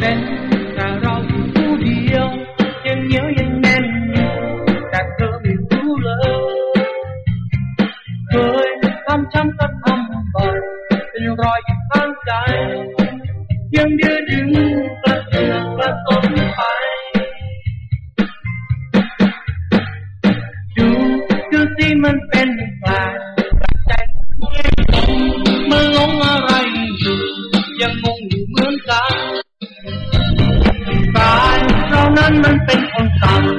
เป็นแต่เราอยู่ผู้เดียวยังเหนียวยังแน่นแต่เธอไม่รู้เลยเคยทำช้ำก็ทำบ่อยเป็นรอยอยู่ข้างใจยังยืดดึงกระเทือนกระต้นไปดูสิมันเป็นแปลกใจมันหลงอะไรอยู่ยังงงอยู่เหมือนกันกายเรานั้นมันเป็นคนต่ำ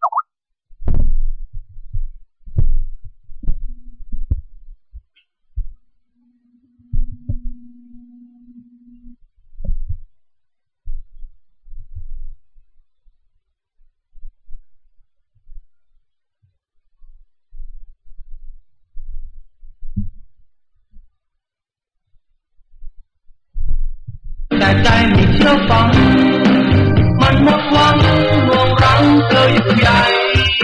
แต่ใจไม่เชื่อฟังมันหมดหวังห่วงรั้งเธออยู่ใหญ่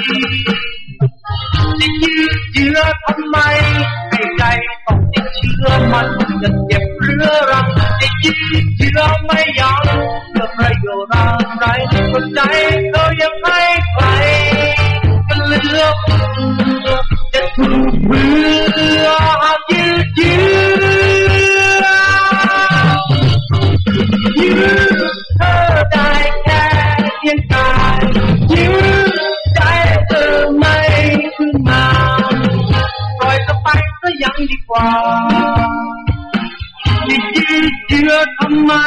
จะยืดเยื้อทำไมให้ใจต้องติดเชื้อมันจะเจ็บเรื้อรังจะยืดเยื้อไม่ยั้งเพื่อประโยชน์อะไรหัวใจเธอยังให้ใครกันเลือกจะถูกเบื่อหากยืดเยื้อยืดเธอได้แค่เพียงกายยืดใจเธอไม่ขึ้นมาปล่อยเธอไปก็ยังดีกว่าจะยืดเยื้อทำไม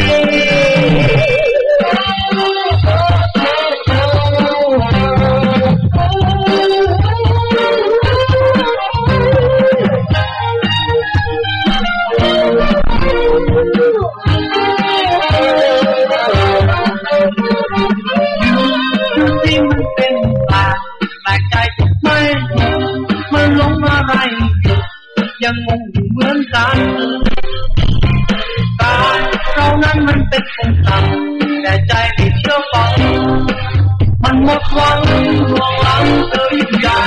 ที่มันเป็นแปลกใจไม่มันหลงอะไรยังงงอยู่เหมือนกันกายเรานั้นมันเป็นคนต่ำแต่ใจไม่เชื่อฟังมันหมดหวังห่วงหลังเธออยู่ใหญ่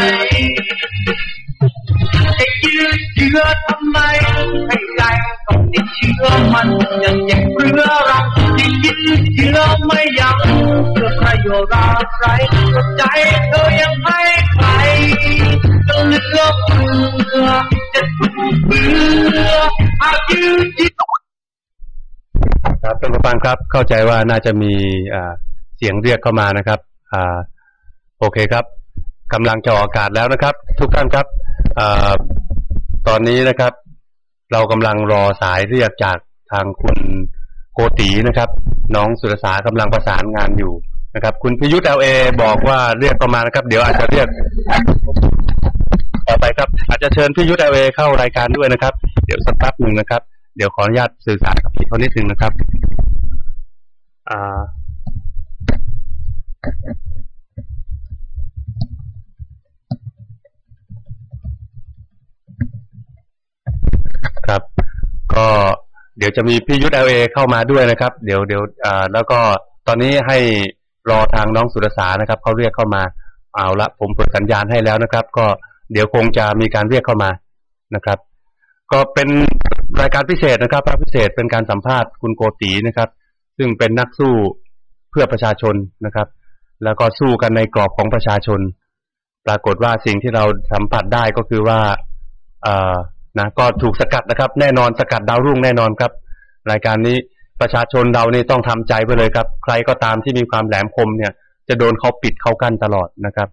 จะยืดเยื้อทำไมให้ใจต้องติดเชื้อมันยังเจ็บเรื้อรังจะยืดเยื้อไม่ยั้งเพื่อประโยชน์อะไรหัวใจเธอยังให้ใครจะเลือกเบื่อจะถูกเบื่อหากยืดเยื้อครับท่านผู้ฟังครับเข้าใจว่าน่าจะมีเสียงเรียกเข้ามานะครับโอเคครับกำลังจะออกอากาศแล้วนะครับทุกท่านครับตอนนี้นะครับเรากำลังรอสายเรียกจากทางคุณโกตีนะครับน้องสุรสากำลังประสานงานอยู่นะครับคุณพิยุทธ LA บอกว่าเรียกเข้ามานะครับเดี๋ยวอาจจะเรียกต่อไปครับอาจจะเชิญพิยุทธ LA เข้ารายการด้วยนะครับเดี๋ยวสักแป๊บหนึ่งนะครับเดี๋ยวขออนุญาตสื่อสารกับพี่เขานิดนึงนะครับครับก็เดี๋ยวจะมีพี่ยุทธ LA เข้ามาด้วยนะครับเดี๋ยวแล้วก็ตอนนี้ให้รอทางน้องสุรสานะครับเขาเรียกเข้ามาเอาละผมเปิดสัญญาณให้แล้วนะครับก็เดี๋ยวคงจะมีการเรียกเข้ามานะครับก็เป็นรายการพิเศษนะครับพิเศษเป็นการสัมภาษณ์คุณโกตีนะครับซึ่งเป็นนักสู้เพื่อประชาชนนะครับแล้วก็สู้กันในกรอบของประชาชนปรากฏว่าสิ่งที่เราสัมผัสได้ก็คือว่าก็ถูกสกัดนะครับแน่นอนสกัดดาวรุ่งแน่นอนครับรายการนี้ประชาชนเรานี่ต้องทำใจไปเลยครับใครก็ตามที่มีความแหลมคมเนี่ยจะโดนเขาปิดเขากั้นตลอดนะครับ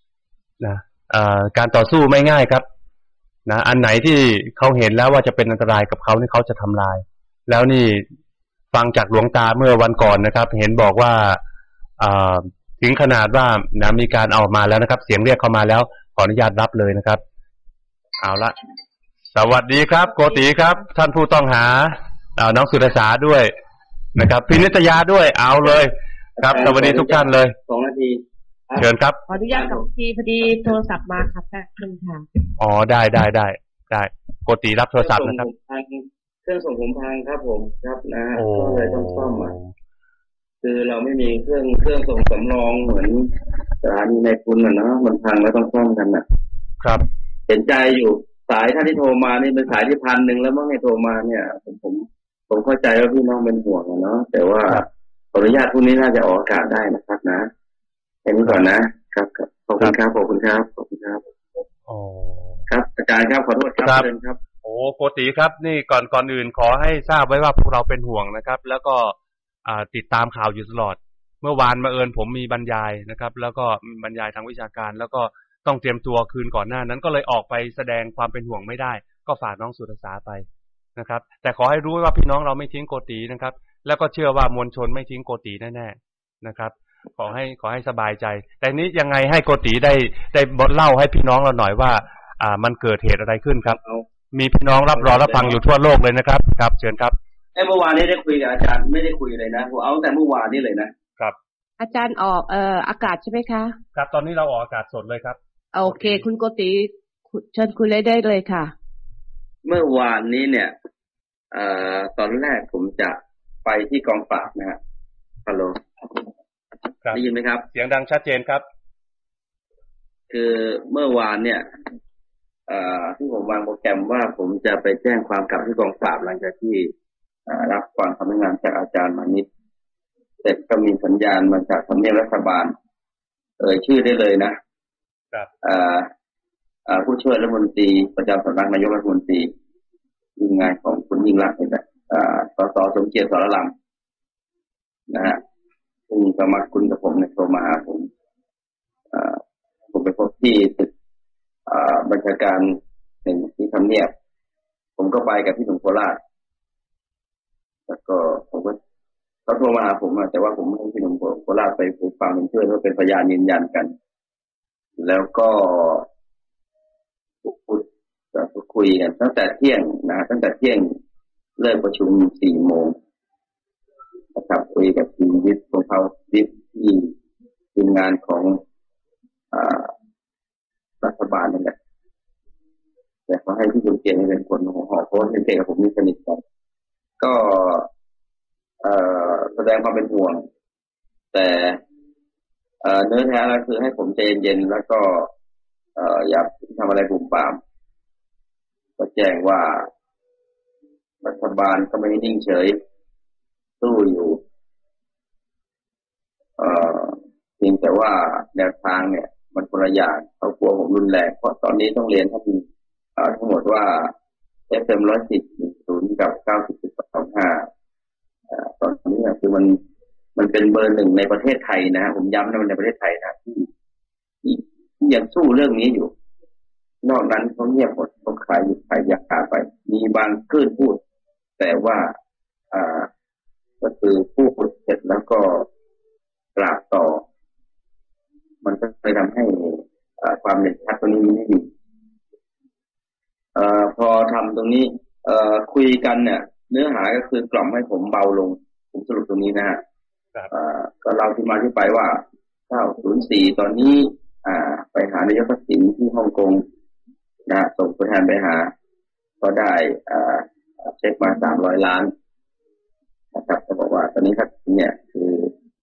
การต่อสู้ไม่ง่ายครับอันไหนที่เขาเห็นแล้วว่าจะเป็นอันตรายกับเขานี่เขาจะทำลายแล้วนี่ฟังจากหลวงตาเมื่อวันก่อนนะครับเห็นบอกว่าถึงขนาดว่ามีการเอามาแล้วนะครับเสียงเรียกเข้ามาแล้วขออนุญาตรับเลยนะครับเอาละสวัสดีครับโกติครับท่านผู้ต้องหาน้องสุรสาด้วยนะครับพินิตยาด้วยเอาเลยครับสวัสดีทุกท่านเลย 2 นาทีเชิญครับขออนุญาต2 ทีพอดีโทรศัพท์มาครับคุณค่ะอ๋อได้โกติรับโทรศัพท์นะครับเครื่องส่งผมพังครับผมครับนะก็เลยต้องซ่อมคือเราไม่มีเครื่องส่งสำรองเหมือนสถานีในคุณเนาะมันพังแล้วต้องซ่อมกันครับเห็นใจอยู่สายท่านที่โทรมานี่เป็นสายที่1,000แล้วมั้งให้โทรมาเนี่ยผมเข้าใจว่าพี่น้องเป็นห่วงเนาะแต่ว่าขออนุญาตพรุ่งนี้น่าจะออกอากาศได้นะครับนะแค่นี้ก่อนนะครับขอบคุณครับขอบคุณครับขอบคุณครับอ๋อครับอาจารย์ครับขอโทษครับเชิญครับโอ้โกติครับนี่ก่อนอื่นขอให้ทราบไว้ว่าพวกเราเป็นห่วงนะครับแล้วก็ติดตามข่าวอยู่ตลอดเมื่อวานมาผมมีบรรยายนะครับแล้วก็บรรยายทางวิชาการแล้วก็ต้องเตรียมตัวคืนก่อนหน้านั้นก็เลยออกไปแสดงความเป็นห่วงไม่ได้ก็ฝากน้องสุรศาไปนะครับแต่ขอให้รู้ว่าพี่น้องเราไม่ทิ้งโกตินะครับแล้วก็เชื่อว่ามวลชนไม่ทิ้งโกติแน่ๆนะครับขอให้สบายใจแต่นี้ยังไงให้โกติได้บอกเล่าให้พี่น้องเราหน่อยว่ามันเกิดเหตุอะไรขึ้นครับมีพี่น้องรับฟังอยู่ทั่วโลกเลยนะครับครับเชิญครับเมื่อวานนี้ได้คุยกับอาจารย์ไม่ได้คุยเลยนะผมเอาแต่เมื่อวานนี้เลยนะครับอาจารย์ออกอากาศใช่ไหมคะครับตอนนี้เราออกอากาศสดเลยครับโอเคคุณโกติเชิญคุยได้เลยค่ะเมื่อวานนี้เนี่ยตอนแรกผมจะไปที่กองปราบนะฮะฮัลโหลได้ยินไหมครับเสียงดังชัดเจนครับคือเมื่อวานเนี่ยที่ผมวางโปรแกรมว่าผมจะไปแจ้งความกลับที่กองปราบหลังจากที่รับความคำแนะนำจากอาจารย์มานิดเสร็จก็มีสัญญาณมาจากทำเนียบรัฐบาลชื่อได้เลยนะครับผู้ช่วยรัฐมนตรีประจำสำนักนายกรัฐมนตรีงานของคุณยิ่งรักษณ์เนี่ยสสสมเกียรติสรลำนะฮะซึ่งสมัครคุณกับผมเนี่ยโทรมาหาผมไปพบที่ตึกบัญชาการหนึ่งที่ทำเนียบผมก็ไปกับพี่หนุ่มโคราชแล้วก็ผมก็เขาโทรมาหาผมแต่ว่าผมให้พี่หนุ่มโคราชไปฟังเป็นเพื่อนเพื่อเป็นพยานยืนยันกันแล้วก็คุยกันตั้งแต่เที่ยงตั้งแต่เที่ยงเลิกประชุม 4 โมงนะครับคุยกับทีมวิทย์ของเขาวิทย์ที่ทีมงานของรัฐบาลนั่นแหละแต่เขาให้ที่คุณเกียรติเป็นคนของหอโค้ชเป็นเด็กกับผมนี่สนิทกันก็แสดงความเป็นห่วงแต่เนื้อแท้แล้วคือให้ผมใจเย็นๆแล้วก็อย่าทำอะไรบุ่มป่ามก็แจ้งว่ารัฐบาลก็ไม่นิ่งเฉยสู้อยู่เพียงแต่ว่าแนวทางเนี่ยมันคนละอย่างเขากลัวผมรุนแรงเพราะตอนนี้ต้องเรียนทั้งหมดว่า FM 110.0 กับ 90.25 ตอนนี้คือมันเป็นเบอร์หนึ่งในประเทศไทยนะผมย้ำนะมันในประเทศไทยนะที่ยังสู้เรื่องนี้อยู่นอกนั้นเขาเงียบหมดเขาขายยาไปมีบางคลื่นพูดแต่ว่าก็คือพูดเสร็จแล้วก็กราบต่อมันก็เลยทำให้ความเด่นชัดตรงนี้ไม่ดีพอทำตรงนี้คุยกันเนี่ยเนื้อหาก็คือกล่อมให้ผมเบาลงผมสรุปตรงนี้นะฮะก็เล่าที่มาที่ไปว่า904ตอนนี้ไปหานายกทักษิณที่ฮ่องกงนะส่งตัวแทนไปหาก็ได้เช็คมา300 ล้านนะครับจะบอกว่าตอนนี้ทักษิณเนี่ยคือ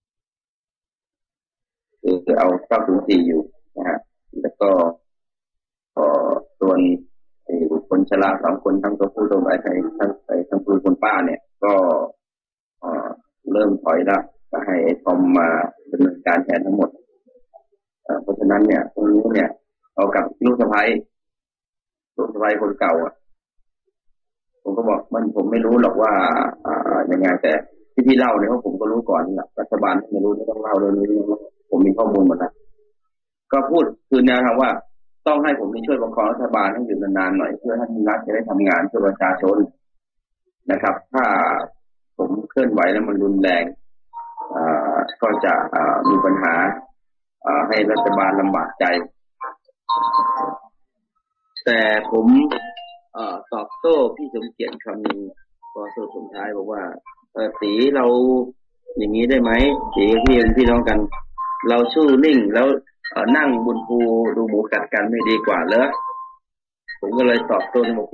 เอา904อยู่นะฮะแล้วก็ส่วนบุคคลชรา2 คนทั้งตัวผู้ตัวแม่ทั้งผู้คนป้าเนี่ยก็เริ่มถอยละจะให้ทอมมาดำเนินการแทนทั้งหมดเพราะฉะนั้นเนี่ยตรงนี้เนี่ยเอากับลูกสะใภ้คนเก่าผมก็บอกผมไม่รู้หรอกว่ายังไงแต่ที่พี่เล่าเนี่ยผมก็รู้ก่อนแหละรัฐบาลไม่รู้ไม่ต้องเล่าเรื่องนี้ผมมีข้อมูลหมดนะก็พูดคือแนวทางว่าต้องให้ผมช่วยประคองรัฐบาลให้อยู่นานๆหน่อยเพื่อให้รัฐจะได้ทำงานช่วยประชาชนนะครับถ้าผมเคลื่อนไหวแล้วมันรุนแรงก็จะมีปัญหาให้รัฐบาลลำบากใจแต่ผมตอบโต้พี่สมเกียรติคำนึงพอสุดท้ายบอกว่าสีเราอย่างนี้ได้ไหมสีพี่น้องกันเราสู้นิ่งแล้วนั่งบนภูดูหมูกัดกันไม่ดีกว่าเหรอผมก็เลยตอบโต้บอก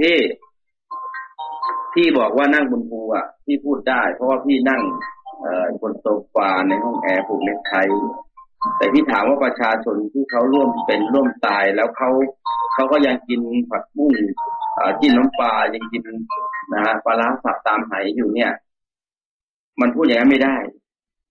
พี่บอกว่านั่งบนภูพี่พูดได้เพราะว่าพี่นั่งบนโซฟาในห้องแอร์ผูกเน็กไทแต่พี่ถามว่าประชาชนที่เขาร่วมตายแล้วเขาก็ยังกินผักบุ้งกินน้ำปลายังกินนะฮะปลาร้าสับตามไหอยู่เนี่ยมันพูดอย่างนั้นไม่ได้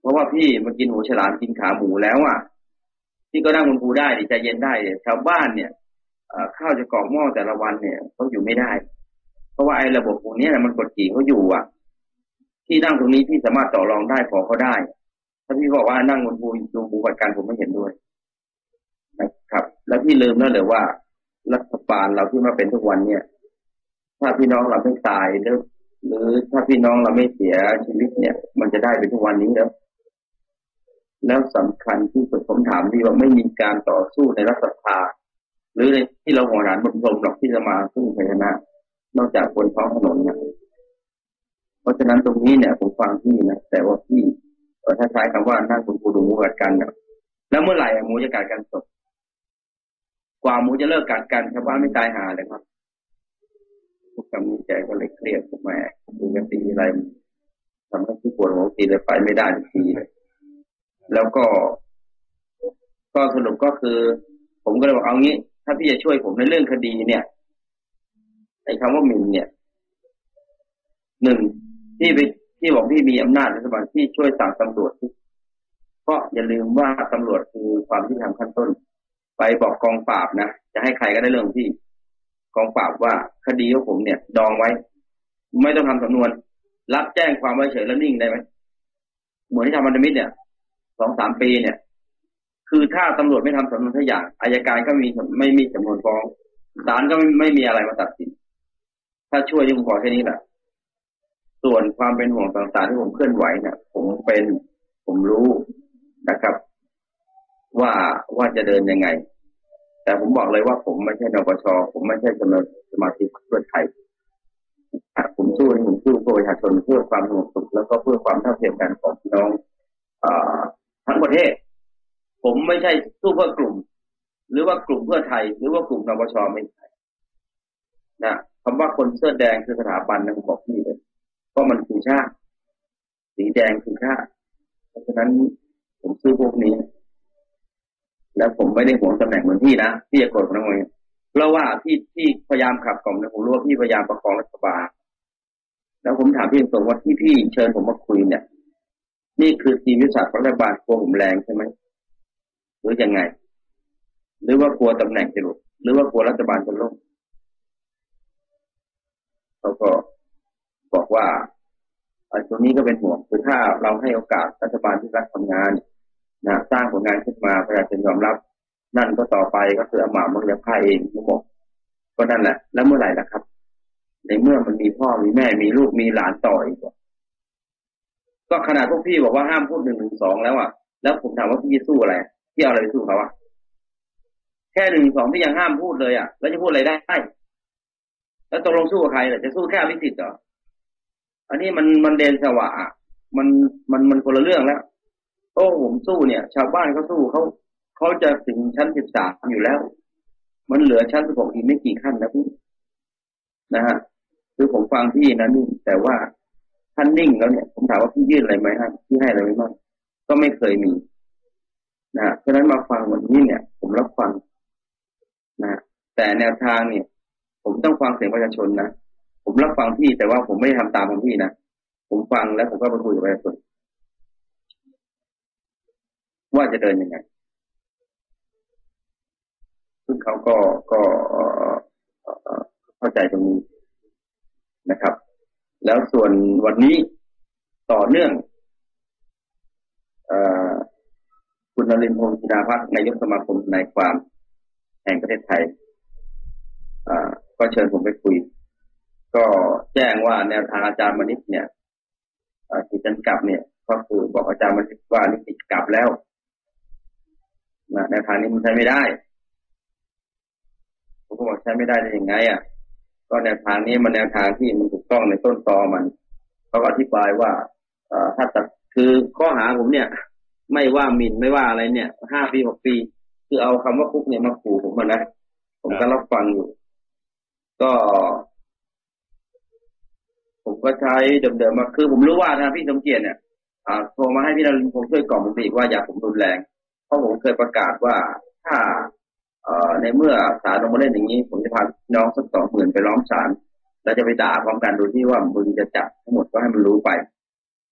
เพราะว่าพี่มากินหูฉลามกินขาหมูแล้วอ่ะพี่ก็นั่งบนภูได้ดิใจเย็นได้ชาวบ้านเนี่ยข้าวจะกรอกหม้อแต่ละวันเนี่ยเขาอยู่ไม่ได้เพราะว่าไอ้ระบบพวกนี้มันกดขี่เขาอยู่อ่ะที่นั่งตรงนี้พี่สามารถต่อรองได้ขอเขาได้ถ้าพี่บอกว่านั่งบนภูดูภูกัดกันผมไม่เห็นด้วยนะครับแล้วพี่ลืมแล้วเหรอว่ารัฐบาลเราที่มาเป็นทุกวันเนี่ยถ้าพี่น้องเราไม่ตายหรือถ้าพี่น้องเราไม่เสียชีวิตเนี่ยมันจะได้เป็นทุกวันนี้แล้วสำคัญที่สุดผมถามดีว่าไม่มีการต่อสู้ในรัฐสภาหรือในที่เราหัวหนานบนพรมหรอกที่จะมาสู้ชัยชนะนอกจากบนท้องถนนนะเพราะฉะนั้นตรงนี้เนี่ยผมฟังพี่นะแต่ว่าพี่ถ้าใช้คำว่านั่งคุณครูดูหมูกัดกันนะแล้วเมื่อไหร่หมูจะกัดกันสดกว่าหมูจะเลิกกัดกันชาวบ้านไม่ตายหาเลยครับพวกคำนี้ใจก็เลยเครียดพวกแม่ดูกันตีอะไรทำให้ผู้ปวดหัวตีเลยไปไม่ได้ทีเลยแล้วก็สรุปก็คือผมก็เลยบอกเอางี้ถ้าพี่จะช่วยผมในเรื่องคดีเนี่ยไอ้คำว่าหมิ่นเนี่ยหนึ่งที่บอกพี่มีอำนาจรัฐบาลที่ช่วยสั่งตำรวจเพราะอย่าลืมว่าตำรวจคือความที่ทำขั้นต้นไปบอกกองปราบนะจะให้ใครก็ได้เรื่องที่กองปราบว่าคดีของผมเนี่ยดองไว้ไม่ต้องทำสำนวนรับแจ้งความไว้เฉยแล้วนิ่งได้ไหมเหมือนที่ทำพันธมิตรเนี่ย 2-3 ปีเนี่ยคือถ้าตำรวจไม่ทำสำนวนทุกอย่างอัยการก็ไม่มีสำนวนฟ้องศาลก็ไม่มีอะไรมาตัดสินถ้าช่วยที่ผมขอแค่นี้แหละส่วนความเป็นห่วงต่างๆที่ผมเคลื่อนไหวเนี่ยผมรู้นะครับว่าจะเดินยังไงแต่ผมบอกเลยว่าผมไม่ใช่นปช.ผมไม่ใช่สมาชิกเพื่อไทยผมสู้เพื่อประชาชนเพื่อความสงบสุขแล้วก็เพื่อความเท่าเทียมกันของพี่น้องทั้งประเทศผมไม่ใช่สู้เพื่อกลุ่มหรือว่ากลุ่มเพื่อไทยหรือว่ากลุ่มนปช.ไม่ใช่นะคำว่าคนเสื้อแดงคือสถาบันนะผมบอกพี่เลยเพราะมันคือชาติสีแดงคือชาติเพราะฉะนั้นผมสู้พวกนี้แล้วผมไม่ได้หวงตำแหน่งเหมือนพี่นะพี่จะโกรธผมทำไมเพราะว่าที่พยายามขับกล่อมนะผมรู้ว่าพี่พยายามประคองรัฐบาลแล้วผมถามพี่ตรงๆว่าที่พี่เชิญผมมาคุยเนี่ยนี่คือทีมยุทธศาสตร์รัฐบาลกลัวผมแรงใช่ไหมหรือยังไงหรือว่ากลัวตำแหน่งจะหลุดหรือว่ากลัวรัฐบาลจะล่มเขาก็บอกว่าตรงนี้ก็เป็นห่วงคือถ้าเราให้โอกาสรัฐบาลที่รักทำงานนะสร้างผลงานขึ้นมาประชาชนยอมรับนั่นก็ต่อไปก็คืออำมาตย์มันจะพ่ายเองผมบอกก็นั่นแหละแล้วเมื่อไหร่ล่ะครับในเมื่อมันมีพ่อมีแม่มีลูกมีหลานต่ออีกก็ขนาดพวกพี่บอกว่าห้ามพูด1-2แล้วอ่ะแล้วผมถามว่าพี่สู้อะไรพี่เอาอะไรไปสู้เขาอ่ะแค่1-2ที่ยังห้ามพูดเลยอ่ะแล้วจะพูดอะไรได้แล้วตกลงสู้กับใครล่ะจะสู้แค่อภิสิทธิ์เหรออันนี้มันเดนสวะมันคนละเรื่องแล้วโอ้ผมสู้เนี่ยชาวบ้านเขาสู้เขาจะถึงชั้น13อยู่แล้วมันเหลือชั้น16อีกไม่กี่ขั้นนะพี่นะฮะคือผมฟังพี่นะนี่แต่ว่าท่านนิ่งแล้วเนี่ยผมถามว่าพี่ยื่นอะไรไหมฮะพี่ให้อะไรไหมบ้างก็ไม่เคยมีนะฉะนั้นมาฟังวันนี้เนี่ยผมรับฟังนะแต่แนวทางเนี่ยผมต้องฟังเสียงประชาชนนะผมรับฟังพี่แต่ว่าผมไม่ได้ทำตามของพี่นะผมฟังแล้วผมก็ไปคุยกับประชาชนว่าจะเดินยังไงซึ่งเขาก็เข้าใจตรงนี้นะครับแล้วส่วนวันนี้ต่อเนื่องคุณนรินทร์ พงศ์จินาภักดิ์นายกสมาคมทนายความแห่งประเทศไทยก็เชิญผมไปคุยก็แจ้งว่าแนวทางอาจารย์มณิษฐ์เนี่ยที่จะกลับเนี่ยก็คือบอกอาจารย์มณิษฐ์ว่านิติกลับแล้วแนวทางนี้มันใช้ไม่ได้ผมก็บอกใช้ไม่ได้ได้ยังไงอ่ะก็แนวทางนี้มันแนวทางที่มันถูกต้องในต้นตอมันเขาอธิบายว่าถ้าคือข้อหาผมเนี่ยไม่ว่าหมิ่นไม่ว่าอะไรเนี่ย5 ปี 6 ปีคือเอาคำว่าคุกเนี่ยมาขู่ผมนะผมก็รับฟังอยู่ก็ผมก็ใช้เดิมๆมาคือผมรู้ว่าทางพี่สมเกียรติเนี่ยโทรมาให้พี่นรินทร์ ผมช่วยกล่อมผมอีกว่าอย่าผมรุนแรงเพราะผมเคยประกาศว่าถ้าในเมื่อศาลลงมาเล่นอย่างนี้ผมจะพาน้องสัก20,000ไปร้องศาลแล้วจะไปด่าพร้อมกันโดยที่ว่ามึงจะจับทั้งหมดก็ให้มันรู้ไป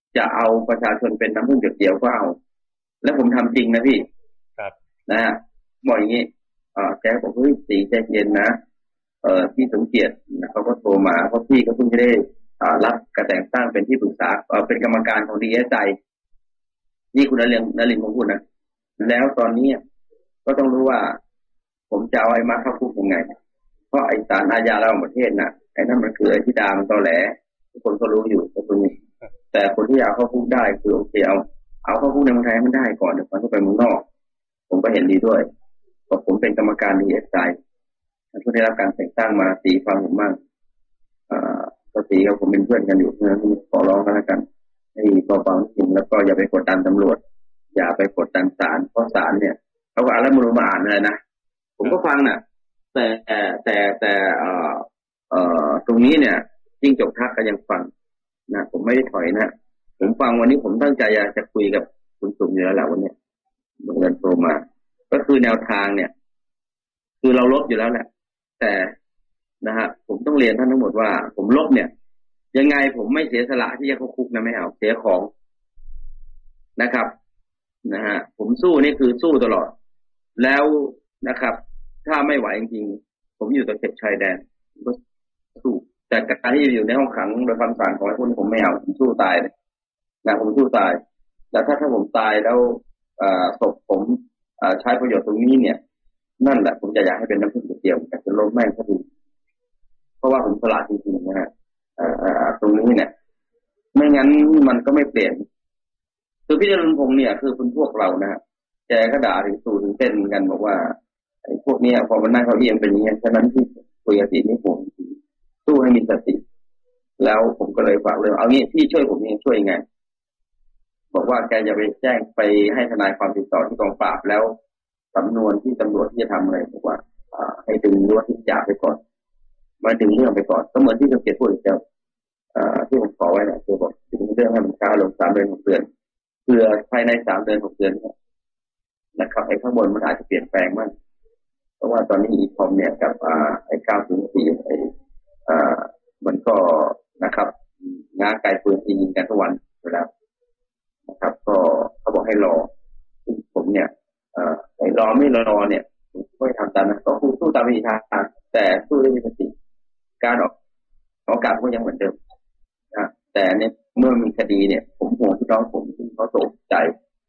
จะเอาประชาชนเป็นน้ำพึ่งหยดเดียวก็เอาแล้วผมทำจริงนะพี่ครับนะฮะบอกอย่างนี้แกบอกเฮ้ยสีใจเย็นนะพี่สมเกียรติเขาก็โทรมาเพราะพี่ก็เพิ่งจะได้รับการแต่งตั้งเป็นที่ปรึกษาเป็นกรรมการของ DSI นี่คุณนรินทร์ของคุณนะแล้วตอนนี้ก็ต้องรู้ว่าผมจะเอาไอ้มาเข้าคุกยังไงเพราะไอ้ศาลอาญาระหว่างประเทศน่ะไอ้นั่นมันคือไอ้ที่ดามันตอแหลทุกคนก็รู้อยู่ตรงนี้แต่คนที่เอาเข้าคุกได้คือโอเคเอาเข้าคุกในเมืองไทยมันได้ก่อนเดี๋ยวมันต้องไปเมืองนอกผมก็เห็นดีด้วยเพราะผมเป็นกรรมการ DSI ผู้ได้รับการแต่งตั้งมาสีฟังผมบ้างก็สีกับผมเป็นเพื่อนกันอยู่นะขอร้องกันแล้วกันให้พอฟังจริงแล้วก็อย่าไปกดดันตำรวจอย่าไปกดดันศาลเพราะศาลเนี่ยเขาก็อ่านแล้วมาอ่านเลยนะผมก็ฟังน่ะแต่ตรงนี้เนี่ยจิ้งจกทักก็ยังฟังนะผมไม่ได้ถอยนะผมฟังวันนี้ผมตั้งใจจะคุยกับคุณสุมอยู่แล้วแหละวันนี้บังเอิญโทรมาก็คือแนวทางเนี่ยคือเราลบอยู่แล้วแหละแต่นะฮะผมต้องเรียนท่านทั้งหมดว่าผมลบเนี่ยยังไงผมไม่เสียสละที่จะเข้าคุกนะไม่เอาเสียของนะครับนะฮะผมสู้นี่คือสู้ตลอดแล้วนะครับถ้าไม่ไหวจริงๆผมอยู่ตะเข็บชายแดนก็สู้แต่การที่อยู่ในห้องขังโดยคำสั่งของคนผมไม่เอาผมสู้ตายเลยนะผมสู้ตายแต่ถ้าผมตายแล้วศพผมใช้ประโยชน์ตรงนี้เนี่ยนั่นแหละผมจะอยากให้เป็นน้ำพึ่งเดียวแต่จะล้มแม่งสักทีเพราะว่าผมสละจริงๆนะฮะตรงนี้เนี่ยไม่งั้นมันก็ไม่เปลี่ยนคือพี่นรงค์พงษ์เนี่ยคือคนพวกเรานะแกก็ด่าถึงสู่ถึงเต้นกันบอกว่าไอ้พวกนี้พอมันนั่งเก้าอี้มันเป็นอย่างนี้ฉะนั้นที่คุยกับสีนี่ผมสู้ให้มีสติแล้วผมก็เลยฝากเลยเอางี้พี่ช่วยผมนี่ช่วยยังไงบอกว่าแกจะไปแจ้งไปให้ทนายความติดต่อที่กองปราบแล้วสำนวนที่ตำรวจที่จะทำอะไรบอกว่าให้ดึงรั้วที่จ่าไปก่อนมาดึงเรื่องไปก่อนก็เหมือนที่เราเขียนพูดเจ้าที่ผมขอไว้เนี่ยคือบอกดึงเรื่องให้มันช้าลง3 เดือน 6 เดือนเพื่อภายใน3 เดือน 6 เดือนนะครับไอ้ข้างบนมันอาจจะเปลี่ยนแปลงมากเพราะว่าตอนนี้อีคอมเนี่ยกับไอ้904มันก็นะครับงาไก่ปืนยิงกันทุกวันอยู่แล้วนะครับก็เขาบอกให้รอซึ่งผมเนี่ยไอ้รอไม่รอเนี่ยผมก็ทำตามนะก็สู้ตามวิธีทางแต่สู้ด้วยมีสติการออกอากาศก็ยังเหมือนเดิมนะแต่เนี่ยเมื่อมีคดีเนี่ยผมห่วงพี่น้องผมที่เขาตกใจ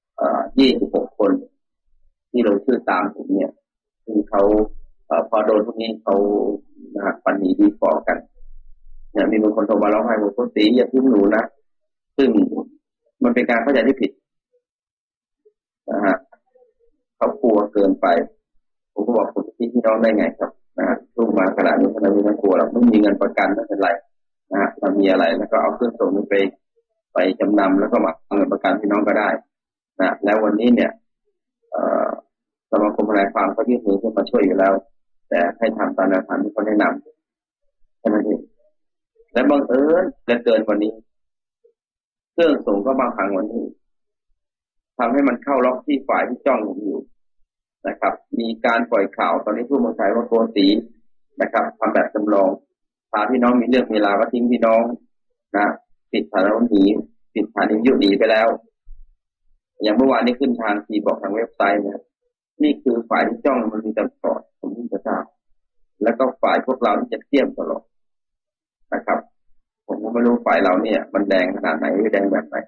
26 คนที่ลงชื่อตามผมเนี่ยซึ่งเขาพอโดนพวกนี้เขาปันหนีดีฟอกันเนี่ยมีบางคนโทรมาร้องไห้บอกว่าสีอย่าทิ้งหนูนะซึ่งมันเป็นการเข้าใจที่ผิดนะฮะเขากลัวเกินไปผมก็บอกผมจะทิ้งพี่น้องได้ไงครับสู้มาขนาดนี้ขนาดนี้ไม่กลัวหรอกไม่มีเงินประกันไม่เป็นไรนะฮะถ้ามีอะไรแล้วก็เอาเครื่องส่งนี้ไปจำนำแล้วก็มาเอาเงินประกันพี่น้องก็ได้นะแล้ววันนี้เนี่ยสมาคมทนายความเขายื่นมือขึ้นมาช่วยอยู่แล้วแต่ให้ทำตามแนวทางที่เขาแนะนำแค่นั้นเองและบังเอิญเหลือเกินวันนี้เครื่องส่งก็บางครั้งวันนี้ทำให้มันเข้าล็อกที่ฝ่ายที่จ้องผมอยู่นะครับมีการปล่อยข่าวตอนนี้ทั่วเมืองไทยว่าโกสีนะครับทำแบบจำลองพาพี่น้องมีเรื่องเวลาก็ทิ้งพี่น้องนะปิดสถานีหนีปิดสถานียุหนีไปแล้วอย่างเมื่อวานนี้ขึ้นทางทีบอกทางเว็บไซต์นะนี่คือฝ่ายที่จ้องมันมีตลอดผมที่จะทราบแล้วก็ฝ่ายพวกเราที่จะเทียมตลอดนะครับผมก็ไม่รู้ฝ่ายเราเนี่ยมันแดงขนาดไหนหรือแดงแบบไหน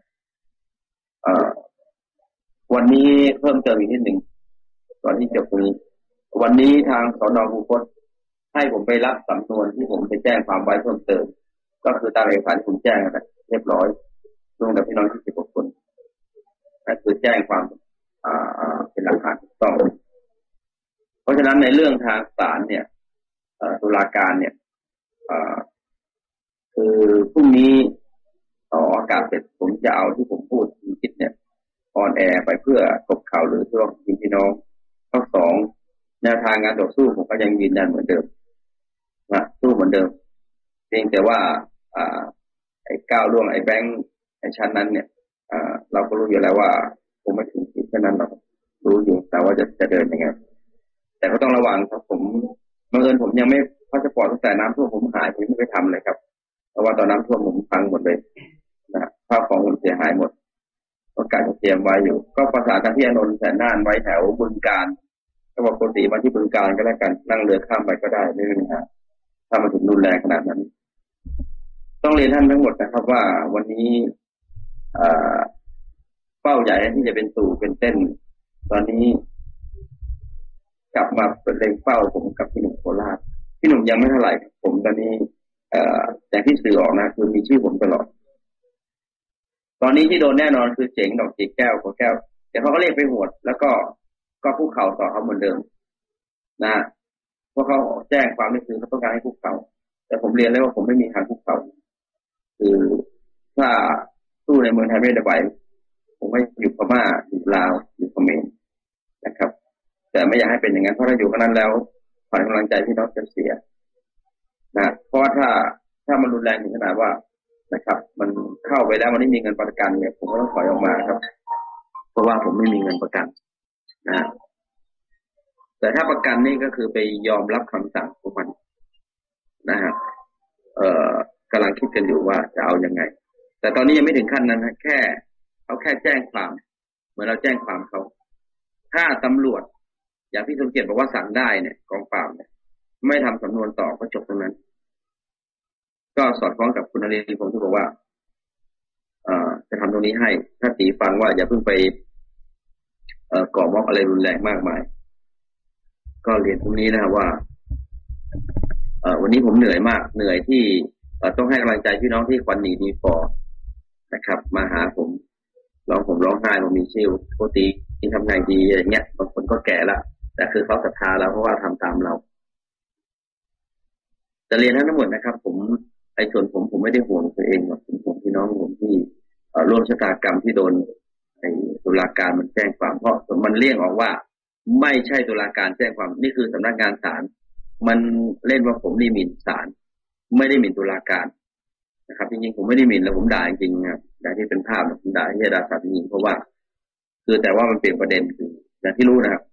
วันนี้เพิ่มเติมอีกนิดหนึ่งก่อนที่จบตรงนี้วันนี้ทางสน.คูคตให้ผมไปรับสำนวนที่ผมไปแจ้งความไว้เพิ่มเติมก็คือตามเอกสารที่ผมแจ้งนะเรียบร้อยรวมกับพี่น้อง26 คนนั่นคือแจ้งความเป็นหลักฐานถูกต้องเพราะฉะนั้นในเรื่องทางศาลเนี่ยตุลาการเนี่ยคือพรุ่งนี้ออกอากาศเสร็จผมจะเอาที่ผมพูดคิดเนี่ยออนแอร์ไปเพื่อกบข่าวหรือเพื่อพี่น้องข้อ2แนวทางงานต่อสู้ผมก็ยังยืนยันเหมือนเดิมนะสู้เหมือนเดิมเพียงแต่ว่าไอ้ก้าวล่วงไอ้แบงค์ไอ้ชั้นนั้นเนี่ยเราก็รู้อยู่แล้วว่าผมไม่ถึงจุดนั้นเรารู้อยู่แต่ว่าจะเดินยังไงแต่ก็ต้องระวังครับผมบังเอิญผมยังไม่พาสปอร์ตตั้งแต่น้ำท่วมผมหายผมไม่ไปทำเลยครับเพราะว่าตอนน้ำท่วมผมพังหมดเลยนะข้าวของผมเสียหายหายหมดก็กะจะเตรียมไว้อยู่ก็ประสานกับพี่อานนท์แสนน่านไว้แถวบึงกาฬก็บอกปกติมาที่บึงกาฬก็แล้วกันนั่งเรือข้ามไปก็ได้ไม่มีปัญหาถ้ามาถึงรุนแรงขนาดนั้นต้องเรียนท่านทั้งหมดนะครับว่าวันนี้เป้าใหญ่ที่จะเป็นตู่เป็นเต้นตอนนี้กลับมาเป็นเล็งเป้าผมกับพี่หนุ่มโคราชพี่หนุ่มยังไม่เท่าไหร่ผมตอนนี้อย่างที่สื่อออกนะคือมีชื่อผมตลอดตอนนี้ที่โดนแน่นอนคือเจ๋งดอกจีแก้วแก้วแต่เขาก็เรียกไปโหวตแล้วก็คุกเข่าต่อเขาเหมือนเดิมนะเพราะเขาแจ้งความนี่คือเขาต้องการให้คุกเข่าแต่ผมเรียนแล้วว่าผมไม่มีทางคุกเข่าคือถ้าสู้ในเมืองไทยไม่ได้ไหวผมไม่อยู่พม่าอยู่ลาวอยู่เขมรนะครับแต่ไม่อยากให้เป็นอย่างนั้นเพราะถ้าอยู่กันนั้นแล้วขวัญกำลังใจพี่น้องจะเสียนะเพราะถ้ามันรุนแรงถึงขนาดว่านะครับมันเข้าไปแล้วมันไม่มีเงินประกันเนี่ยผมก็ต้องถอยออกมาครับเพราะว่าผมไม่มีเงินประกันนะแต่ถ้าประกันนี่ก็คือไปยอมรับคำสั่งของมันนะฮะกำลังคิดกันอยู่ว่าจะเอายังไงแต่ตอนนี้ยังไม่ถึงขั้นนั้นนะแค่เขาแค่แจ้งความเหมือนเราแจ้งความเขาถ้าตำรวจอย่างพี่สมเกียรติบอกว่าสั่งได้เนี่ยกองปราบเนี่ยไม่ทำสำนวนต่อก็จบตรงนั้นก็สอดคล้องกับคุณนฤมลผมที่บอกว่าจะทำตรงนี้ให้ถ้าตีฟังว่าอย่าเพิ่งไปก่อม็อบอะไรรุนแรงมากมายก็เรียนตรงนี้นะครับว่าวันนี้ผมเหนื่อยมากเหนื่อยที่ต้องให้กำลังใจพี่น้องที่ควันหนีดีฟอร์นะครับมาหาผมร้องไห้ผมมีชื่อโคตีที่ทำไงดีอะไรเงี้ยบางคนก็แก่ละแต่คือเขาศรัทธาเราเพราะว่าทำตามเราจะเรียนทั้งหมดนะครับผมส่วนผมไม่ได้ห่วงตัวเองหรอกผมห่วงพี่น้องผมที่ร่วมชะตากรรมที่โดนตุลาการมันแจ้งความเพราะมันเลี่ยงออกว่าไม่ใช่ตุลาการแจ้งความนี่คือสำนักงานศาลมันเล่นว่าผมนี่หมิ่นศาลไม่ได้หมิ่นตุลาการนะครับจริงๆผมไม่ได้หมิ่นแล้วผมด่าจริงๆนะอย่างที่เป็นภาพผมด่าที่ด่าศาลจริงๆเพราะว่าคือแต่ว่ามันเปลี่ยนประเด็นคืออย่างที่รู้นะครับ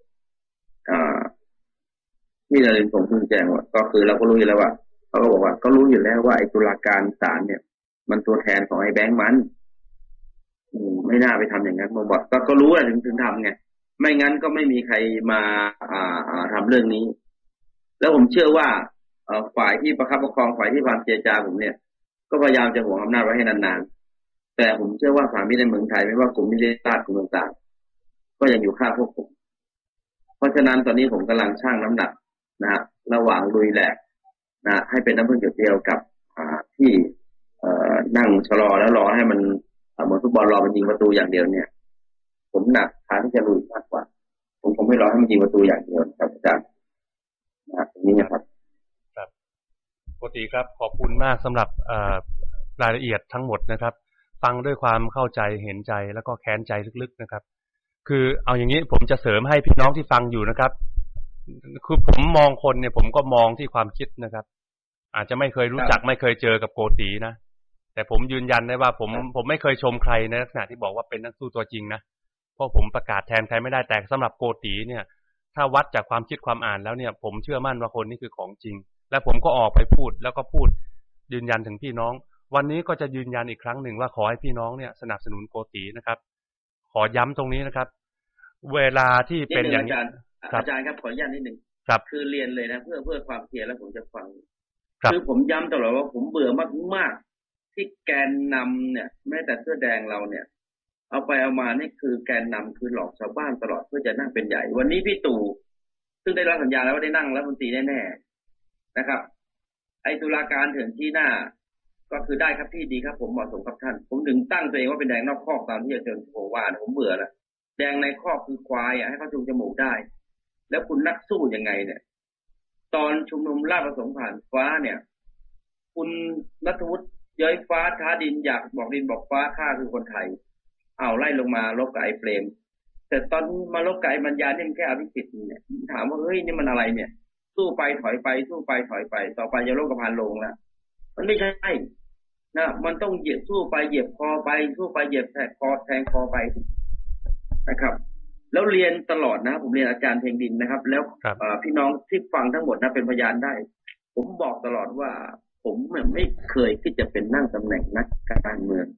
ที่นฤมลผมเพิ่งแจ้งว่าก็คือเราก็รู้อยู่แล้วว่าเขาก็บอกว่าก็รู้อยู่แล้วว่าไอ้ตุลาการศาลเนี่ยมันตัวแทนของไอ้แบงค์มันไม่น่าไปทำอย่างนั้นผมบอกก็รู้แหละถึงทำไงไม่งั้นก็ไม่มีใครมาทำเรื่องนี้แล้วผมเชื่อว่าฝ่ายที่ประคับประคองฝ่ายที่พยายามเจรจาผมเนี่ยก็พยายามจะหวงอำนาจไว้ให้นานๆแต่ผมเชื่อว่าสามีในเมืองไทยไม่ว่ากลุ่มมิลิตาร์กลุ่มต่างๆก็ยังอยู่ข้างพวกผมเพราะฉะนั้นตอนนี้ผมกำลังชั่งน้ำหนักนะระหว่างลุยแหลกนะให้เป็นน้ำพึ่งหยดเดียวกับที่นั่งชะลอแล้วรอให้มันเหมือนฟุตบอลรอมันยิงประตูอย่างเดียวเนี่ยผมหนักทางที่จะลุยมากกว่าผมไม่รอให้มันยิงประตูอย่างเดียวครับอาจารย์ตรงนี้นะครับครับปกติครับขอบคุณมากสำหรับรายละเอียดทั้งหมดนะครับฟังด้วยความเข้าใจเห็นใจแล้วก็แค้นใจลึกๆนะครับคือเอาอย่างนี้ผมจะเสริมให้พี่น้องที่ฟังอยู่นะครับคือผมมองคนเนี่ยผมก็มองที่ความคิดนะครับอาจจะไม่เคยรู้จักไม่เคยเจอกับโกตีนะแต่ผมยืนยันได้ว่าผมไม่เคยชมใครในลักษณะที่บอกว่าเป็นนักสู้ตัวจริงนะเพราะผมประกาศแทนใครไม่ได้แต่สำหรับโกตีเนี่ยถ้าวัดจากความคิดความอ่านแล้วเนี่ยผมเชื่อมั่นว่าคนนี้คือของจริงและผมก็ออกไปพูดแล้วก็พูดยืนยันถึงพี่น้องวันนี้ก็จะยืนยันอีกครั้งหนึ่งว่าขอให้พี่น้องเนี่ยสนับสนุนโกตีนะครับขอย้ำตรงนี้นะครับเวลาที่เป็นอย่างนี้อาจารย์ครับขออนุญาตนิดนึงคือเรียนเลยนะเพื่อความเคลียร์แล้วผมจะฟังคือผมย้ำตลอดว่าผมเบื่อมากๆที่แกนนำเนี่ยแม้แต่เสื้อแดงเราเนี่ยเอาไปเอามานี่คือแกนนำคือหลอกชาวบ้านตลอดเพื่อจะนั่งเป็นใหญ่วันนี้พี่ตู่ซึ่งได้รับสัญญาแล้วว่าได้นั่งรัฐมนตรีแน่ๆนะครับไอ้ตุลาการเถื่อนที่หน้าก็คือได้ครับพี่ดีครับผมเหมาะสมกับท่านผมถึงตั้งตัวเองว่าเป็นแดงนอกคอกตามที่อาจารย์โพว่าผมเบื่อแล้วแดงในคอกคือควายให้เขาจูงจมูกได้แล้วคุณนักสู้ยังไงเนี่ยตอนชุมนุมราชประสงค์ผ่านฟ้าเนี่ยคุณณัฐวุฒิเย้ยฟ้าท้าดินอยากบอกดินบอกฟ้าข้าคือคนไทยไล่ลงมาลบกับไอ้เปรมแต่ตอนมาลบกับไอ้ปัญญาเนี่ยมันแค่อภิสิทธิ์เนี่ยถามว่าเฮ้ยนี่มันอะไรเนี่ยสู้ไปถอยไปสู้ไปถอยไปต่อไปจะลบกับพานโลงแล้วมันไม่ใช่นะมันต้องเหยียบสู้ไปเหยียบคอไปสู้ไปเหยียบแทงคอไปนะครับแล้วเรียนตลอดนะผมเรียนอาจารย์เพลงดินนะครับแล้วพี่น้องที่ฟังทั้งหมดนะเป็นพยานได้ผมบอกตลอดว่าผมไม่เคยที่จะเป็นนั่งตำแหน่งนักการเมือง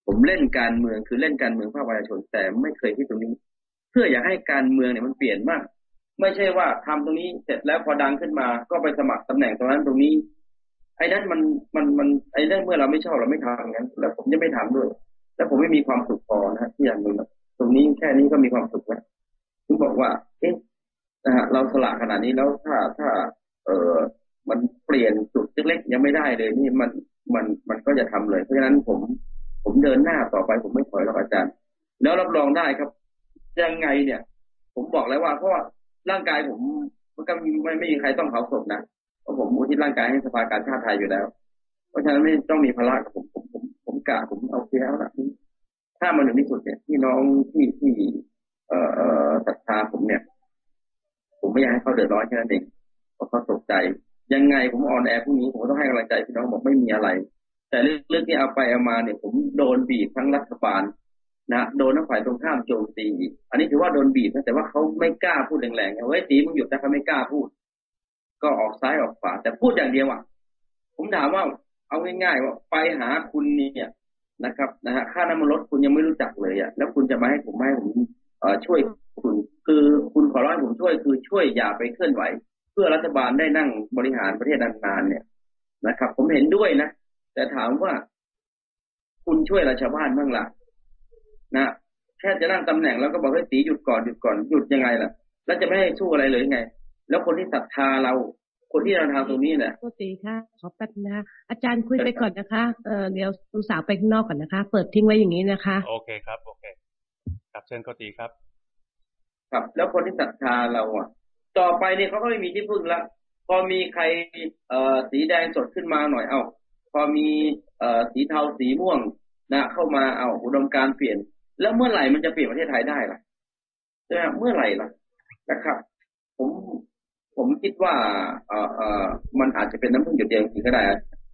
ผมเล่นการเมืองคือเล่นการเมืองภาคประชาชนแต่ไม่เคยที่ตรงนี้เพื่ออยากให้การเมืองเนี่ยมันเปลี่ยนมากไม่ใช่ว่าทำตรงนี้เสร็จแล้วพอดังขึ้นมาก็ไปสมัครตำแหน่งตรงนั้นตรงนี้ไอ้นั้นมันไอ้นั้นเมื่อเราไม่ชอบเราไม่ทำงั้นแล้วผมจะไม่ทำด้วยแล้วผมไม่มีความสุขพอนะที่อย่างนึงตรงนี้แค่นี้ก็มีความสุขแล้วถึงบอกว่าเอ๊ะเราสละขนาดนี้แล้วถ้ามันเปลี่ยนจุดเล็กๆยังไม่ได้เลยนี่มันก็จะทำเลยเพราะฉะนั้นผมเดินหน้าต่อไปผมไม่ถอยหรอกอาจารย์แล้วรับรองได้ครับยังไงเนี่ยผมบอกแล้วว่าเพราะว่าร่างกายผมมันก็ไม่มีใครต้องเผาศพนะเพราะผมอุทิศร่างกายให้สภากาชาติไทยอยู่แล้วเพราะฉะนั้นไม่ต้องมีภาระกับผมกะผมเอาเสียแล้วนะถ้ามันถึงที่สุดเนี่ยพี่น้องที่ศรัทธาผมเนี่ยผมไม่อยากให้เขาเดือดร้อนแค่นั้นเองเพราะเขาตกใจยังไงผมออนแอร์พรุ่งนี้ผมต้องให้กำลังใจพี่น้องบอกไม่มีอะไรแต่เรื่องที่เอาไปเอามาเนี่ยผมโดนบีบทั้งรัฐบาลนะโดนทั้งฝ่ายตรงข้ามโจมตีอันนี้ถือว่าโดนบีบนะแต่ว่าเขาไม่กล้าพูดแรงๆเฮ้ยตีมึงหยุดแต่เขาไม่กล้าพูดก็ออกซ้ายออกขวาแต่พูดอย่างเดียวอ่ะผมถามว่าเอาง่ายๆว่าไปหาคุณเนี่ยนะครับค่าน้ำมันรถคุณยังไม่รู้จักเลยอ่ะแล้วคุณจะมาให้ผมช่วยคุณคือคุณขอร้องผมช่วยคือช่วยอย่าไปเคลื่อนไหวเพื่อรัฐบาลได้นั่งบริหารประเทศนานๆเนี่ยนะครับผมเห็นด้วยนะแต่ถามว่าคุณช่วยราชาวบ้านบ้างล่ะนะแค่จะนั่งตำแหน่งแล้วก็บอกให้ตีหยุดก่อนหยุดยังไงล่ะแล้วจะไม่ให้สู้อะไรเลยไงแล้วคนที่ศรัทธาเราคนที่เราทำตรงนี้เนี่ยโกติค่ะขอแป๊บนะอาจารย์คุยไปก่อนนะคะเดี๋ยวลูกสาวไปข้างนอกก่อนนะคะเปิดทิ้งไว้อย่างนี้นะคะโอเคครับโอเคครับเชิญโกติครับครับแล้วคนที่ศรัทธาเราอ่ะต่อไปเนี่ยเขาก็ไม่มีที่พึ่งละพอมีใครสีแดงสดขึ้นมาหน่อยพอมีสีเทาสีม่วงนะเข้ามาอุดมการณ์เปลี่ยนแล้วเมื่อไหร่มันจะเปลี่ยนประเทศไทยได้ล่ะใช่ไหมเมื่อไหร่ล่ะนะครับผมคิดว่ามันอาจจะเป็นน้ำพึ่งหยดเดียวจริงก็ได้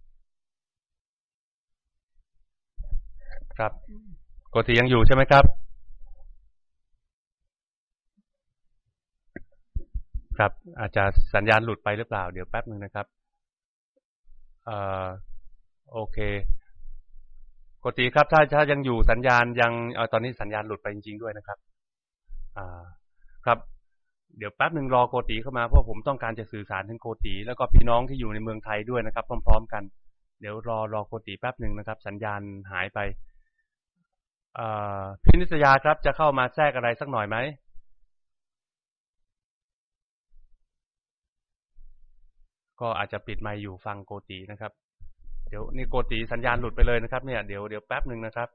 ครับโกติยังอยู่ใช่ไหมครับครับอาจจะสัญญาณหลุดไปหรือเปล่าเดี๋ยวแป๊บนึงนะครับโอเคโกติครับถ้ายังอยู่สัญญาณยังตอนนี้สัญญาณหลุดไปจริงๆด้วยนะครับครับเดี๋ยวแป๊บนึงรอโกติเข้ามาเพราะผมต้องการจะสื่อสารถึงโกติแล้วก็พี่น้องที่อยู่ในเมืองไทยด้วยนะครับพร้อมๆกันเดี๋ยวรอโกติแป๊บนึงนะครับสัญญาณหายไปพี่นิตยาครับจะเข้ามาแทรกอะไรสักหน่อยไหมก็อาจจะปิดไมค์อยู่ฟังโกตินะครับเดี๋ยวนี่โกติสัญญาณหลุดไปเลยนะครับเนี่ยเดี๋ยวแป๊บนึงนะครับ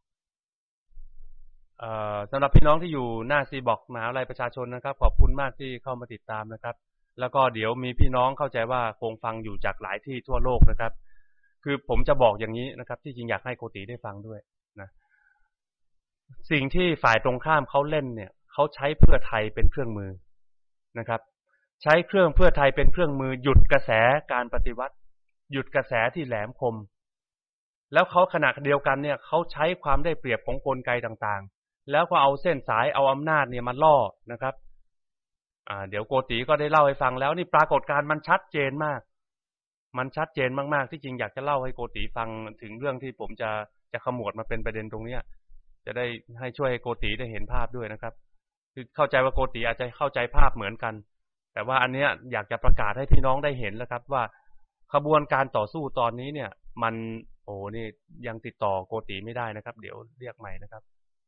สำหรับพี่น้องที่อยู่หน้าซีบ็อกมหาวิทยาลัยประชาชนนะครับขอบคุณมากที่เข้ามาติดตามนะครับแล้วก็เดี๋ยวมีพี่น้องเข้าใจว่าคงฟังอยู่จากหลายที่ทั่วโลกนะครับคือผมจะบอกอย่างนี้นะครับที่จริงอยากให้โกติได้ฟังด้วยนะสิ่งที่ฝ่ายตรงข้ามเขาเล่นเนี่ยเขาใช้เพื่อไทยเป็นเครื่องมือนะครับใช้เพื่อไทยเป็นเครื่องมือหยุดกระแสการปฏิวัติหยุดกระแสที่แหลมคมแล้วเขาขณะเดียวกันเนี่ยเขาใช้ความได้เปรียบของกลไกต่างๆแล้วก็เอาเส้นสายเอาอำนาจเนี่ยมาล่อนะครับเดี๋ยวโกติก็ได้เล่าให้ฟังแล้วนี่ปรากฏการณ์มันชัดเจนมากมันชัดเจนมากๆที่จริงอยากจะเล่าให้โกติฟังถึงเรื่องที่ผมจะขมวดมาเป็นประเด็นตรงนี้จะได้ให้ช่วยให้โกติได้เห็นภาพด้วยนะครับคือเข้าใจว่าโกติอาจจะเข้าใจภาพเหมือนกันแต่ว่าอันเนี้ยอยากจะประกาศให้พี่น้องได้เห็นแล้วครับว่าขบวนการต่อสู้ตอนนี้เนี่ยมันนี่ยังติดต่อโกติไม่ได้นะครับเดี๋ยวเรียกใหม่นะครับ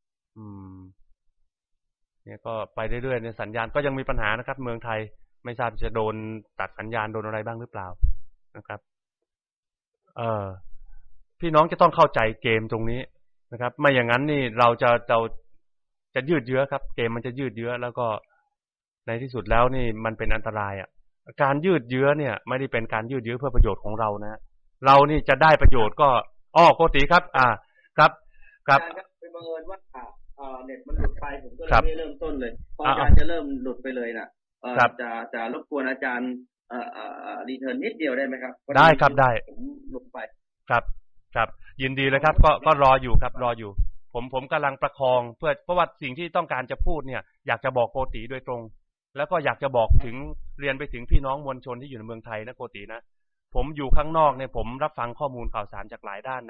เนี่ยก็ไปเรื่อยๆในสัญญาณก็ยังมีปัญหานะครับเมืองไทยไม่ทราบจะโดนตัดสัญญาณโดนอะไรบ้างหรือเปล่านะครับพี่น้องจะต้องเข้าใจเกมตรงนี้นะครับไม่อย่างนั้นนี่เราจะยืดเยื้อครับเกมมันจะยืดเยื้อแล้วก็ในที่สุดแล้วนี่มันเป็นอันตรายการยืดเยื้อเนี่ยไม่ได้เป็นการยืดเยื้อเพื่อประโยชน์ของเรานะเรานี่จะได้ประโยชน์ก็โกติครับครับเป็นบังเอิญว่าเน็ตมันหลุดไปผมก็เลยไม่เริ่มต้นเลยพออาจารย์จะเริ่มหลุดไปเลยนะจะรบกวนอาจารย์รีเทิร์นนิดเดียวได้ไหมครับได้ครับได้ผมหลุดไปครับยินดีเลยครับก็รออยู่ครับรออยู่ผมกำลังประคองเพราะว่าสิ่งที่ต้องการจะพูดเนี่ยอยากจะบอกโกติโดยตรงแล้วก็อยากจะบอกถึงเรียนไปถึงพี่น้องมวลชนที่อยู่ในเมืองไทยนะโกตินะผมอยู่ข้างนอกเนี่ยผมรับฟังข้อมูลข่าวสารจากหลายด้านนะ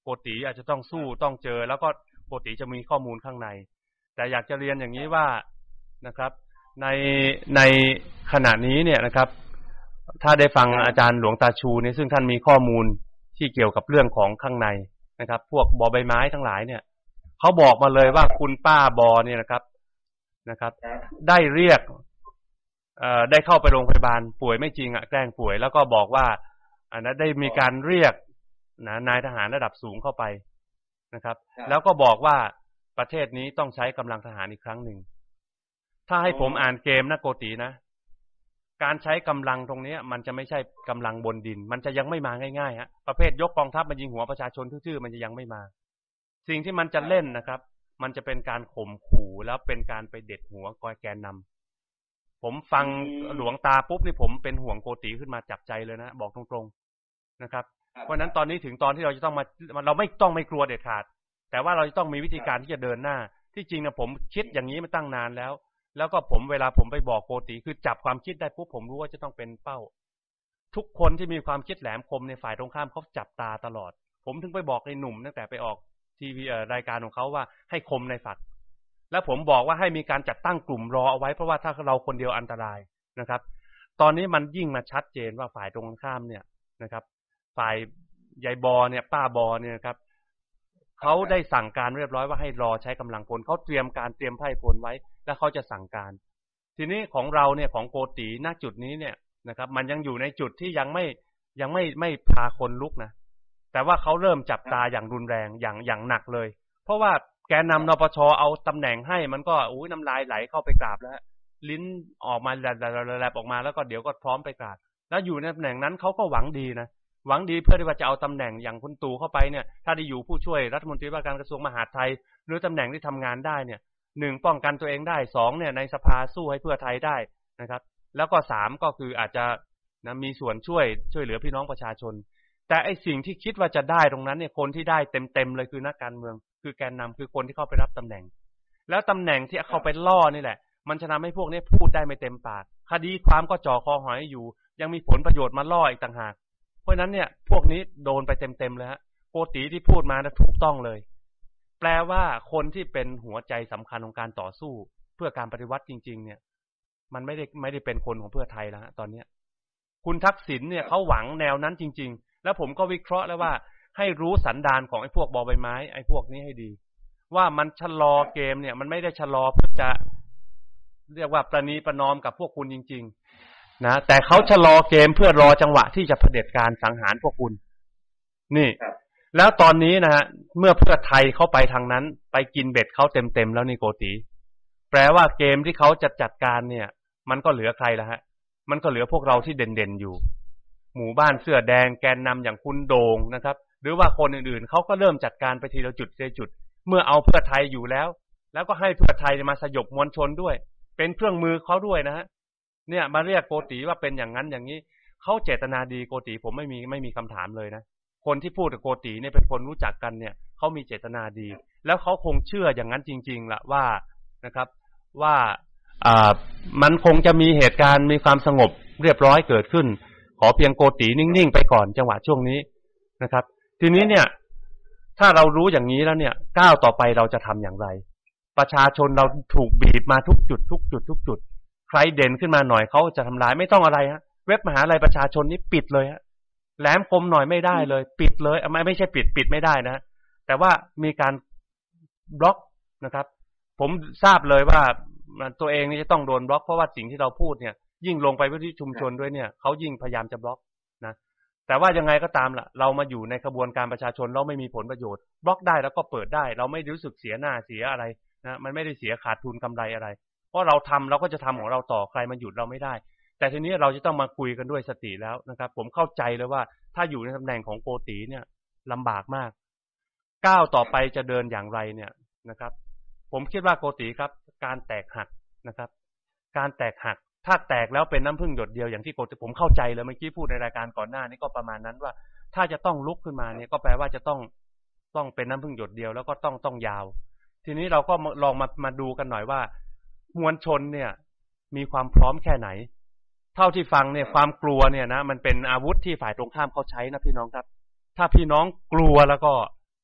โกติอาจจะต้องสู้ต้องเจอแล้วก็โกติจะมีข้อมูลข้างในแต่อยากจะเรียนอย่างนี้ว่านะครับในขณะนี้เนี่ยนะครับถ้าได้ฟังอาจารย์หลวงตาชูเนี่ยซึ่งท่านมีข้อมูลที่เกี่ยวกับเรื่องของข้างในนะครับพวกบอใบไม้ทั้งหลายเนี่ยเขาบอกมาเลยว่าคุณป้าบอเนี่ยนะครับได้เรียกได้เข้าไปโรงพยาบาลป่วยไม่จริงแกล้งป่วยแล้วก็บอกว่าได้มีการเรียกนายทหารระดับสูงเข้าไปนะครับแล้วก็บอกว่าประเทศนี้ต้องใช้กำลังทหารอีกครั้งหนึ่งถ้าให้ผมอ่านเกมนะโกตินะการใช้กำลังตรงนี้มันจะไม่ใช่กำลังบนดินมันจะยังไม่มาง่ายๆฮะประเภทยกกองทัพมายิงหัวประชาชนทื่อๆมันจะยังไม่มาสิ่งที่มันจะเล่นนะครับมันจะเป็นการข่มขู่แล้วเป็นการไปเด็ดหัวแกนนำผมฟังหลวงตาปุ๊บนี่ผมเป็นห่วงโกติขึ้นมาจับใจเลยนะบอกตรงๆนะครับเพราะนั้นตอนนี้ถึงตอนที่เราจะต้องมาเราไม่ต้องไม่กลัวเด็ดขาดแต่ว่าเราจะต้องมีวิธีการที่จะเดินหน้าที่จริงนะผมคิดอย่างนี้มาตั้งนานแล้วก็เวลาผมไปบอกโกติคือจับความคิดได้ปุ๊บผมรู้ว่าจะต้องเป็นเป้าทุกคนที่มีความคิดแหลมคมในฝ่ายตรงข้ามเขาจับตาตลอดผมถึงไปบอกไอ้หนุ่มตั้งแต่ไปออกทีวีรายการของเขาว่าให้คมในฝักแล้วผมบอกว่าให้มีการจัดตั้งกลุ่มรอเอาไว้เพราะว่าถ้าเราคนเดียวอันตรายนะครับตอนนี้มันยิ่งมาชัดเจนว่าฝ่ายตรงข้ามเนี่ยนะครับฝ่ายยายบอเนี่ยป้าบอเนี่ยนะครับเขาได้สั่งการเรียบร้อยว่าให้รอใช้กำลังพลเขาเตรียมไพร่พลไว้แล้วเขาจะสั่งการทีนี้ของเราเนี่ยของโกติณจุดนี้เนี่ยนะครับมันยังอยู่ในจุดที่ยังไม่พาคนลุกนะแต่ว่าเขาเริ่มจับตาอย่างรุนแรงอย่างหนักเลยเพราะว่าแกนนำนปชเอาตำแหน่งให้มันก็น้ำลายไหลเข้าไปกราบแล้วลิ้นออกมาแลบออกมาแล้วก็เดี๋ยวก็พร้อมไปกราบแล้วอยู่ในตำแหน่งนั้นเขาก็หวังดีนะหวังดีเพื่อที่ว่าจะเอาตำแหน่งอย่างคุณตู่เข้าไปเนี่ยถ้าได้อยู่ผู้ช่วยรัฐมนตรีว่าการกระทรวงมหาดไทยหรือตำแหน่งที่ทำงานได้เนี่ย1ป้องกันตัวเองได้2เนี่ยในสภาสู้ให้เพื่อไทยได้นะครับแล้วก็3ก็คืออาจจะมีส่วนช่วยเหลือพี่น้องประชาชนแต่ไอ้สิ่งที่คิดว่าจะได้ตรงนั้นเนี่ยคนที่ได้เต็มเลยคือนักการเมืองคือแกนนำคือคนที่เข้าไปรับตำแหน่งแล้วตำแหน่งที่เข้าไปล่อนี่แหละมันจะทำให้พวกนี้พูดได้ไม่เต็มปากคดีความก็จ่อคอหอยอยู่ยังมีผลประโยชน์มาล่ออีกต่างหากเพราะนั้นเนี่ยพวกนี้โดนไปเต็มเลยฮะโกติที่พูดมานะถูกต้องเลยแปลว่าคนที่เป็นหัวใจสำคัญของการต่อสู้เพื่อการปฏิวัติจริงๆเนี่ยมันไม่ได้เป็นคนของเพื่อไทยแล้วฮะตอนนี้คุณทักษิณเนี่ยเขาหวังแนวนั้นจริงๆแล้วผมก็วิเคราะห์แล้วว่าให้รู้สันดานของไอ้พวกบอใบไม้ไอ้พวกนี้ให้ดีว่ามันชะลอเกมเนี่ยมันไม่ได้ชะลอเพื่อจะเรียกว่าประนีประนอมกับพวกคุณจริงๆนะแต่เขาชะลอเกมเพื่อรอจังหวะที่จะเผด็จการสังหารพวกคุณนี่แล้วตอนนี้นะฮะเมื่อเพื่อไทยเข้าไปทางนั้นไปกินเบ็ดเขาเต็มแล้วนี่โกติแปลว่าเกมที่เขาจะจัดการเนี่ยมันก็เหลือใครละฮะมันก็เหลือพวกเราที่เด่นๆอยู่หมู่บ้านเสื้อแดงแกนนำอย่างคุณโด่งนะครับหรือว่าคนอื่นๆเขาก็เริ่มจัดการไปทีละจุดเมื่อเอาเพื่อไทยอยู่แล้วก็ให้เพื่อไทยมาสยบมวลชนด้วยเป็นเครื่องมือเขาด้วยนะฮะเนี่ยมาเรียกโกติว่าเป็นอย่างนั้นอย่างนี้เขาเจตนาดีโกติผมไม่มีคำถามเลยนะคนที่พูดกับโกติเนี่ยเป็นคนรู้จักกันเนี่ยเขามีเจตนาดีแล้วเขาคงเชื่ออย่างนั้นจริงๆล่ะว่านะครับว่ามันคงจะมีเหตุการณ์มีความสงบเรียบร้อยเกิดขึ้นขอเพียงโกตินิ่งๆไปก่อนจังหวะช่วงนี้นะครับทีนี้เนี่ยถ้าเรารู้อย่างนี้แล้วเนี่ยก้าวต่อไปเราจะทำอย่างไรประชาชนเราถูกบีบมาทุกจุดใครเด่นขึ้นมาหน่อยเขาจะทำลายไม่ต้องอะไรฮะเว็บมหาลัยประชาชนนี่ปิดเลยฮะแหลมคมหน่อยไม่ได้เลยปิดเลยไม่ใช่ปิดไม่ได้นะแต่ว่ามีการบล็อกนะครับผมทราบเลยว่าตัวเองนี่จะต้องโดนบล็อกเพราะว่าสิ่งที่เราพูดเนี่ยยิ่งลงไปพื้นที่ชุมชนด้วยเนี่ยเขายิ่งพยายามจะบล็อกนะแต่ว่ายังไงก็ตามล่ะเรามาอยู่ในกระบวนการประชาชนเราไม่มีผลประโยชน์บล็อกได้แล้วก็เปิดได้เราไม่รู้สึกเสียหน้าเสียอะไรนะมันไม่ได้เสียขาดทุนกำไรอะไรเพราะเราทำเราก็จะทำของเราต่อใครมาหยุดเราไม่ได้แต่ทีนี้เราจะต้องมาคุยกันด้วยสติแล้วนะครับผมเข้าใจเลยว่าถ้าอยู่ในตำแหน่งของโกติเนี่ยลำบากมากก้าวต่อไปจะเดินอย่างไรเนี่ยนะครับผมคิดว่าโกติครับการแตกหักนะครับการแตกหักถ้าแตกแล้วเป็นน้ำพึ่งหยดเดียวอย่างที่โกติผมเข้าใจเลยเมื่อกี้พูดในรายการก่อนหน้านี้ก็ประมาณนั้นว่าถ้าจะต้องลุกขึ้นมาเนี่ยก็แปลว่าจะต้องเป็นน้ำพึ่งหยดเดียวแล้วก็ต้องยาวทีนี้เราก็ลองมาดูกันหน่อยว่ามวลชนเนี่ยมีความพร้อมแค่ไหนเท่าที่ฟังเนี่ยความกลัวเนี่ยนะมันเป็นอาวุธที่ฝ่ายตรงข้ามเขาใช้นะพี่น้องครับถ้าพี่น้องกลัวแล้วก็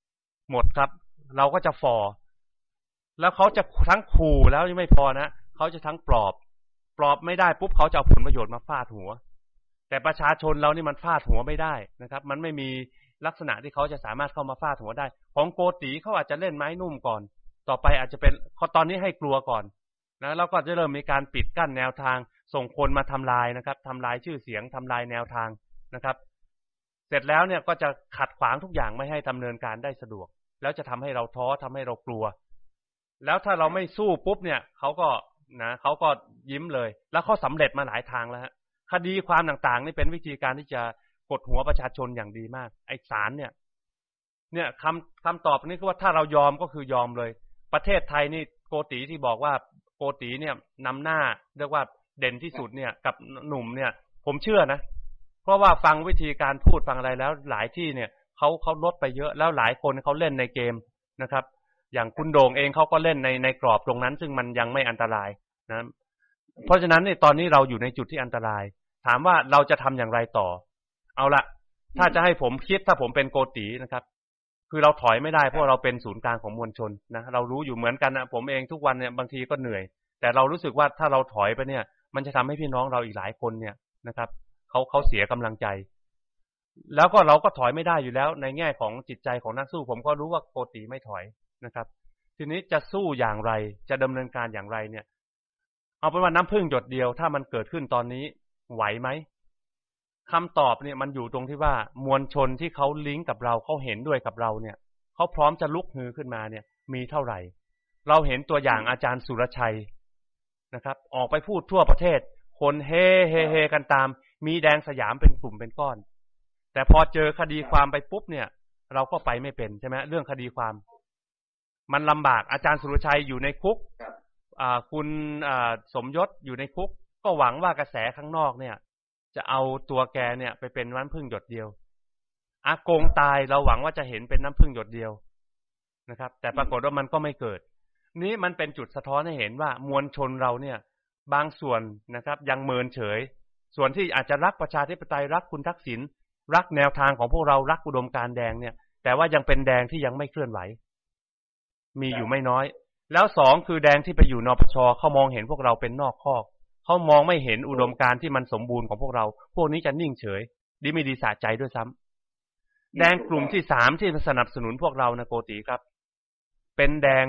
หมดครับเราก็จะฝ่อแล้วเขาจะทั้งขู่แล้วยังไม่พอนะเขาจะทั้งปลอบไม่ได้ปุ๊บเขาจะเอาผลประโยชน์มาฟาดหัวแต่ประชาชนเรานี่มันฟาดหัวไม่ได้นะครับมันไม่มีลักษณะที่เขาจะสามารถเข้ามาฟาดหัวได้ของโกติเขาอาจจะเล่นไม้นุ่มก่อนต่อไปอาจจะเป็นตอนนี้ให้กลัวก่อนนะแล้วก็จะเริ่มมีการปิดกั้นแนวทางส่งคนมาทำลายนะครับทำลายชื่อเสียงทำลายแนวทางนะครับเสร็จแล้วเนี่ยก็จะขัดขวางทุกอย่างไม่ให้ดำเนินการได้สะดวกแล้วจะทำให้เราท้อทำให้เรากลัวแล้วถ้าเราไม่สู้ปุ๊บเนี่ยเขาก็ยิ้มเลยแล้วเขาสำเร็จมาหลายทางแล้วฮะคดีความต่างๆนี่เป็นวิธีการที่จะกดหัวประชาชนอย่างดีมากไอ้ศาลเนี่ยคำตอบนี้คือว่าถ้าเรายอมก็คือยอมเลยประเทศไทยนี่โกติที่บอกว่าโกติเนี่ยนำหน้าเรียกว่าเด่นที่สุดเนี่ยกับหนุ่มเนี่ยผมเชื่อนะเพราะว่าฟังวิธีการพูดฟังอะไรแล้วหลายที่เนี่ยเขาลดไปเยอะแล้วหลายคนเขาเล่นในเกมนะครับอย่างคุณโด่งเองเขาก็เล่นในกรอบตรงนั้นซึ่งมันยังไม่อันตรายนะเพราะฉะนั้นเนี่ยตอนนี้เราอยู่ในจุดที่อันตรายถามว่าเราจะทำอย่างไรต่อเอาละถ้าจะให้ผมคิดถ้าผมเป็นโกตินะครับคือเราถอยไม่ได้เพราะเราเป็นศูนย์กลางของมวลชนนะเรารู้อยู่เหมือนกันนะผมเองทุกวันเนี่ยบางทีก็เหนื่อยแต่เรารู้สึกว่าถ้าเราถอยไปเนี่ยมันจะทำให้พี่น้องเราอีกหลายคนเนี่ยนะครับเขาเสียกำลังใจแล้วก็เราก็ถอยไม่ได้อยู่แล้วในแง่ของจิตใจของนักสู้ผมก็รู้ว่าโกติไม่ถอยนะครับทีนี้จะสู้อย่างไรจะดำเนินการอย่างไรเนี่ยเอาเป็นว่าน้ำพึ่งหยดเดียวถ้ามันเกิดขึ้นตอนนี้ไหวไหมคำตอบเนี่ยมันอยู่ตรงที่ว่ามวลชนที่เขาลิงก์กับเราเขาเห็นด้วยกับเราเนี่ยเขาพร้อมจะลุกฮือขึ้นมาเนี่ยมีเท่าไหร่เราเห็นตัวอย่างอาจารย์สุรชัยนะครับออกไปพูดทั่วประเทศคนเฮกันตามมีแดงสยามเป็นกลุ่มเป็นก้อนแต่พอเจอคดีความไปปุ๊บเนี่ยเราก็ไปไม่เป็นใช่ไหมเรื่องคดีความมันลำบากอาจารย์สุรชัยอยู่ในคุกคุณสมยศอยู่ในคุกก็หวังว่ากระแสข้างนอกเนี่ยจะเอาตัวแกเนี่ยไปเป็นน้ำพึ่งหยดเดียวอากงตายเราหวังว่าจะเห็นเป็นน้ำพึ่งหยดเดียวนะครับแต่ปรากฏว่ามันก็ไม่เกิดนี้มันเป็นจุดสะท้อนให้เห็นว่ามวลชนเราเนี่ยบางส่วนนะครับยังเมินเฉยส่วนที่อาจจะรักประชาธิปไตยรักคุณทักษิณรักแนวทางของพวกเรารักอุดมการณ์แดงเนี่ยแต่ว่ายังเป็นแดงที่ยังไม่เคลื่อนไหวมีอยู่ไม่น้อยแล้วสองคือแดงที่ไปอยู่นปชเขามองเห็นพวกเราเป็นนอกคอกเขามองไม่เห็นอุดมการณ์ที่มันสมบูรณ์ของพวกเราพวกนี้จะนิ่งเฉยดีไม่ดีสะใจด้วยซ้ำแดงกลุ่มที่สามที่สนับสนุนพวกเรานะโกติครับเป็นแดง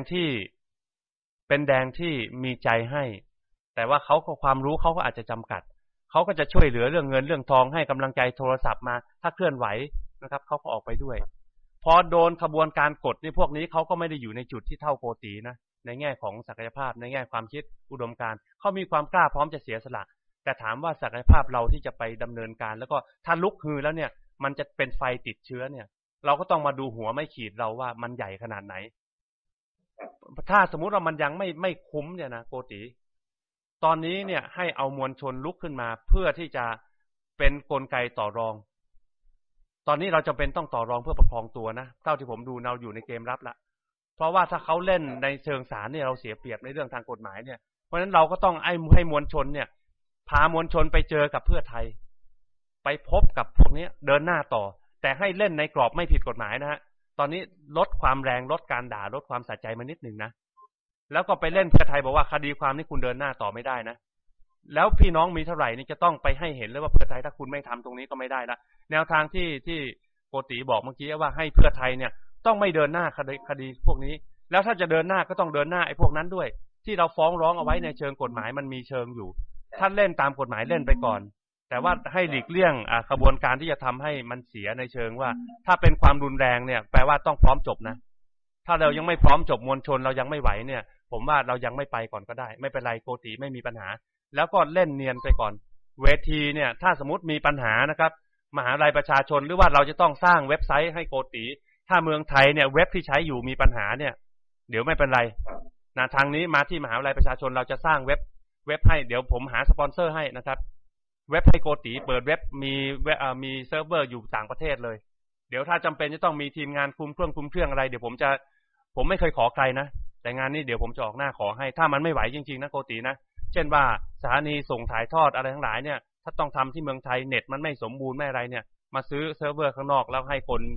ที่มีใจให้แต่ว่าเขาก็ความรู้เขาก็อาจจะจำกัดเขาก็จะช่วยเหลือเรื่องเงินเรื่องทองให้กำลังใจโทรศัพท์มาถ้าเคลื่อนไหวนะครับเขาก็ออกไปด้วยพอโดนขบวนการกดนี่พวกนี้เขาก็ไม่ได้อยู่ในจุดที่เท่าโกตินะในแง่ของศักยภาพในแง่ความคิดอุดมการณ์เขามีความกล้าพร้อมจะเสียสละแต่ถามว่าศักยภาพเราที่จะไปดำเนินการแล้วก็ถ้าลุกฮือแล้วเนี่ยมันจะเป็นไฟติดเชื้อเนี่ยเราก็ต้องมาดูหัวไม่ขีดเราว่ามันใหญ่ขนาดไหนถ้าสมมุติว่ามันยังไม่คุ้มเนี่ยนะโกติตอนนี้เนี่ยให้เอามวลชนลุกขึ้นมาเพื่อที่จะเป็นกลไกต่อรองตอนนี้เราจำเป็นต้องต่อรองเพื่อประคองตัวนะเท่าที่ผมดูเราอยู่ในเกมรับละเพราะว่าถ้าเขาเล่นในเชิงศาลเนี่ยเราเสียเปรียบในเรื่องทางกฎหมายเนี่ยเพราะฉะนั้นเราก็ต้องให้มวลชนเนี่ยพามวลชนไปเจอกับเพื่อไทยไปพบกับพวกนี้เดินหน้าต่อแต่ให้เล่นในกรอบไม่ผิดกฎหมายนะฮะตอนนี้ลดความแรงลดการด่าลดความสะใจมานิดนึงนะแล้วก็ไปเล่นเพื่อไทยบอกว่าคดีความนี่คุณเดินหน้าต่อไม่ได้นะแล้วพี่น้องมีเท่าไหร่นี่จะต้องไปให้เห็นเลยว่าเพื่อไทยถ้าคุณไม่ทำตรงนี้ก็ไม่ได้ละแนวทางที่โกติบอกเมื่อกี้ว่าให้เพื่อไทยเนี่ยต้องไม่เดินหน้าคดีพวกนี้แล้วถ้าจะเดินหน้าก็ต้องเดินหน้าไอ้พวกนั้นด้วยที่เราฟ้องร้องเอาไว้ในเชิงกฎหมายมันมีเชิงอยู่ท่านเล่นตามกฎหมายเล่นไปก่อนแต่ว่าให้หลีกเลี่ยงกระบวนการที่จะทำให้มันเสียในเชิงว่าถ้าเป็นความรุนแรงเนี่ยแปลว่าต้องพร้อมจบนะถ้าเรายังไม่พร้อมจบมวลชนเรายังไม่ไหวเนี่ยผมว่าเรายังไม่ไปก่อนก็ได้ไม่เป็นไรโกติไม่มีปัญหาแล้วก็เล่นเนียนไปก่อนเวทีเนี่ยถ้าสมมติมีปัญหานะครับมหาวิทยาลัยประชาชนหรือว่าเราจะต้องสร้างเว็บไซต์ให้โกติถ้าเมืองไทยเนี่ยเว็บที่ใช้อยู่มีปัญหาเนี่ยเดี๋ยวไม่เป็นไรนะทางนี้มาที่มหาวิทยาลัยประชาชนเราจะสร้างเว็บให้เดี๋ยวผมหาสปอนเซอร์ให้นะครับเว็บให้โกติเปิดเว็บมีเซิร์ฟเวอร์อยู่ต่างประเทศเลยเดี๋ยวถ้าจำเป็นจะต้องมีทีมงานคุมเครื่องอะไรเดี๋ยวผมไม่เคยขอใครนะแต่งานนี้เดี๋ยวผมจะออกหน้าขอให้ถ้ามันไม่ไหวจริงๆนะโกตินะเช่นว่าสถานีส่งถ่ายทอดอะไรทั้งหลายเนี่ยถ้าต้องทำที่เมืองไทยเน็ตมันไม่สมบูรณ์ไม่อะไรเนี่ยมาซื้อเซิร์ฟเวอร์ข้างนอกแล้วให้คน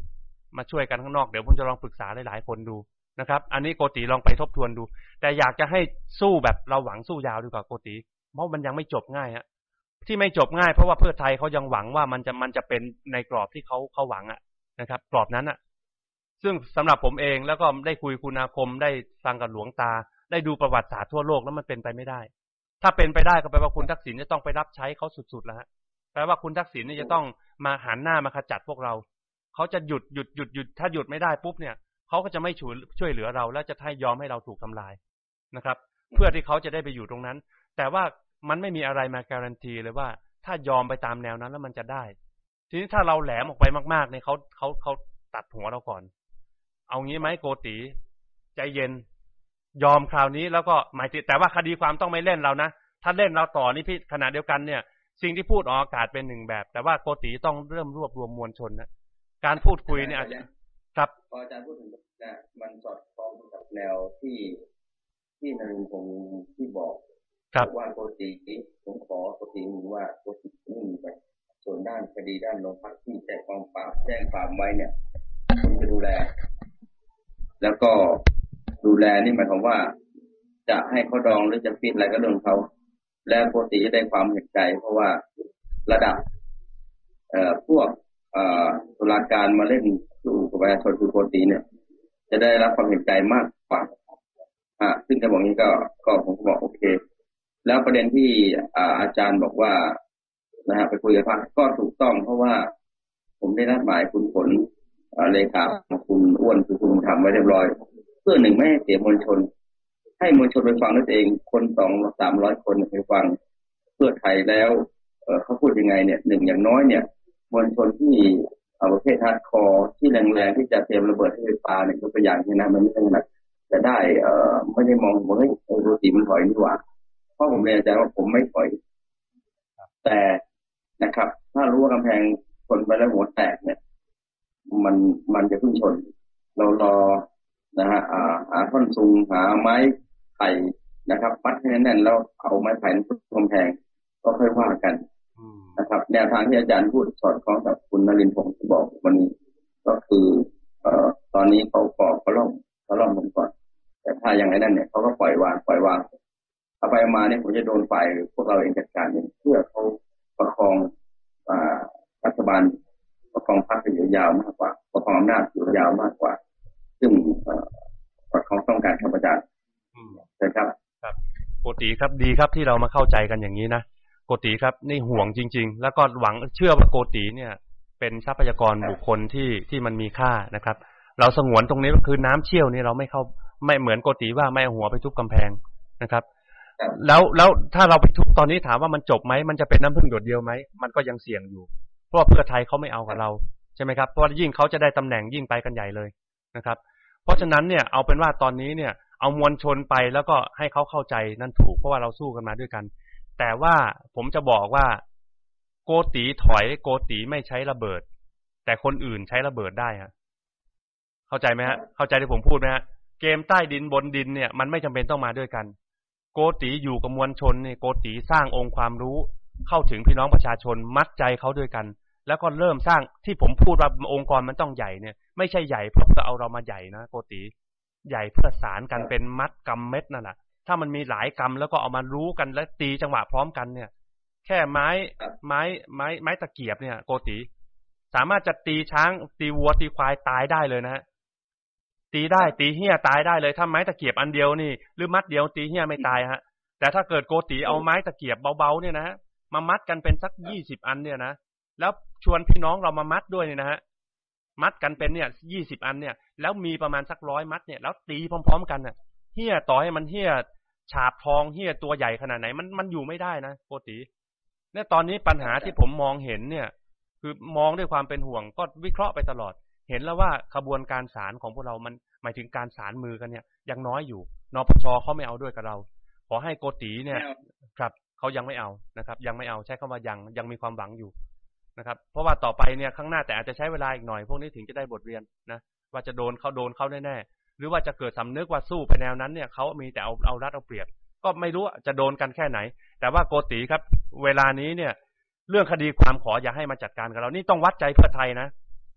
มาช่วยกันข้างนอกเดี๋ยวผมจะลองปรึกษาหลายๆคนดูนะครับอันนี้โกติลองไปทบทวนดูแต่อยากจะให้สู้แบบเราหวังสู้ยาวดีกว่าโกติเพราะมันยังไม่จบง่ายฮะที่ไม่จบง่ายเพราะว่าเพื่อไทยเขายังหวังว่ามันจะเป็นในกรอบที่เขาหวังนะครับกรอบนั้นซึ่งสำหรับผมเองแล้วก็ได้คุยคุณอาคมได้ฟังกับหลวงตาได้ดูประวัติศาสตร์ทั่วโลกแล้วมันเป็นไปไม่ได้ถ้าเป็นไปได้ก็แปลว่าคุณทักษิณจะต้องไปรับใช้เขาสุดๆแล้วฮะแปลว่าคุณทักษิณนี่จะต้องมาหันหน้ามาขจัดพวกเราเขาจะหยุดถ้าหยุดไม่ได้ปุ๊บเนี่ยเขาก็จะไม่ช่วยเหลือเราแล้วจะให้ยอมให้เราถูกทำลายนะครับเพื่อที่เขาจะได้ไปอยู่ตรงนั้นแต่ว่ามันไม่มีอะไรมาการันตีเลยว่าถ้ายอมไปตามแนวนั้นแล้วมันจะได้ทีนี้ถ้าเราแหลมออกไปมากๆเนี่ยเขาตัดหัวเราก่อนเอางี้ไหมโกติใจเย็นยอมคราวนี้แล้วก็หมายถึงแต่ว่าคดีความต้องไม่เล่นเรานะถ้าเล่นเราต่อนี่พี่ขณะเดียวกันเนี่ยสิ่งที่พูดออกอากาศเป็นหนึ่งแบบแต่ว่าโกติต้องเริ่มรวบรวมมวลชนนะการพูดคุยเนี่ยครับพออาจารย์พูดถึงนะมันสอดคล้องกับแนวที่นรินทร์คงที่บอกว่าโกติผมขอโกติว่าโกตินิ่งไปส่วนด้านคดีด้านโรงพักที่แจ้งความไว้เนี่ยผมจะดูแลแล้วก็ดูแลนี่หมายความว่าจะให้เขาดองหรือจะฟิตอะไรก็เรื่องเขาและโกติจะได้ความเห็นใจเพราะว่าระดับพวกตุลาการมาเล่นสู่กับประชาชนคือโกติเนี่ยจะได้รับความเห็นใจมากกว่าซึ่งจะบอกนี้ก็ผมก็บอกโอเคแล้วประเด็นที่อาจารย์บอกว่านะฮะไปคุยกับพรรคก็ถูกต้องเพราะว่าผมได้นัดหมายคุณผลเลขาคุณอ้วนคือคุณทำไว้เรียบร้อยเพื่อหนึ่งไม่ให้เสียมวลชนให้มวลชนไปฟังด้วยตัวเองคน200-300 คนไปฟังเพื่อไทยแล้วเขาพูดยังไงเนี่ยหนึ่งอย่างน้อยเนี่ยมวลชนที่ประเภทฮาร์ดคอร์ที่แรงๆที่จะเตรียมระเบิดให้ไฟฟ้าเนี่ยตัวอย่างนี้นะมันไม่ใช่หนักจะได้ไม่ได้มองว่าเฮ้ยโรตีมันถอยนี่หว่าเพราะผมเรียนอาจารย์ว่าผมไม่ถอยแต่นะครับถ้ารู้ว่ากำแพงชนไปแล้วหัวแตกเนี่ยมันจะพึ่งชนเรารอนะฮะหาท่อนซุงหาไม้ไผ่นะครับมัดให้แน่นๆแล้วเอาไม้ไผ่ทุบกำแพงก็ค่อยว่ากันนะครับแนวทางที่อาจารย์พูดสอดคล้องกับคุณนรินทร์พงศ์ที่บอกวันนี้ก็คือตอนนี้เขาล่อมผมก่อนแต่ถ้าอย่างนั้นเนี่ยเขาก็ปล่อยวางเอาไปมาเนี่ยผมจะโดนฝ่ายพวกเราเองจัดการเนี่ยเพื่อเขาประคองรัฐบาลประคองพรรคอยู่ยาวมากกว่าประคองอำนาจอยู่ยาวมากกว่าซึ่งประคองต้องการครับอาจารย์ใช่ครับโกติครับดีครับที่เรามาเข้าใจกันอย่างนี้นะโกติครับนี่ห่วงจริงๆแล้วก็หวังเชื่อว่าโกติเนี่ยเป็นทรัพยากรบุคคลที่มันมีค่านะครับเราสงวนตรงนี้ก็คือน้ำเชี่ยวนี่เราไม่เข้าไม่เหมือนโกติว่าไม่เอาหัวไปทุบกำแพงนะครับแล้วถ้าเราไปทุบตอนนี้ถามว่ามันจบไหมมันจะเป็นน้ำพึ่งหยดเดียวไหมมันก็ยังเสี่ยงอยู่เพราะเพื่อไทยเขาไม่เอากับเราใช่ไหมครับเพราะยิ่งเขาจะได้ตำแหน่งยิ่งไปกันใหญ่เลยนะครับเพราะฉะนั้นเนี่ยเอาเป็นว่าตอนนี้เนี่ยเอามวลชนไปแล้วก็ให้เขาเข้าใจนั่นถูกเพราะว่าเราสู้กันมาด้วยกันแต่ว่าผมจะบอกว่าโกติถอยโกติไม่ใช้ระเบิดแต่คนอื่นใช้ระเบิดได้ฮะเข้าใจไหมฮะเข้าใจที่ผมพูดไหมฮะเกมใต้ดินบนดินเนี่ยมันไม่จำเป็นต้องมาด้วยกันโกติอยู่กับมวลชนเนี่ยโกติสร้างองค์ความรู้เข้าถึงพี่น้องประชาชนมัดใจเขาด้วยกันแล้วก็เริ่มสร้างที่ผมพูดว่าองค์กรมันต้องใหญ่เนี่ยไม่ใช่ใหญ่เพราะจะเอาเรามาใหญ่นะโกติใหญ่เพื่อสารกันเป็นมัดกำเม็ดนั่นแหละถ้ามันมีหลายกำแล้วก็เอามารู้กันและตีจังหวะพร้อมกันเนี่ยแค่ไม้ตะเกียบเนี่ยโกติสามารถจะตีช้างตีวัวตีควายตายได้เลยนะฮะตีได้ตีเหี้ยตายได้เลยถ้าไม้ตะเกียบอันเดียวนี่หรือมัดเดียวตีเหี้ยไม่ตายฮะแต่ถ้าเกิดโกติเอาไม้ตะเกียบเบาๆเนี่ยนะฮะมามัดกันเป็นสัก20 อันเนี่ยนะแล้วชวนพี่น้องเรามามัดด้วยเนี่ยนะฮะมัดกันเป็นเนี่ย20 อันเนี่ยแล้วมีประมาณสัก100 มัดเนี่ยแล้วตีพร้อมๆกันน่ะเหี้ยต่อให้มันเหี้ยฉาบทองเหี้ยตัวใหญ่ขนาดไหนมันอยู่ไม่ได้นะโกติเนี่ยตอนนี้ปัญหาที่ผมมองเห็นเนี่ยคือมองด้วยความเป็นห่วงก็วิเคราะห์ไปตลอดเห็นแล้วว่าขบวนการศาลของพวกเรามันหมายถึงการศาลมือกันเนี่ยยังน้อยอยู่นปช.เขาไม่เอาด้วยกับเราขอให้โกติเนี่ยครับเขายังไม่เอานะครับยังไม่เอาใช้คำว่ายังมีความหวังอยู่นะครับเพราะว่าต่อไปเนี่ยข้างหน้าแต่อาจจะใช้เวลาอีกหน่อยพวกนี้ถึงจะได้บทเรียนนะว่าจะโดนเขาแน่ๆหรือว่าจะเกิดสำนึกว่าสู้ไปแนวนั้นเนี่ยเขามีแต่เอารัดเอาเปรียบก็ไม่รู้จะโดนกันแค่ไหนแต่ว่าโกติครับเวลานี้เนี่ยเรื่องคดีความขออย่าให้มาจัดการกับเรานี่ต้องวัดใจเพื่อไทยนะ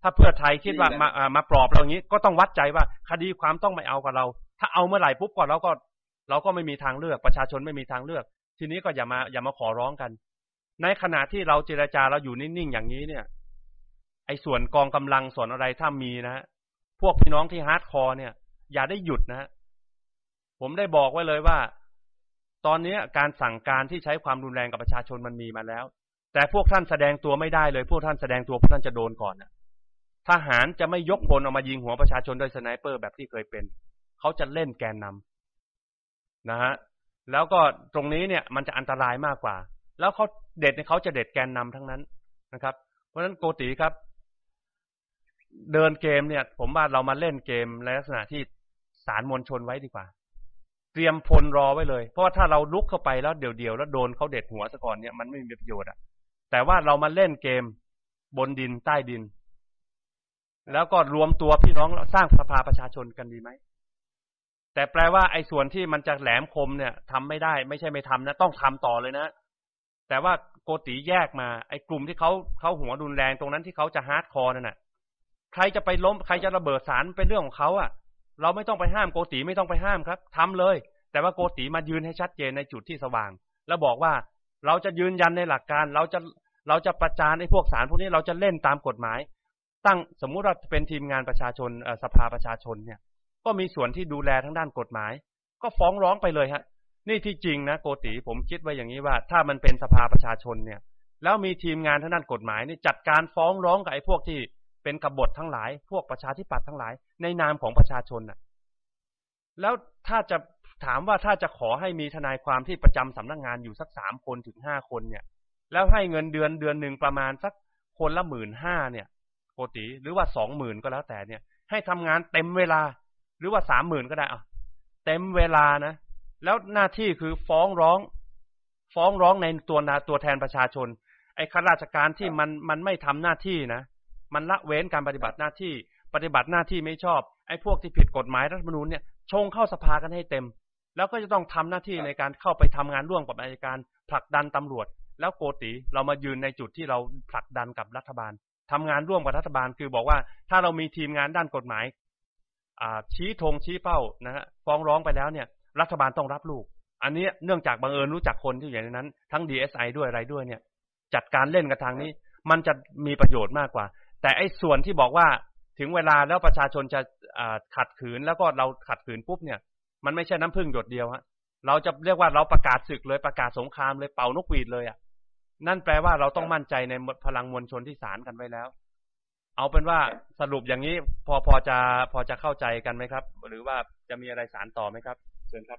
ถ้าเพื่อไทยคิดว่ามาปลอบเราอย่างนี้ก็ต้องวัดใจว่าคดีความต้องไม่เอากับเราถ้าเอาเมื่อไหร่ปุ๊บก่อนเราก็ไม่มีทางเลือกประชาชนไม่มีทางเลือกทีนี้ก็อย่ามาขอร้องกันในขณะที่เราเจรจาเราอยู่นิ่งๆอย่างนี้เนี่ยไอ้ส่วนกองกำลังส่วนอะไรถ้ามีนะพวกพี่น้องที่ฮาร์ดคอร์เนี่ยอย่าได้หยุดนะผมได้บอกไว้เลยว่าตอนนี้การสั่งการที่ใช้ความรุนแรงกับประชาชนมันมีมาแล้วแต่พวกท่านแสดงตัวไม่ได้เลยพวกท่านแสดงตัวพวกท่านจะโดนก่อนนะทหารจะไม่ยกพลออกมายิงหัวประชาชนด้วยสไนเปอร์แบบที่เคยเป็นเขาจะเล่นแกนนำนะฮะแล้วก็ตรงนี้เนี่ยมันจะอันตรายมากกว่าแล้วเขาเด็ดเขาจะเด็ดแกนนำทั้งนั้นนะครับเพราะฉะนั้นโกติครับเดินเกมเนี่ยผมว่าเรามาเล่นเกมในลักษณะที่สารมวลชนไว้ดีกว่าเตรียมพลรอไว้เลยเพราะว่าถ้าเราลุกเข้าไปแล้วเดี่ยวๆแล้วโดนเขาเด็ดหัวซะก่อนเนี่ยมันไม่มีประโยชน์อ่ะแต่ว่าเรามาเล่นเกมบนดินใต้ดินแล้วก็รวมตัวพี่น้องสร้างสภาประชาชนกันดีไหมแต่แปลว่าไอ้ส่วนที่มันจะแหลมคมเนี่ยทำไม่ได้ไม่ใช่ไม่ทำนะต้องทำต่อเลยนะแต่ว่าโกติแยกมาไอ้กลุ่มที่เขาหัวรุนแรงตรงนั้นที่เขาจะฮาร์ดคอร์นั่นน่ะใครจะไปล้มใครจะระเบิดศาลเป็นเรื่องของเขาอ่ะเราไม่ต้องไปห้ามโกติไม่ต้องไปห้ามครับทำเลยแต่ว่าโกติมายืนให้ชัดเจนในจุดที่สว่างแล้วบอกว่าเราจะยืนยันในหลักการเราจะประจานไอ้พวกศาลพวกนี้เราจะเล่นตามกฎหมายตั้งสมมุติว่าเป็นทีมงานประชาชนสภาประชาชนเนี่ยก็มีส่วนที่ดูแลทั้งด้านกฎหมายก็ฟ้องร้องไปเลยฮะนี่ที่จริงนะโกติผมคิดไว้อย่างนี้ว่าถ้ามันเป็นสภาประชาชนเนี่ยแล้วมีทีมงานทางด้านกฎหมายนี่จัดการฟ้องร้องกับไอ้พวกที่เป็นกบฏทั้งหลายพวกประชาธิปัตย์ทั้งหลายในนามของประชาชนน่ะแล้วถ้าจะถามว่าถ้าจะขอให้มีทนายความที่ประจำสำนักงานอยู่สัก3 คนถึง5 คนเนี่ยแล้วให้เงินเดือนหนึ่งประมาณสักคนละ 15,000 เนี่ยโกติหรือว่า 20,000 ก็แล้วแต่เนี่ยให้ทำงานเต็มเวลาหรือว่า 30,000 ก็ได้เต็มเวลานะแล้วหน้าที่คือฟ้องร้องในตัวแทนประชาชนไอ้ข้าราชการที่มันไม่ทำหน้าที่นะมันละเว้นการปฏิบัติหน้าที่ไม่ชอบไอ้พวกที่ผิดกฎหมายรัฐธรรมนูญเนี่ยชงเข้าสภากันให้เต็มแล้วก็จะต้องทำหน้าที่ในการเข้าไปทำงานร่วมกับอัยการผลักดันตำรวจแล้วโกติเรามายืนในจุดที่เราผลักดันกับรัฐบาลทำงานร่วมกับรัฐบาลคือบอกว่าถ้าเรามีทีมงานด้านกฎหมายชี้ธงชี้เป้านะฮะฟ้องร้องไปแล้วเนี่ยรัฐบาลต้องรับลูกอันนี้เนื่องจากบังเอิญรู้จักคนที่อยู่ในนั้นทั้ง DSI ด้วยอะไรด้วยเนี่ยจัดการเล่นกับทางนี้มันจะมีประโยชน์มากกว่าแต่ไอ้ส่วนที่บอกว่าถึงเวลาแล้วประชาชนจะขัดขืนแล้วก็เราขัดขืนปุ๊บเนี่ยมันไม่ใช่น้ำพึ่งหยดเดียวฮะเราจะเรียกว่าเราประกาศศึกเลยประกาศสงครามเลยเป่านกหวีดเลยอ่ะนั่นแปลว่าเราต้องมั่นใจในพลังมวลชนที่สารกันไว้แล้วเอาเป็นว่าสรุปอย่างนี้พอจะเข้าใจกันไหมครับหรือว่าจะมีอะไรสารต่อไหมครับเชิญครับ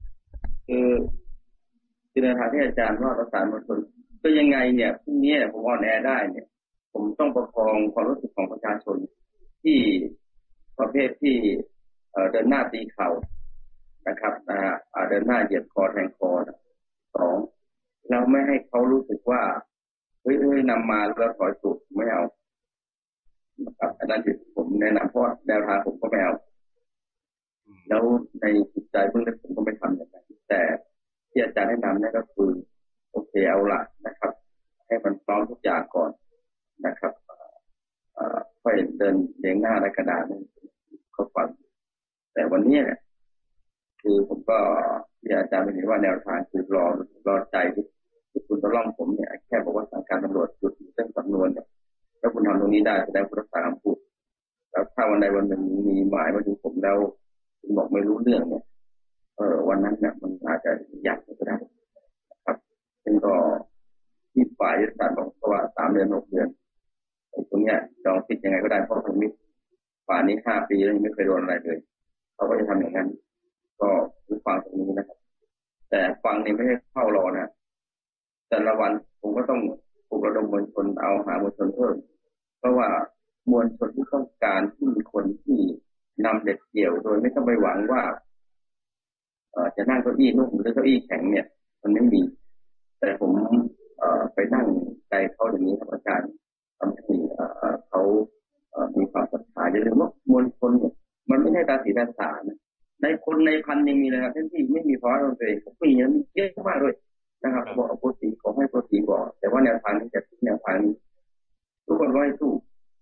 คือในทางที่อาจารย์ว่าประสานมวลชนก็ยังไงเนี่ยพรุ่งนี้ผมออนแอร์ได้เนี่ยผมต้องประคองความรู้สึกของประชาชนที่ประเภทที่เดินหน้าตีเข่านะครับเดินหน้าเหยียดคอแทงคอ2เราไม่ให้เขารู้สึกว่าเฮ้ยนำมาแล้วถอยสุดไม่เอานะครับอันนั้นผมแนะนำเพราะแนวทางผมก็ไม่เอาแล้วในจิตใจเบื้องลึกผมก็ไม่ทำอย่างนั้นแต่ที่อาจารย์แนะนำนั่นก็คือโอเคเอาละนะครับให้มันพร้อมทุกอย่างก่อนนะครับค่อยเดินเลี้ยงหน้าในกระดาษนี่เขาฟังแต่วันนี้เนี่ยคือผมก็ที่อาจารย์ไม่เห็นว่าแนวทางคือรอใจที่คุณตะล่อมผมเนี่ยแค่บอกว่าสั่งการตำรวจหยุดเรื่องสำนวนเนี่ยถ้าคุณทำตรงนี้ได้แสดงคุณรักษาคำพูดแล้วถ้าวันใดวันหนึ่งมีหมายมาถึงผมแล้วคุณบอกไม่รู้เรื่องเนี่ยวันนั้นเนี่ยมันอาจจะยากก็ได้นะครับซึ่งก็ที่ฝ่ายยุติธรรมบอกว่า3 เดือน 6 เดือนตรงเนี้ยจองติดยังไงก็ได้เพราะผมมีฝ่ายนี้5 ปีแล้วยังไม่เคยโดนอะไรเลยเขาก็จะทำอย่างนั้นก็คือฟังตรงนี้นะครับแต่ฟังนี่ไม่ใช่เข้ารอนะแต่ละวันผมก็ต้องปลุกระดมมวลชนเอาหามวลชนเพิ่มเพราะว่ามวลชนที่ต้องการที่มีคนที่นำเด็ดเกี่ยวโดยไม่ต้องไปหวังว่าจะนั่งเก้าอี้นุ่มหรือเก้าอี้แข็งเนี่ยมันไม่มีแต่ผมไปนั่งใจเขาอย่างนี้ครับอาจารย์ทำให้เขามีความศรัทธาอย่าลืมว่ามวลชนเนี่ยมันไม่ใช่ตาสีตาสานะในคนในพันยังมีเลยครับที่ไม่มีภาวะของตัวเองเขามีนะมีเยอะมากเลยนะครับบอกโปรตีขอให้โปรตีบอกแต่ว่าแนวทางที่จะแนวทางนี้ทุกคนก็ให้สู้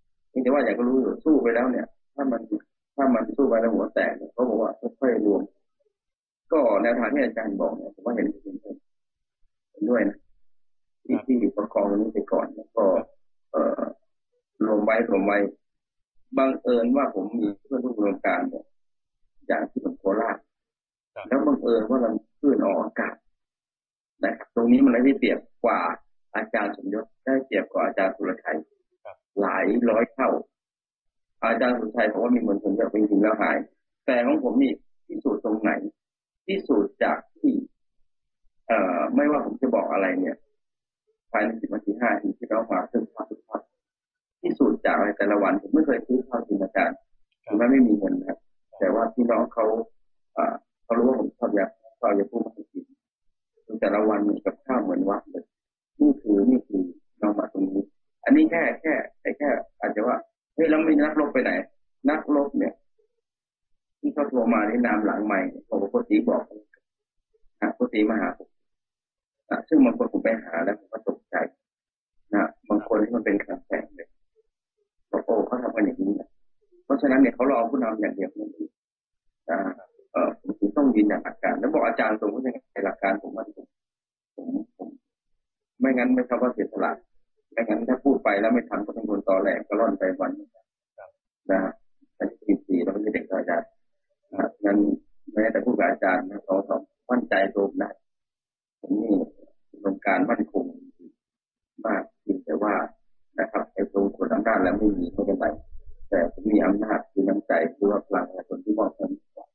แต่ว่าอยากรู้สู้ไปแล้วเนี่ยถ้ามันสู้ไปแล้วหัวแตกเขาบอกว่าค่อยๆรวมก็แนวทางที่อาจารย์บอกเนี่ยผมว่าเห็นด้วยนะที่ประคองตรงนี้ไปก่อนแล้วก็รวมไว้บังเอิญว่าผมมีเพื่อนร่วมโครงการเนี่ยอย่างที่โคราชแล้วบังเอิญว่าเราคลื่นออกอากาศนะครับตรงนี้มันได้เปรียบกว่าอาจารย์สมยศได้เปรียบกว่าอาจารย์สุรชัยหลายร้อยเท่าอาจารย์สุรชัยบอกว่ามีมวลชนเยอะจริงๆแล้วหายแต่ของผมนี่พิสูจน์ตรงไหนพิสูจน์จากที่ไม่ว่าผมจะบอกอะไรเนี่ยภายใน10 นาที 5 นาทีที่เรามาซึ่งภาพทุกภาพพิสูจน์จากอะไรแต่ละวันผมไม่เคยซื้อข้าวกินอาจารย์ถึงแม้ไม่มีเงินนะครับแต่ว่าพี่น้องเขารู้ว่าผมชอบยาพูดมากินแต่ละวันมีกับข้าวเหมือนวัดเลยนี่คือน้องมาตรงนี้อันนี้แค่อาจจะว่าเฮ้ยแล้วไม่นักรบไปไหนนักรบเนี่ยที่เขาโทรมาในนามหลังใหม่ผมก็ตีบอกก็ตีมาหาผมซึ่งบางคนผมไปหาแล้วผมก็ตกใจนะบางคนที่มันเป็นการแฝงเลยบอกโอ้เขาทำกันอย่างนี้นะเพราะฉะนั้นเนี่ยเขารอผู้นำอย่างเดียวนั่นเองผมต้องยืนอย่างหลักการแล้วบอกอาจารย์ตรงว่าในหลักการผมว่าผมไม่งั้นไม่ทำว่าเสียสละไม่งั้นถ้าพูดไปแล้วไม่ทำก็เป็นคนตอแหลก็ร่อนไปวันนะแต่14เราไม่ใช่เด็กอาจารย์นั้นแม้แต่ผู้กับอาจารย์นะเราต้องมั่นใจตรงนะผมนี่โครงการมั่นคงมากจริงแต่ว่านะครับไอ้ตรงคนอำนาจแล้วไม่มีไม่เป็นไรแต่ผมมีอำนาจคือน้ำใจคือว่าพลังและคนที่มอบให้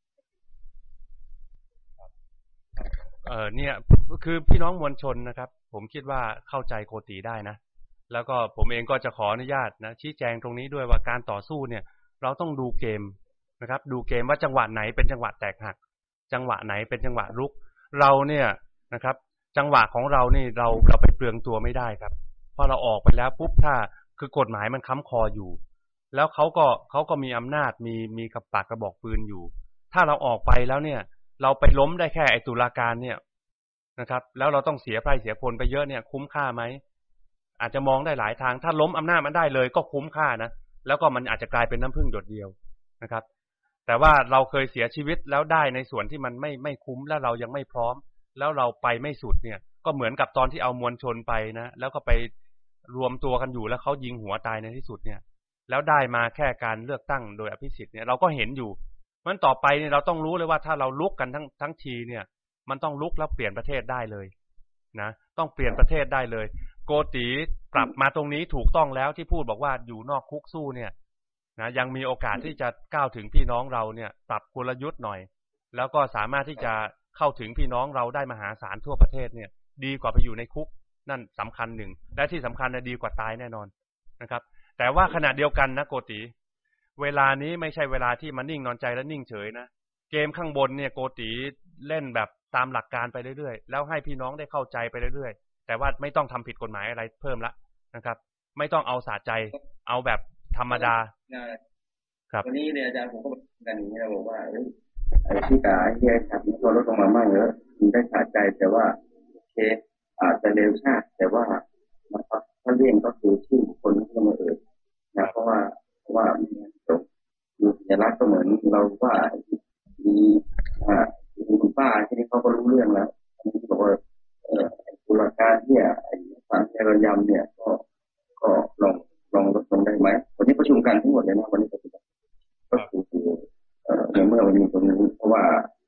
เนี่ยคือพี่น้องมวลชนนะครับผมคิดว่าเข้าใจโกติได้นะแล้วก็ผมเองก็จะขออนุญาตนะชี้แจงตรงนี้ด้วยว่าการต่อสู้เนี่ยเราต้องดูเกมนะครับดูเกมว่าจังหวะไหนเป็นจังหวะแตกหักจังหวะไหนเป็นจังหวะรุกเราเนี่ยนะครับจังหวะของเรานี่เราไปเปลืองตัวไม่ได้ครับพอเราออกไปแล้วปุ๊บถ้าคือกฎหมายมันค้ำคออยู่แล้วเขาก็มีอำนาจมีกับปากกระบอกปืนอยู่ถ้าเราออกไปแล้วเนี่ยเราไปล้มได้แค่ไอ้ตุลาการเนี่ยนะครับแล้วเราต้องเสียไพร่เสียพลไปเยอะเนี่ยคุ้มค่าไหมอาจจะมองได้หลายทางถ้าล้มอำนาจมันได้เลยก็คุ้มค่านะแล้วก็มันอาจจะกลายเป็นน้ำผึ้งหยดเดียวนะครับแต่ว่าเราเคยเสียชีวิตแล้วได้ในส่วนที่มันไม่คุ้มแล้วเรายังไม่พร้อมแล้วเราไปไม่สุดเนี่ยก็เหมือนกับตอนที่เอามวลชนไปนะแล้วก็ไปรวมตัวกันอยู่แล้วเขายิงหัวตายในที่สุดเนี่ยแล้วได้มาแค่การเลือกตั้งโดยอภิสิทธิ์เนี่ยเราก็เห็นอยู่มันต่อไปเนี่ยเราต้องรู้เลยว่าถ้าเราลุกกันทั้งทีเนี่ยมันต้องลุกแล้วเปลี่ยนประเทศได้เลยนะต้องเปลี่ยนประเทศได้เลยโกติปรับมาตรงนี้ถูกต้องแล้วที่พูดบอกว่าอยู่นอกคุกสู้เนี่ยนะยังมีโอกาสที่จะก้าวถึงพี่น้องเราเนี่ยปรับกลยุทธ์หน่อยแล้วก็สามารถที่จะเข้าถึงพี่น้องเราได้มหาศาลทั่วประเทศเนี่ยดีกว่าไปอยู่ในคุกนั่นสำคัญหนึ่งและที่สำคัญนะดีกว่าตายแน่นอนนะครับแต่ว่าขณะเดียวกันนะโกติเวลานี้ไม่ใช่เวลาที่มันนิ่งนอนใจและนิ่งเฉยนะเกมข้างบนเนี่ยโกติเล่นแบบตามหลักการไปเรื่อยๆแล้วให้พี่น้องได้เข้าใจไปเรื่อยๆแต่ว่าไม่ต้องทำผิดกฎหมายอะไรเพิ่มละนะครับไม่ต้องเอาสะใจเอาแบบธรรมดาครับวันนี้เนี่ยอาจารย์ผมก็กันอย่างนี้นะบอกว่าไอ้ที่ตาที่ไอ้ขับนี่ก็ลดลงมามากเลยมันได้สะใจแต่ว่าโอเคอาจจะเร็วชาติแต่ว่าถ้าเลี่ยงก็คือชื่อบุคคลที่มานะเพราะว่ามีสัญลักษณ์ก็เหมือนเราว่ามีคุณป้าที่เขาก็รู้เรื่องแล้วที่บอกว่าตุลาการเนี่ยศาลเจริญยำเนี่ยก็ลองลดลงได้ไหมวันนี้ประชุมกันทั้งหมดเลยนะวันนี้ประชุมก็คือเมื่อวันนี้ตรงนี้เพราะว่า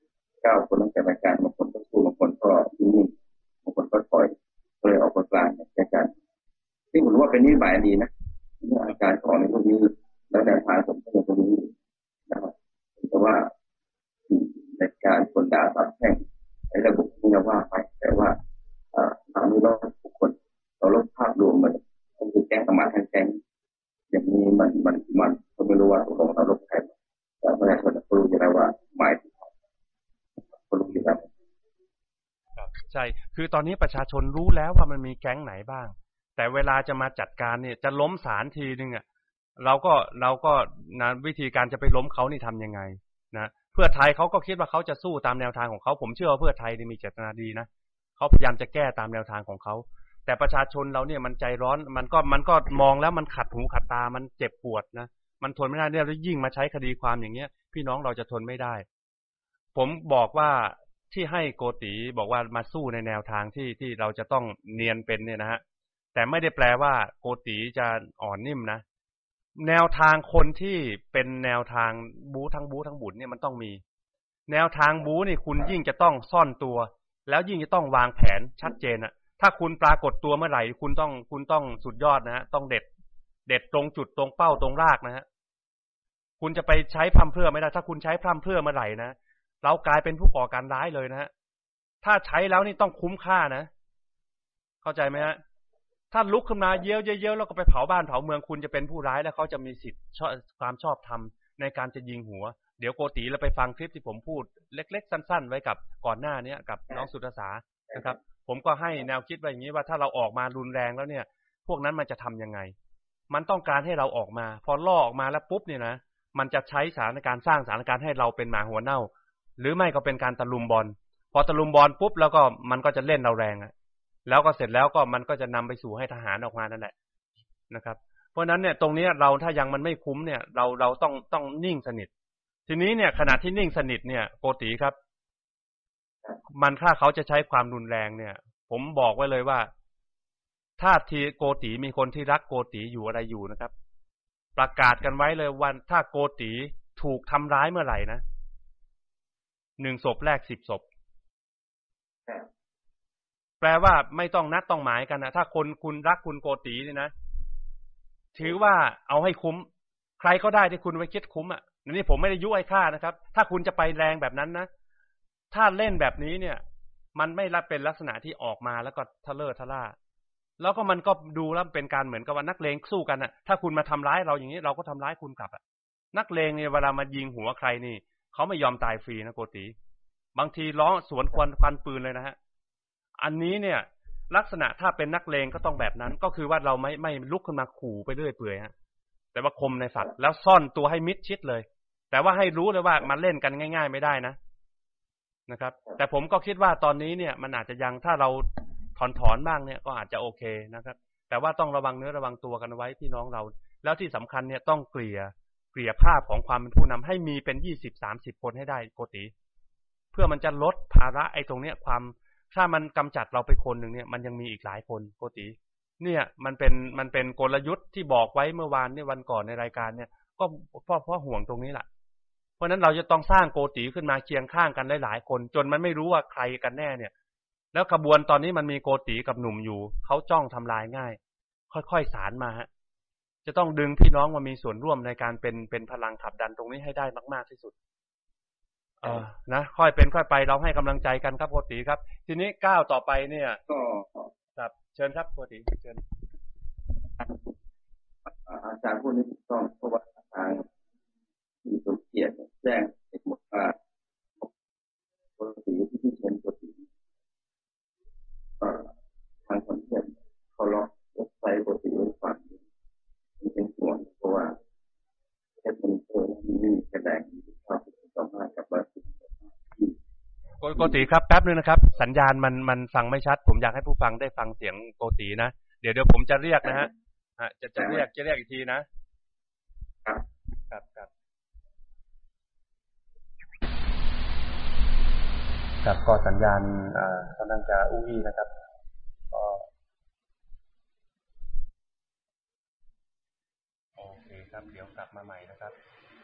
9 คนตั้งแต่รายการบางคนก็สู้บางคนก็นิ่งบางคนก็ปล่อยก็เลยออกกลางเนี่ยกันที่ผมว่าเป็นนิสัยดีนะอาการของในพวกนี้แล้วแต่ทางผมก็ยังตรงนี้นะครับแต่ว่าในการคนด่าตัดแข่งในระบบที่เราว่าไปแต่ว่าเราไม่ลดบุคคลเราลดภาพรวมมันก็คือแก๊งสมาชิกแก๊งอย่างนี้มันก็ไม่รู้ว่าตกลงเราลดใครแต่ประชาชนก็รู้อยู่แล้วว่าหมายถึงก็รู้อยู่แล้วใช่คือตอนนี้ประชาชนรู้แล้วว่ามันมีแก๊งไหนบ้างแต่เวลาจะมาจัดการเนี่ยจะล้มศาลทีนึงอ่ะเราก็นะวิธีการจะไปล้มเขานี่ทำยังไงนะเพื่อไทยเขาก็คิดว่าเขาจะสู้ตามแนวทางของเขาผมเชื่อว่าเพื่อไทยนี่มีเจตนาดีนะเขาพยายามจะแก้ตามแนวทางของเขาแต่ประชาชนเราเนี่ยมันใจร้อนมันก็มองแล้วมันขัดหูขัดตามันเจ็บปวดนะมันทนไม่ได้เนี่ยแล้วยิ่งมาใช้คดีความอย่างเงี้ยพี่น้องเราจะทนไม่ได้ผมบอกว่าที่ให้โกติบอกว่ามาสู้ในแนวทางที่เราจะต้องเนียนเป็นเนี่ยนะฮะแต่ไม่ได้แปลว่าโกติจะอ่อนนิ่มนะแนวทางคนที่เป็นแนวทางบู๊ทั้งบุญเนี่ยมันต้องมีแนวทางบู๊นี่คุณยิ่งจะต้องซ่อนตัวแล้วยิ่งจะต้องวางแผนชัดเจนอะถ้าคุณปรากฏตัวเมื่อไหร่คุณต้องสุดยอดนะฮะต้องเด็ดตรงจุดตรงเป้าตรงรากนะฮะคุณจะไปใช้พร่ำเพรื่อไม่ได้ถ้าคุณใช้พร่ำเพรื่อเมื่อไหร่นะเรากลายเป็นผู้ก่อการร้ายเลยนะฮะถ้าใช้แล้วนี่ต้องคุ้มค่านะเข้าใจไหมฮะถ้าลุกขึ้นมาเย้ยวแล้วก็ไปเผาบ้านเผาเมืองคุณจะเป็นผู้ร้ายแล้วเขาจะมีสิทธิ์ความชอบธรรมในการจะยิงหัวเดี๋ยวโกติเราไปฟังคลิปที่ผมพูดเล็กๆสั้นๆไว้กับก่อนหน้านี้กับน้องสุทธานะครับผมก็ให้แนวคิดไว้อย่างนี้ว่าถ้าเราออกมารุนแรงแล้วเนี่ยพวกนั้นมันจะทำยังไงมันต้องการให้เราออกมาพอล่อออกมาแล้วปุ๊บเนี่ยนะมันจะใช้สถานการณ์สร้างสถานการณ์ให้เราเป็นหมาหัวเน่าหรือไม่ก็เป็นการตะลุมบอลพอตะลุมบอลปุ๊บแล้วก็มันก็จะเล่นเราแรงอะแล้วก็เสร็จแล้วก็มันก็จะนำไปสู่ให้ทหารออกมานั่นแหละนะครับเพราะฉะนั้นเนี่ยตรงนี้เราถ้ายังมันไม่คุ้มเนี่ยเราต้องนิ่งสนิททีนี้เนี่ยขณะที่นิ่งสนิทเนี่ยโกติครับมันถ้าเขาจะใช้ความรุนแรงเนี่ยผมบอกไว้เลยว่าถ้าทีโกติมีคนที่รักโกติอยู่อะไรอยู่นะครับประกาศกันไว้เลยวันถ้าโกติถูกทำร้ายเมื่อไหร่นะ1 ศพแรก10 ศพแปลว่าไม่ต้องนัดต้องหมายกันนะถ้าคุณรักคุณโกตินี่นะถือว่าเอาให้คุ้มใครก็ได้ที่คุณไปคิดคุ้มอ่ะนี่ผมไม่ได้ยุให้ฆ่านะครับถ้าคุณจะไปแรงแบบนั้นนะถ้าเล่นแบบนี้เนี่ยมันไม่รับเป็นลักษณะที่ออกมาแล้วก็ทะเลาะทะล่าแล้วก็มันก็ดูแล้วเป็นการเหมือนกับว่านักเลงสู้กันอ่ะถ้าคุณมาทำร้ายเราอย่างนี้เราก็ทำร้ายคุณกลับอ่ะนักเลงเนี่ยเวลามายิงหัวใครนี่เขาไม่ยอมตายฟรีนะโกติบางทีร้องสวนควันปืนเลยนะฮะอันนี้เนี่ยลักษณะถ้าเป็นนักเลงก็ต้องแบบนั้นก็คือว่าเราไม่ลุกขึ้นมาขู่ไปเรื่อยเปื่อยฮะแต่ว่าคมในฝักแล้วซ่อนตัวให้มิดชิดเลยแต่ว่าให้รู้เลยว่ามาเล่นกันง่ายๆไม่ได้นะครับแต่ผมก็คิดว่าตอนนี้เนี่ยมันอาจจะยังถ้าเราถอนบ้างเนี่ยก็อาจจะโอเคนะครับแต่ว่าต้องระวังเนื้อระวังตัวกันไว้พี่น้องเราแล้วที่สำคัญเนี่ยต้องเกลี่ยภาพของความเป็นผู้นำให้มีเป็น20-30 คนให้ได้โกติเพื่อมันจะลดภาระไอ้ตรงเนี้ยความถ้ามันกำจัดเราไปคนหนึ่งเนี่ยมันยังมีอีกหลายคนโกติเนี่ยมันเป็นกลยุทธ์ที่บอกไว้เมื่อวานในวันก่อนในรายการเนี่ยก็เพราะห่วงตรงนี้แหละเพราะนั้นเราจะต้องสร้างโกติขึ้นมาเคียงข้างกันหลายๆคนจนมันไม่รู้ว่าใครกันแน่เนี่ยแล้วขบวนตอนนี้มันมีโกติกับหนุ่มอยู่เขาจ้องทำลายง่ายค่อยๆสารมาฮะจะต้องดึงพี่น้องมามีส่วนร่วมในการเป็นพลังขับดันตรงนี้ให้ได้มากๆที่สุดนะค่อยเป็นค่อยไปเราให้กำลังใจกันครับโกติครับทีนี้ก้าวต่อไปเนี่ยก็ครับเชิญครับโกติเชิญอาจารย์พูดนี้ถูกต้องเพราะว่าทางมีสมเกียรติแจ้งหมดว่าโกติที่เชิญโกติทางคนเขียนเขาล็อกเว็บไซต์โกติไว้ฝั่งมันเป็นห่วงเพราะว่าแค่คนเจอมันไม่มีแสดงความสามารถกับว่าโกติครับแป๊บนึงนะครับสัญญาณมันฟังไม่ชัดผมอยากให้ผู้ฟังได้ฟังเสียงโกตินะเดี๋ยวผมจะเรียกนะฮะจะเรียกอีกทีนะครับก็สัญญาณกำลังจะอู้อี้นะครับก็โอเคครับเดี๋ยวกลับมาใหม่นะครับ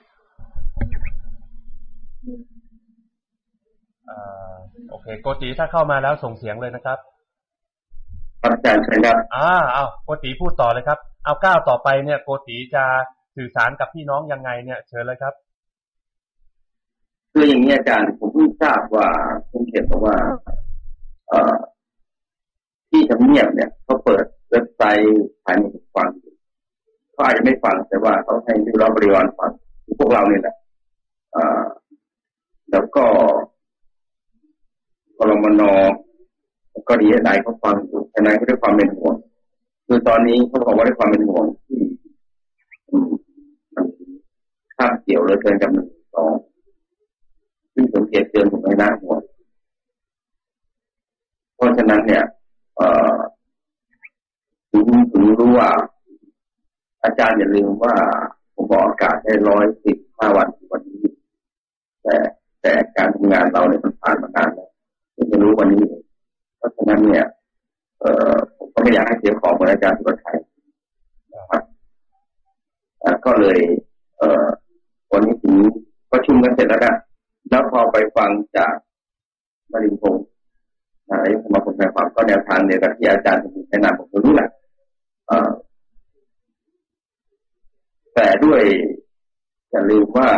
โอเคโกติถ้าเข้ามาแล้วส่งเสียงเลยนะครับอาจารย์ใช่ครับเอาโกติพูดต่อเลยครับเอาก้าวต่อไปเนี่ยโกติจะสื่อสารกับพี่น้องยังไงเนี่ยเชิญเลยครับคืออย่างนี้อาจารย์ผมเพิ่งทราบว่าผมเขียนบอกว่าที่ทำเนียบเนี่ยเขาเปิดเว็บไซต์ภายในฟังเขาอาจจะไม่ฟังแต่ว่าเขาให้ดูเราบริวารฟังพวกเราเนี่ยแหละแล้วก็กรมน.ก็ดีอะไรเขาฟังอยู่ฉะนั้นก็ด้วยความเป็นห่วงคือตอนนี้เขาบอกว่าด้วยความเป็นห่วงที่มันคาบเกี่ยวเลยเกินกับ1-2ซึ่งสังเกตเตือนผมไม่น่าห่วงเพราะฉะนั้นเนี่ยถึงรู้ว่าอาจารย์อย่าลืมว่าผมบอกอากาศได้115 วันวันนี้แต่การทำงานเราเนี่ยมันผ่านมานานแล้วจะรู้วันนี้เพราะฉะนั้นเนี่ยผมก็ไม่อยากให้เสียของเหมือนอาจารย์สุรชัยนะครับก็เลยวันนี้ถึงประชุมกันเสร็จแล้วนะแล้วพอไปฟังจากนรินทร์พงศ์นายกสมาคมทนายความก็แนวทางเดียวกับที่อาจารย์แนะนำผมรู้แหละแต่ด้วยอย่าลืมว่า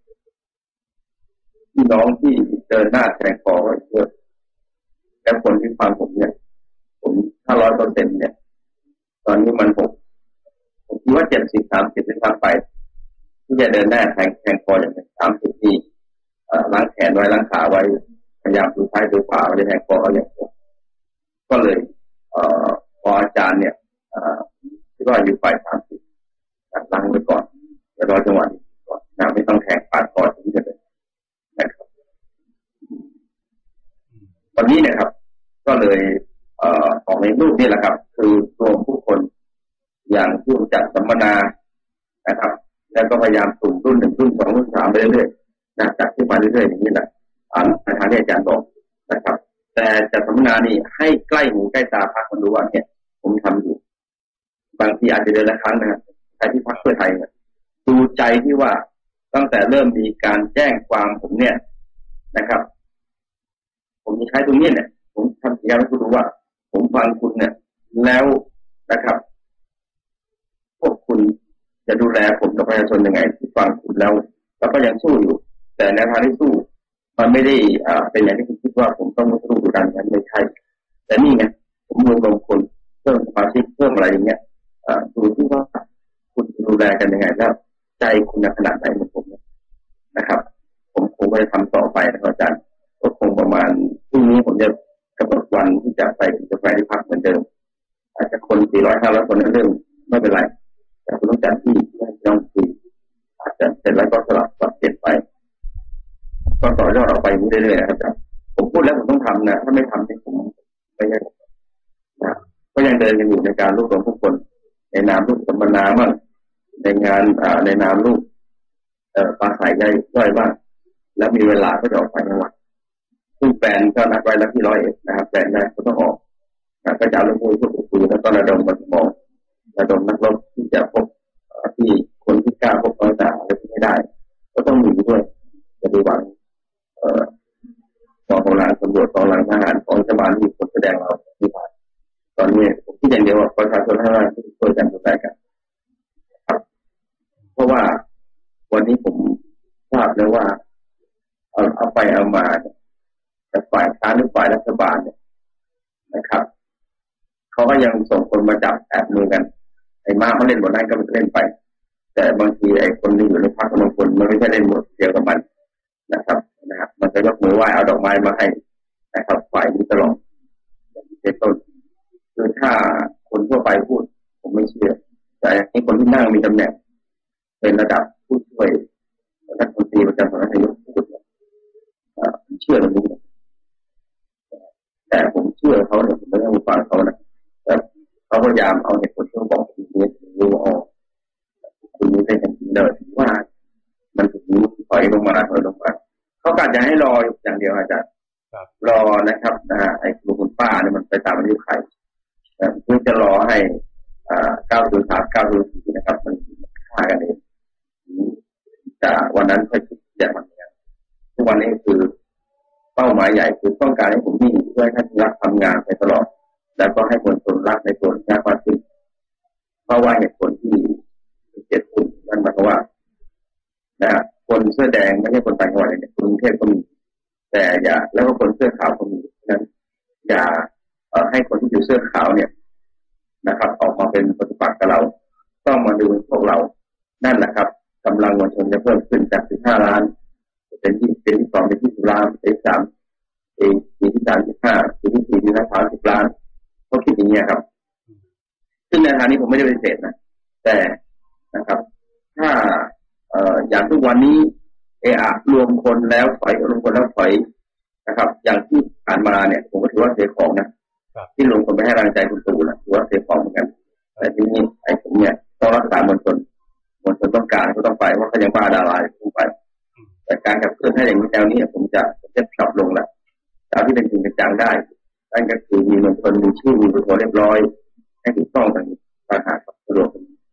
พี่น้องที่เดินหน้าแสดงคอไว้เยอะและคนที่ฟังผมเนี่ยผมถ้า100%เนี่ยตอนนี้มันผมคิดว่า70-30เป็นทางไปที่จะเดินหน้าแทงคออย่างเป็น30นี่ล้างแขนไว้ล้างขาไว้พยายามดูซ้ายดูขวาไม่ได้แทงคอเขาอย่างเดียวก็เลยพออาจารย์เนี่ยคิดว่าอยู่ฝ่าย30ล้างไว้ก่อนเดี๋ยวรอจังหวะก่อนนะไม่ต้องแทงปาดคอทิ้งกันเลยนะครับวันนี้เนี่ยครับก็เลยของในรูปนี่แหละครับคือรวมผู้คนอย่างที่จัดสัมมนานะครับแล้วก็พยายามสุ่มรุ่น1รุ่น2รุ่น3ไปเรื่อยๆนะจัดขึ้นมาเรื่อยๆอย่างนี้แหละในทางที่อาจารย์บอกนะครับแต่จัดสัมมนานี่ให้ใกล้หูใกล้ตาพรรคคนดูว่าเนี่ยผมทำอยู่บางทีอาจจะเดือนละครั้งนะครับใครที่พรรคเพื่อไทยเนี่ยดูใจที่ว่าตั้งแต่เริ่มมีการแจ้งความผมเนี่ยนะครับผมจะใช้ตรงนี้เนี่ยผมทำสัญญาให้คุณรู้ว่าผมฟังคุณเนี่ยแล้วนะครับพวกคุณจะดูแลผมกับประชาชนยังไงที่ฟังคุณแล้วก็ยังสู้อยู่แต่ในทางที่สู้มันไม่ได้เป็นอย่างที่คุณคิดว่าผมต้องสู้ดูดันกันไม่ใช่แต่นี่ไงผมรวมคนเพิ่มสมาชิกเพิ่มอะไรอย่างเงี้ยดูที่ว่าคุณดูแลกันยังไงแล้วใจคุณขนาดไหนเหมือนผมนะครับผมคงจะทำต่อไปนะครับอาจารย์ก็คงประมาณพรุ่งนี้ผมจะกำหนดวันที่จะไปกินกาแฟที่พักเหมือนเดิมอาจจะคน400-500 คนนั่นเรื่องไม่เป็นไรแต่คุณต้องจัดที่ย่อมคุยอาจจะเสร็จแล้วก็สลับเปลี่ยนไปก็ต่อยอดออกไปเรื่อยๆนะครับผมพูดแล้วผมต้องทำนะถ้าไม่ทำเนี่ยผมไม่ได้นะก็ยังเดินกันอยู่ในการรวบรวมผู้คนในนามรูปสัมมนาบ้างในงานในนามรูปปราศัยย่อยบ้างแล้วมีเวลาก็จะออกไปนะซึ่งแปลนก็นัดไว้แล้วที่101นะครับแปลนแรกก็ต้องออกก็จะเอาเรื่องคุยแล้วก็ระดมมันมองระดมนักรบที่จะพบที่คนที่กล้าพบต่างๆอะไรที่ไม่ได้ก็ต้องมีด้วยจะดูหวังของหลังตำรวจของหลังทหารของชาวบ้านที่คนแสดงเราที่ผ่านตอนนี้ผมคิดอย่างเดียวว่าประชาชนทั้งหลายที่ช่วยกันดูแลกันครับเพราะว่าวันนี้ผมทราบแล้วว่าเอาไปเอามาแต่ฝ่ายค้านหรือฝ่ายรัฐบาลเนี่ยนะครับเขาก็ยังส่งคนมาจับแอบมือกันไอ้มาเขาเล่นบทนั้นก็เล่นไปแต่บางทีไอ้คนที่อยู่ในพรรคบางคนมันไม่ใช่เล่นบทเดียวกับมันนะครับมันจะยกมือไหว้เอาดอกไม้มาให้นะครับฝ่ายนี้ตลอดเป็นต้นคือถ้าคนทั่วไปพูดผมไม่เชื่อแต่ไอ้คนที่นั่งมีตำแหน่งเป็นระดับผู้ช่วยรัฐมนตรีประจำสำนักนายกพูดผมเชื่อตรงนี้แต่ผมเชื่อเขาเนี่ยผมไม่ได้ฟังเขานะแต่เขาพยายามเอาเหตุผลที่เขาบอกทีนี้รู้ออกคุณนี้ได้ทันทีเลยว่ามันถึงถอยลงมาเขากะจะให้รออย่างเดียวอาจารย์รอนะครับไอ้คุณป้าเนี่ยมันไปตามอายุไขเพื่อจะรอให้903 904นะครับมันฆ่ากันเองแต่วันนั้นค่อยคิดอย่างนี้ทุกวันนี้คือเป้าหมายใหญ่คือต้องการให้ผมนิ่งเพื่อให้ท่านรักทำงานไปตลอดแล้วก็ให้คนรักในตัวงานมากขึ้นเพราะว่าเหตุผลที่7คนนั่นหมายความว่าคนเสื้อแดงไม่ใช่คนต่างจังหวัดเนี่ยกรุงเทพก็มีแต่อย่าแล้วก็คนเสื้อขาวก็มีนั้นอย่าให้คนที่อยู่เสื้อขาวเนี่ยนะครับออกมาเป็นปฏิปักษ์กับเราต้องมาดูพวกเรานั่นแหละครับกำลังมวลชนจะเพิ่มขึ้นจาก15 ล้านเป็นที่2เป็น20 ล้านเป็น3เป็นที่35เป็นที่4เป็น30 ล้านเขาคิดอย่างนี้ครับซึ่งในทางนี้ผมไม่ได้ปฏิเสธนะแต่นะครับถ้าอย่างทุกวันนี้รวมคนแล้วถอยรวมคนแล้วถอยนะครับอย่างที่ผ่านมาเนี่ยผมก็ถือว่าเสียของนะที่ลงคนไปให้กำลังใจคุณตู่นะถือว่าเสียของเหมือนกันแต่ทีนี้ไอ้ผมเนี่ยต้องรักษามวลชนต้องการก็ต้องไปว่าเขายังบ้าดาราต้องไปแต่การขับเคลื่อนให้อย่างนี้แนวนี้ผมจะปรับลงแหละเอาที่เป็นจริงเป็นจังได้นั่นก็คือมีมวลชนมีชื่อมีตัวเรียบร้อยให้ถูกต้องตามปัญหาสะดวก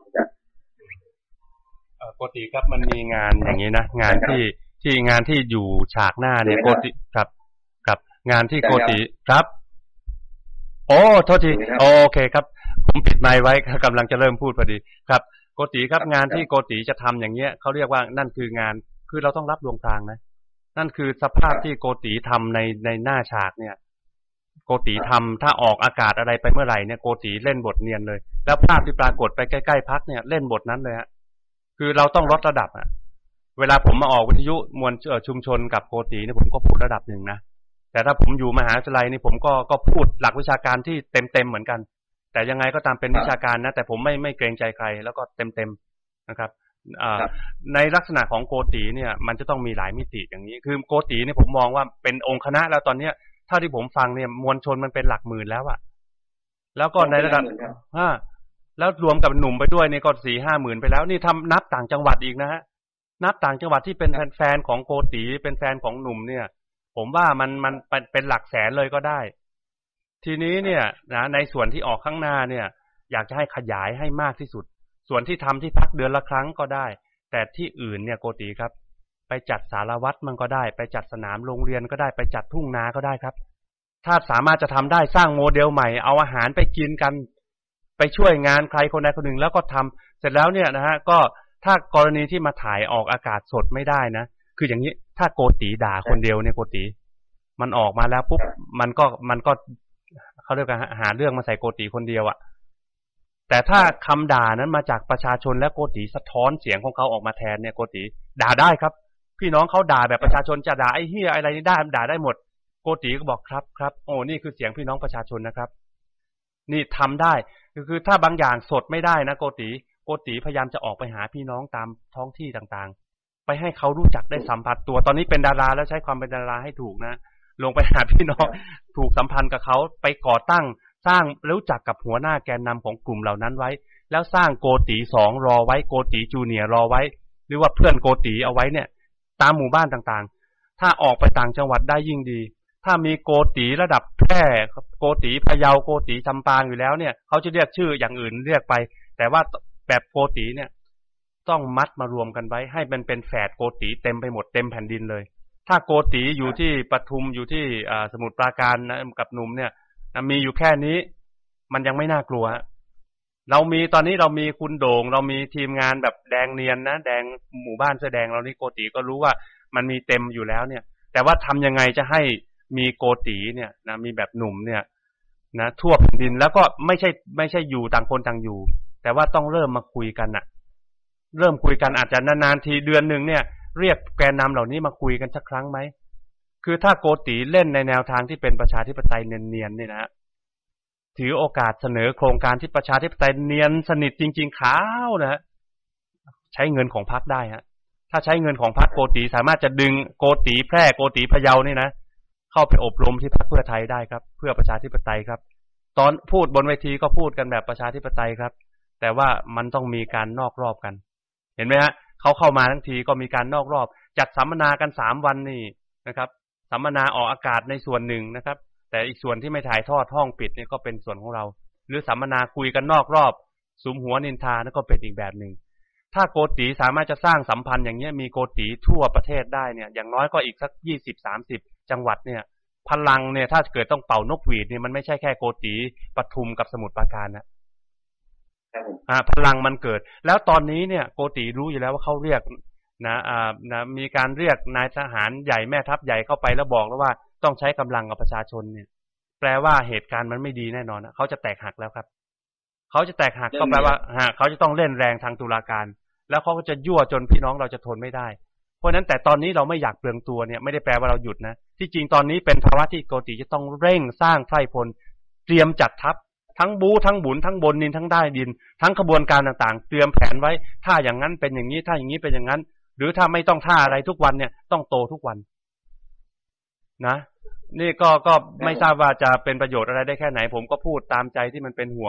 ปกติครับมันมีงานอย่างนี้นะงานที่อยู่ฉากหน้าเนี่ยโกติครับงานที่โกติครับโอ้โทษทีโอเคครับผมปิดไมค์ไว้กำลังจะเริ่มพูดพอดีครับโกติครับงานที่โกติจะทำอย่างเงี้ยเขาเรียกว่านั่นคืองานคือเราต้องรับดวงตานะนั่นคือสภาพที่โกติทำในหน้าฉากเนี่ยโกติทำถ้าออกอากาศอะไรไปเมื่อไหร่เนี่ยโกติเล่นบทเนียนเลยแล้วภาพที่ปรากฏไปใกล้ๆพักเนี่ยเล่นบทนั้นเลยฮะคือเราต้องลดระดับอ่ะเวลาผมมาออกวิทยุมวลชุมชนกับโกติเนี่ยผมก็พูดระดับหนึ่งนะแต่ถ้าผมอยู่มหาวิทยาลัยนี่ผมก็พูดหลักวิชาการที่เต็มเหมือนกันแต่ยังไงก็ตามเป็นวิชาการนะแต่ผมไม่เกรงใจใครแล้วก็เต็มนะครับในลักษณะของโกติเนี่ยมันจะต้องมีหลายมิติอย่างนี้คือโกติเนี่ยผมมองว่าเป็นองค์คณะแล้วตอนเนี้ยเท่าที่ผมฟังเนี่ยมวลชนมันเป็นหลักหมื่นแล้วอะแล้วก็ในระดับแล้วรวมกับหนุ่มไปด้วยนี่ก็ 4-5 หมื่นไปแล้วนี่ทำนับต่างจังหวัดอีกนะฮะนับต่างจังหวัดที่เป็นแฟนของโกติเป็นแฟนของหนุ่มเนี่ยผมว่ามันเป็นหลักแสนเลยก็ได้ทีนี้เนี่ยนะในส่วนที่ออกข้างหน้าเนี่ยอยากจะให้ขยายให้มากที่สุดส่วนที่ทำที่พักเดือนละครั้งก็ได้แต่ที่อื่นเนี่ยโกติครับไปจัดสารวัตรมันก็ได้ไปจัดสนามโรงเรียนก็ได้ไปจัดทุ่งนาก็ได้ครับถ้าสามารถจะทำได้สร้างโมเดลใหม่เอาอาหารไปกินกันไปช่วยงานใครคนใดคนหนึ่งแล้วก็ทำเสร็จแล้วเนี่ยนะฮะก็ถ้ากรณีที่มาถ่ายออกอากาศสดไม่ได้นะคืออย่างนี้ถ้าโกติด่าคนเดียวเนี่ยโกติมันออกมาแล้วปุ๊บมันก็เขาเรียกกันหาเรื่องมาใส่โกติคนเดียวอะแต่ถ้าคำด่านั้นมาจากประชาชนและโกติสะท้อนเสียงของเขาออกมาแทนเนี่ยโกติด่าได้ครับพี่น้องเขาด่าแบบประชาชนจะด่าไอ้เหี้ยอะไรนี่ได้ด่าได้หมดโกติก็บอกครับโอ้นี่คือเสียงพี่น้องประชาชนนะครับนี่ทำได้คือถ้าบางอย่างสดไม่ได้นะโกติพยายามจะออกไปหาพี่น้องตามท้องที่ต่างๆไปให้เขารู้จักได้สัมผัสตัวตอนนี้เป็นดาราแล้วใช้ความเป็นดาราให้ถูกนะลงไปหาพี่น้องถูกสัมพันธ์กับเขาไปก่อตั้งสร้างรู้จักกับหัวหน้าแกนนำของกลุ่มเหล่านั้นไว้แล้วสร้างโกติ2รอไว้โกติจูเนียร์รอไว้หรือว่าเพื่อนโกติเอาไว้เนี่ยตามหมู่บ้านต่างๆถ้าออกไปต่างจังหวัดได้ยิ่งดีถ้ามีโกติระดับแพร่โกติพะเยาโกติจำปางอยู่แล้วเนี่ยเขาจะเรียกชื่ออย่างอื่นเรียกไปแต่ว่าแบบโกติเนี่ยต้องมัดมารวมกันไว้ให้มันเป็นแฝดโกติเต็มไปหมดเต็มแผ่นดินเลยถ้าโกติอยู่ที่ปทุมอยู่ที่สมุทรปราการนะกับหนุ่มเนี่ยมีอยู่แค่นี้มันยังไม่น่ากลัวเรามีตอนนี้เรามีคุณโด่งเรามีทีมงานแบบแดงเนียนนะแดงหมู่บ้านเสื้อแดงเรานี่โกติก็รู้ว่ามันมีเต็มอยู่แล้วเนี่ยแต่ว่าทำยังไงจะให้มีโกติเนี่ยนะมีแบบหนุ่มเนี่ยนะทั่วแผ่นดินแล้วก็ไม่ใช่อยู่ต่างคนต่างอยู่แต่ว่าต้องเริ่มมาคุยกันน่ะเริ่มคุยกันอาจจะนานๆทีเดือนนึงเนี่ยเรียกแกนนำเหล่านี้มาคุยกันสักครั้งไหมคือถ้าโกติเล่นในแนวทางที่เป็นประชาธิปไตยเนียนๆเนี่ยนะถือโอกาสเสนอโครงการที่ประชาธิปไตยเนียนสนิทจริงๆขาวนะฮะใช้เงินของพรรคได้ฮะถ้าใช้เงินของพรรคโกติสามารถจะดึงโกติแพร่โกติพะเยานี่นะเข้าไปอบรมที่พรรคเพื่อไทยได้ครับเพื่อประชาธิปไตยครับตอนพูดบนเวทีก็พูดกันแบบประชาธิปไตยครับแต่ว่ามันต้องมีการนอกรอบกันเห็นไหมฮะเขาเข้ามาทั้งทีก็มีการนอกรอบจัดสัมมนากัน3 วันนี่นะครับสัมมนาออกอากาศในส่วนหนึ่งนะครับแต่อีกส่วนที่ไม่ถ่ายทอดห้องปิดนี่ก็เป็นส่วนของเราหรือสัมมนาคุยกันนอกรอบสุมหัวนินทานั่นก็เป็นอีกแบบหนึ่งถ้าโกติสามารถจะสร้างสัมพันธ์อย่างเงี้ยมีโกติทั่วประเทศได้เนี่ยอย่างน้อยก็อีกสัก20-30จังหวัดเนี่ยพลังเนี่ยถ้าเกิดต้องเป่านกหวีดเนี่ยมันไม่ใช่แค่โกติปทุมกับสมุทรปราการนะพลังมันเกิดแล้วตอนนี้เนี่ยโกติรู้อยู่แล้วว่าเขาเรียกนะมีการเรียกนายทหารใหญ่แม่ทัพใหญ่เข้าไปแล้วบอกแล้วว่าต้องใช้กำลังกับประชาชนเนี่ยแปลว่าเหตุการณ์มันไม่ดีแน่นอนนะเขาจะแตกหักแล้วครับเขาจะแตกหักก็แปลว่าเขาจะต้องเล่นแรงทางตุลาการแล้วเขาก็จะยั่วจนพี่น้องเราจะทนไม่ได้เพราะนั้นแต่ตอนนี้เราไม่อยากเปลืองตัวเนี่ยไม่ได้แปลว่าเราหยุดนะที่จริงตอนนี้เป็นภาวะที่โกติจะต้องเร่งสร้างไพร่พลเตรียมจัดทัพทั้งบู๊ทั้งบุญทั้งบนดินทั้งใต้ดินทั้งขบวนการต่างๆเตรียมแผนไว้ถ้าอย่างนั้นเป็นอย่างนี้ถ้าอย่างนี้เป็นอย่างนั้นหรือถ้าไม่ต้องท่าอะไรทุกวันเนี่ยต้องโตทุกวันนะนี่ก็ไม่ทราบว่าจะเป็นประโยชน์อะไรได้แค่ไหนผมก็พูดตามใจที่มันเป็นห่วงนะ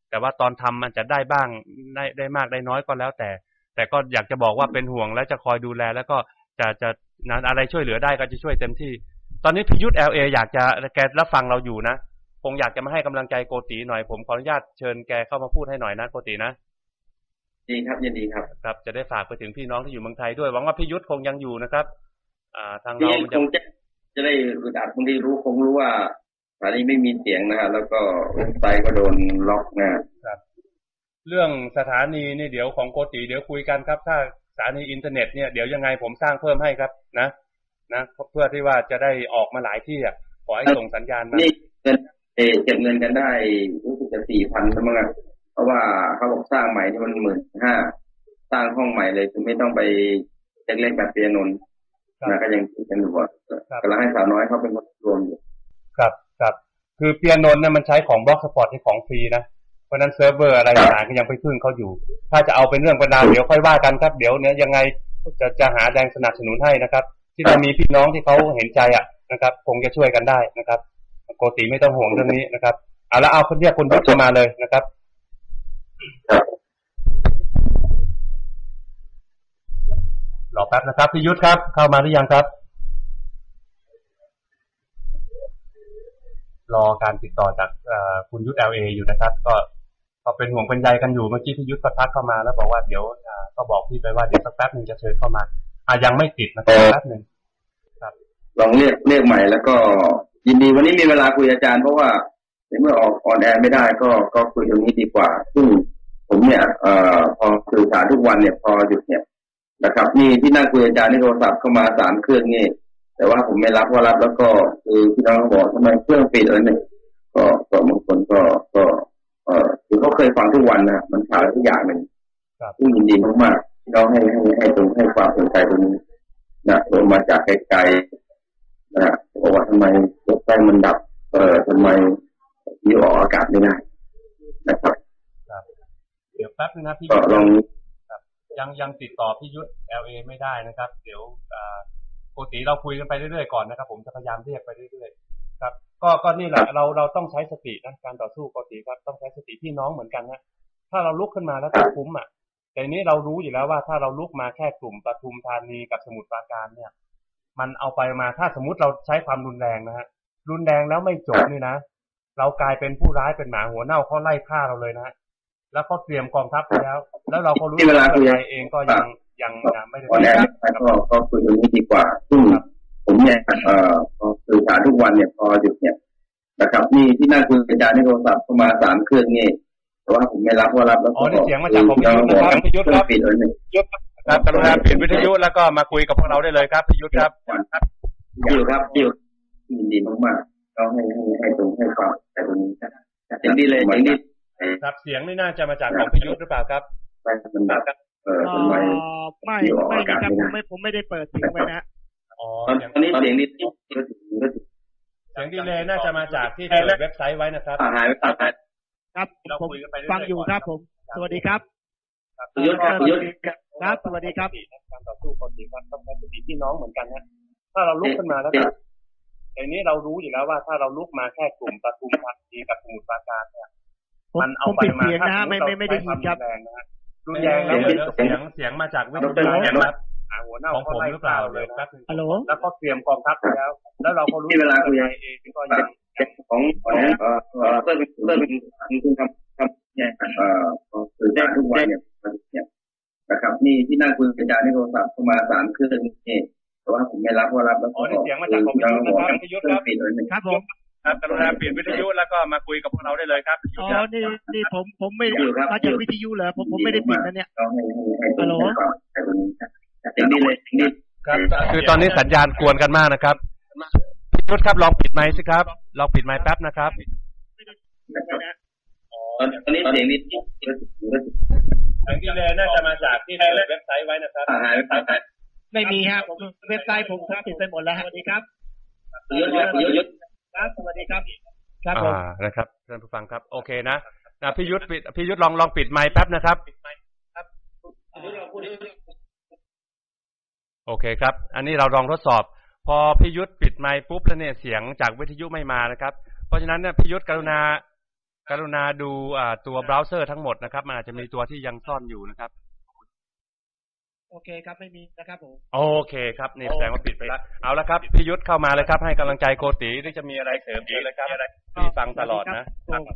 แต่ว่าตอนทำมันจะได้บ้างได้มากได้น้อยก็แล้วแต่ก็อยากจะบอกว่าเป็นห่วงและจะคอยดูแลแล้วก็จะนั้นอะไรช่วยเหลือได้ก็จะช่วยเต็มที่ตอนนี้พิยุทธ LA อยากจะแกรับฟังเราอยู่นะคงอยากจะมาให้กำลังใจโกติหน่อยผมขออนุญาตเชิญแกเข้ามาพูดให้หน่อยนะโกตินะดีครับยินดีครับครับจะได้ฝากไปถึงพี่น้องที่อยู่เมืองไทยด้วยหวังว่าพิยุทธคงยังอยู่นะครับทางเราคงจะได้อึดอัดบางทีคงรู้ว่าสถานีไม่มีเสียงนะฮะแล้วก็เว็บไซต์ก็โดนล็อกนะครับเรื่องสถานีนี่เดี๋ยวของโกติเดี๋ยวคุยกันครับถ้าสถานีอินเทอร์เน็ตเนี่ยเดี๋ยวยังไงผมสร้างเพิ่มให้ครับนะเพื่อที่ว่าจะได้ออกมาหลายที่อ่ะขอให้ส่งสัญญาณมานี่เก็บเงินกันได้รู้สึกจะ 4,000 ซะมั้งเพราะว่าเขาบอกสร้างใหม่นี่มัน 15,000 สร้างห้องใหม่เลยคือไม่ต้องไปเล็กๆแบบเปียโนนะก็ยังคิดกันอยู่ว่ากำลังให้สาวน้อยเขาเป็นคนรวมอยู่ครับคือเปียโนเนี่ยมันใช้ของบล็อกสปอร์ตที่ของฟรีนะเพราะนั้นเซิร์ฟเวอร์อะไรต่างๆก็ยังไปพึ่งเขาอยู่ถ้าจะเอาเป็นเรื่องเป็นราวเดี๋ยวค่อยว่ากันครับเดี๋ยวเนี้ยยังไงจะหาแรงสนับสนุนให้นะครับที่เรามีพี่น้องที่เขาเห็นใจนะครับคงจะช่วยกันได้นะครับโกติไม่ต้องห่วงเรื่องนี้นะครับเอาคนเรียกคุณยุทธมาเลยนะครับรอแป๊บนะครับพี่ยุทธครับเข้ามาหรือยังครับรอการติดต่อจากคุณยุทธ LA อยู่นะครับก็เป็นห่วงเป็นใยกันอยู่เมื่อกี้พี่ยุทธก็ทักเข้ามาแล้วบอกว่าเดี๋ยวก็บอกพี่ไปว่าเดี๋ยวสักแป๊บนึงจะเชิญเข้ามายังไม่ติดนะครับแป๊บนึงครับลองเรียกใหม่แล้วก็ยินดีวันนี้มีเวลาคุยอาจารย์เพราะว่าเมื่อออนแอร์ไม่ได้ก็คุยตรงนี้ดีกว่าซึ่งผมเนี่ยพอสื่อสารทุกวันเนี่ยพอหยุดเนี่ยนะครับนี่ที่นั่งคุยอาจารย์ในโทรศัพท์เข้ามา3 เครื่องนี่แต่ว่าผมไม่รับแล้วก็คือพี่น้องเขาบอกทำไมเครื่องปิดอะไรเนี่ยก็บางคนก็คือเขาเคยฟังทุกวันนะมันข่าวทุกอย่างหนึ่งซึ่งยินดีมากๆพี่น้องให้ความสนใจตรงนี้นะโทรมาจากไกลๆนะบอกว่าทำไมรถไฟมันดับทำไมที่ออกอากาศไม่ได้นะครับเดี๋ยวแป๊บนึงนะพี่ลองยังติดต่อพี่ยุทธ LA ไม่ได้นะครับเดี๋ยวปกติเราคุยกันไปเรื่อยๆก่อนนะครับผมจะพยายามเรียกไปเรื่อยๆครับก็นี่แหละเราต้องใช้สตินะการต่อสู้ปกติครับต้องใช้สติพี่น้องเหมือนกันนะถ้าเราลุกขึ้นมาแล้วต้องคุ้มแต่นี้เรารู้อยู่แล้วว่าถ้าเราลุกมาแค่กลุ่มปทุมธานีกับสมุทรปราการเนี่ยมันเอาไปมาถ้าสมมุติเราใช้ความรุนแรงนะฮะรุนแรงแล้วไม่จบนี่นะเรากลายเป็นผู้ร้ายเป็นหมาหัวเน่าเขาไล่ฆ่าเราเลยนะแล้วเขาเตรียมกองทัพไปแล้วเราก็รู้ว่าตัวเองก็ยังไม่ได้ก็คุยตรงนี้ดีกว่าซึ่งผมเนี่ยสื่อสารทุกวันเนี่ยพอหยุดเนี่ยนะครับนี่ที่นั่งคุยอาจารย์ในโทรศัพท์เข้ามา3 เครื่องนี่แต่ว่าผมไม่รับแล้วก็เสียงมาจากผมพิยุทธนะครับพิยุทธครับครับกรุณาปิดวิทยุแล้วก็มาคุยกับพวกเราได้เลยครับพิยุทธครับครับยินดีมากๆก็ให้ตรงให้ความแต่ตรงนี้อย่างนี้เลยอย่างนี้ครับเสียงนี่น่าจะมาจากของพิยุทธหรือเปล่าครับไม่ครับผมไม่ได้เปิดเสียงไว้นะตอนนี้เสียงนี้เสียงดีเลย์น่าจะมาจากที่เปิดเว็บไซต์ไว้นะครับหายไปครับผมฟังอยู่ครับผมสวัสดีครับยุทธครับสวัสดีครับการต่อสู้ปกติครับต้องใช้สติพี่น้องเหมือนกันนะถ้าเราลุกขึ้นมาแล้วแต่นี้เรารู้อยู่แล้วว่าถ้าเราลุกมาแค่กลุ่มปทุมธานีกับสมุทรปราการเนี่ยมันเอาไปมาถ้าไม่ได้ยินครับรุนแรงแล้วเสียงมาจากวิทยุครับหัวหน้าของผมหรือเปล่าเลยครับแล้วก็เตรียมกองทัพไปแล้วเราก็รู้เวลาคุยเองก็ยังของเริ่มคุณทำเนี่ยสื่อสารทุกวันเนี่ยนะครับนี่ที่นั่งคุยอาจารย์ในโทรศัพท์เข้ามา3 เครื่องนี่แต่ว่าผมไม่รับแล้วก็เสียงมาจากผมพิยุทธครับครับผมครับกรุณาเปลี่ยนวิทยุแล้วก็มาคุยกับพวกเราได้เลยครับนี่ผมไม่มาจากวิทยุเหรอผมไม่ได้ปิดนะเนี่ยฮัลโหลครับคือตอนนี้สัญญาณกวนกันมากนะครับพี่ยุทธครับลองปิดไมค์สิครับลองปิดไมค์แป๊บนะครับตอนนี้เสียงนี้เสียงดีเลย์น่าจะมาจากที่เปิดเว็บไซต์ไว้นะครับไม่มีครับเว็บไซต์ผมปิดไปหมดแล้วสวัสดีครับยุทธครับสวัสดีครับครับผมนะครับท่านผู้ฟังครับโอเคนะพี่ยุทธลองปิดไมค์แป๊บนะครับโอเคครับอันนี้เราลองทดสอบพอพี่ยุทธปิดไมค์ปุ๊บแล้วเนี่ยเสียงจากวิทยุไม่มานะครับเพราะฉะนั้นเนี่ยพี่ยุทธกรุณากรุณาดูตัวเบราว์เซอร์ทั้งหมดนะครับมันอาจจะมีตัวที่ยังซ่อนอยู่นะครับโอเคครับไม่มีนะครับผมโอเคครับนี่แสดงว่าปิดไปแล้วเอาละครับพี่ยุทธเข้ามาเลยครับให้กำลังใจโกติหรือจะมีอะไรเสริมเลยครับพี่ฟังตลอดนะ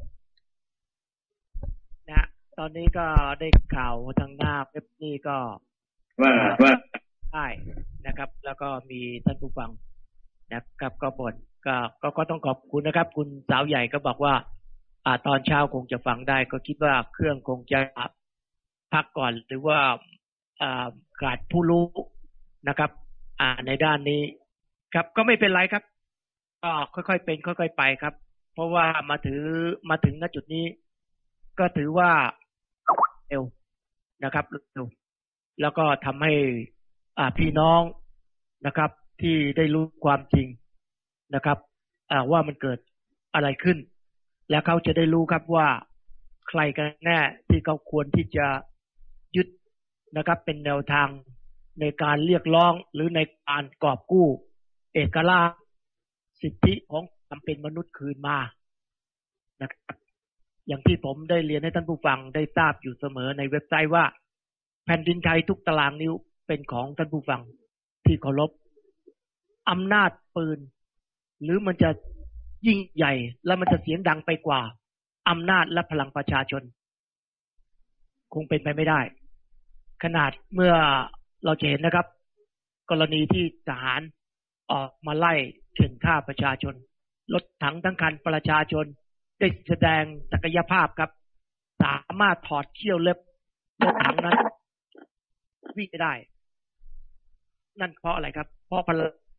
ตอนนี้ก็ได้ข่าวทางหน้าเว็บนี้ก็ว่าได้นะครับแล้วก็มีท่านผู้ฟังนะครับก็บ่นก็ต้องขอบคุณนะครับคุณสาวใหญ่ก็บอกว่าตอนเช้าคงจะฟังได้ก็คิดว่าเครื่องคงจะพักก่อนหรือว่าขาดผู้รู้นะครับในด้านนี้ครับก็ไม่เป็นไรครับก็ค่อยๆเป็นค่อยๆไปครับเพราะว่ามาถึงณจุดนี้ก็ถือว่าเร็วนะครับเร็วแล้วก็ทำให้พี่น้องนะครับที่ได้รู้ความจริงนะครับว่ามันเกิดอะไรขึ้นแล้วเขาจะได้รู้ครับว่าใครกันแน่ที่เขาควรที่จะยึดนะครับเป็นแนวทางในการเรียกร้องหรือในการกอบกู้เอกราชสิทธิของความเป็นมนุษย์คืนมานะครับอย่างที่ผมได้เรียนให้ท่านผู้ฟังได้ทราบอยู่เสมอในเว็บไซต์ว่าแผ่นดินไทยทุกตารางนิ้วเป็นของท่านผู้ฟังที่เคารพอำนาจปืนหรือมันจะยิ่งใหญ่และมันจะเสียงดังไปกว่าอำนาจและพลังประชาชนคงเป็นไปไม่ได้ขนาดเมื่อเราจะเห็นนะครับกรณีที่ทหารออกมาไล่เข็นฆ่าประชาชนรถถังทั้งคันประชาชนได้แสดงศักยภาพครับสามารถถอดเขี้ยวเล็บรถถังนั้นวิ่งได้นั่นเพราะอะไรครับเพราะพ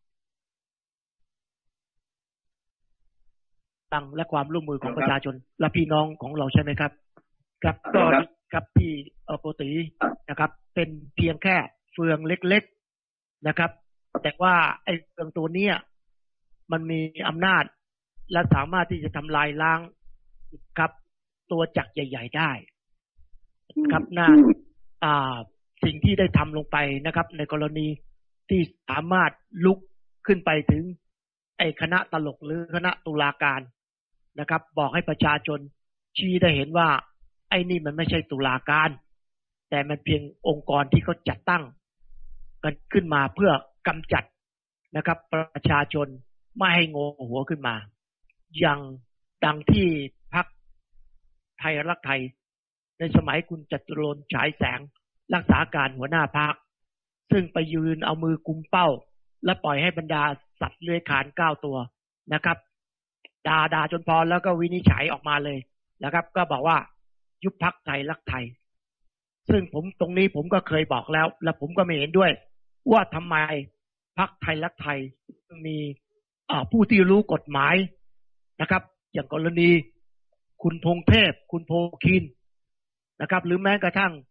ลังและความร่วมมือของประชาชนและพี่น้องของเราใช่ไหมครับครับก็ครับที่โกตินะครับเป็นเพียงแค่เฟืองเล็กๆนะครับแต่ว่าไอ้เฟืองตัวนี้มันมีอำนาจและสามารถที่จะทำลายล้างครับตัวจักรใหญ่ๆได้ครับน่าสิ่งที่ได้ทำลงไปนะครับในกรณีที่สามารถลุกขึ้นไปถึงไอ้คณะตลกหรือคณะตุลาการนะครับบอกให้ประชาชนชี้ได้เห็นว่าไอ้นี่มันไม่ใช่ตุลาการแต่มันเพียงองค์กรที่เขาจัดตั้งกันขึ้นมาเพื่อกำจัดนะครับประชาชนไม่ให้งงหัวขึ้นมาอย่างดังที่พรรคไทยรักไทยในสมัยคุณจตุรนต์ฉายแสงรักษาการหัวหน้าพรรคซึ่งไปยืนเอามือกุมเป้าและปล่อยให้บรรดาสัตว์เลื้อยคลาน9ตัวนะครับด่าจนพอแล้วก็วินิจฉัยออกมาเลยนะครับก็บอกว่ายุบพรรคไทยรักไทยซึ่งผมตรงนี้ผมก็เคยบอกแล้วและผมก็ไม่เห็นด้วยว่าทำไมพรรคไทยรักไทยมีผู้ที่รู้กฎหมายนะครับอย่างกรณีคุณพงเทพคุณโพคินนะครับหรือแม้กระทั่ง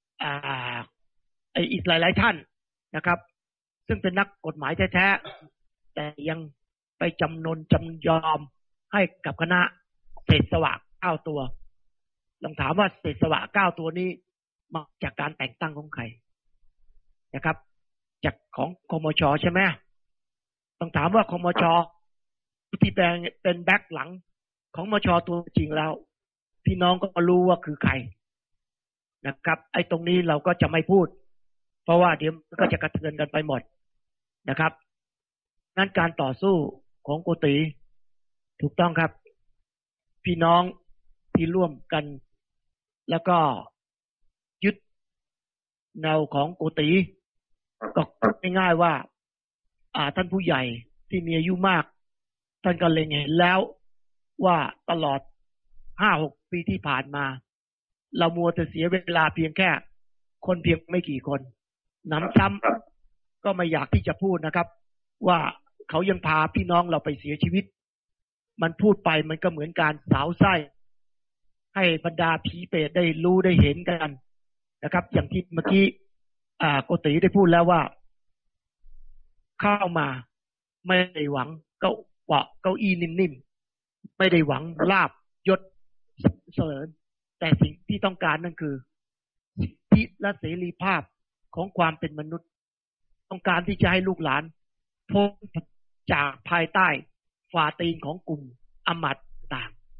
อีกหลายๆท่านนะครับซึ่งเป็นนักกฎหมายแท้ๆแต่ยังไปจำยอมให้กับคณะเศษสวะ9ตัวลองถามว่าเศษสวะ9ตัวนี้มาจากการแต่งตั้งของใครนะครับจากของคมช.ใช่ไหมต้องถามว่าคมช.ที่เป็นแบ็คหลังของมช.ตัวจริงแล้วพี่น้องก็รู้ว่าคือใครนะครับไอ้ตรงนี้เราก็จะไม่พูดเพราะว่าเดี๋ยวมันก็จะกระเทือนกันไปหมดนะครับงั้นการต่อสู้ของโกติถูกต้องครับพี่น้องที่ร่วมกันแล้วก็ยึดแนวของโกติก็ง่ายๆว่าท่านผู้ใหญ่ที่มีอายุมากท่านก็เล็งเห็นแล้วว่าตลอด 5-6 ปีที่ผ่านมาเรามัวแต่เสียเวลาเพียงแค่คนเพียงไม่กี่คนน้ำซ้ำก็ไม่อยากที่จะพูดนะครับว่าเขายังพาพี่น้องเราไปเสียชีวิตมันพูดไปมันก็เหมือนการสาวไส้ให้บรรดาผีเปรตได้รู้ได้เห็นกันนะครับอย่างที่เมื่อกี้โกติได้พูดแล้วว่าเข้ามาไม่ได้หวังเก้าอี้นิ่มๆไม่ได้หวังลาภยศเสริญแต่สิ่งที่ต้องการนั่นคือสิทธิและเสรีภาพของความเป็นมนุษย์ต้องการที่จะให้ลูกหลานพ้นจากภายใต้ฝ่าตีนของกลุ่มอำมาตย์ต่าง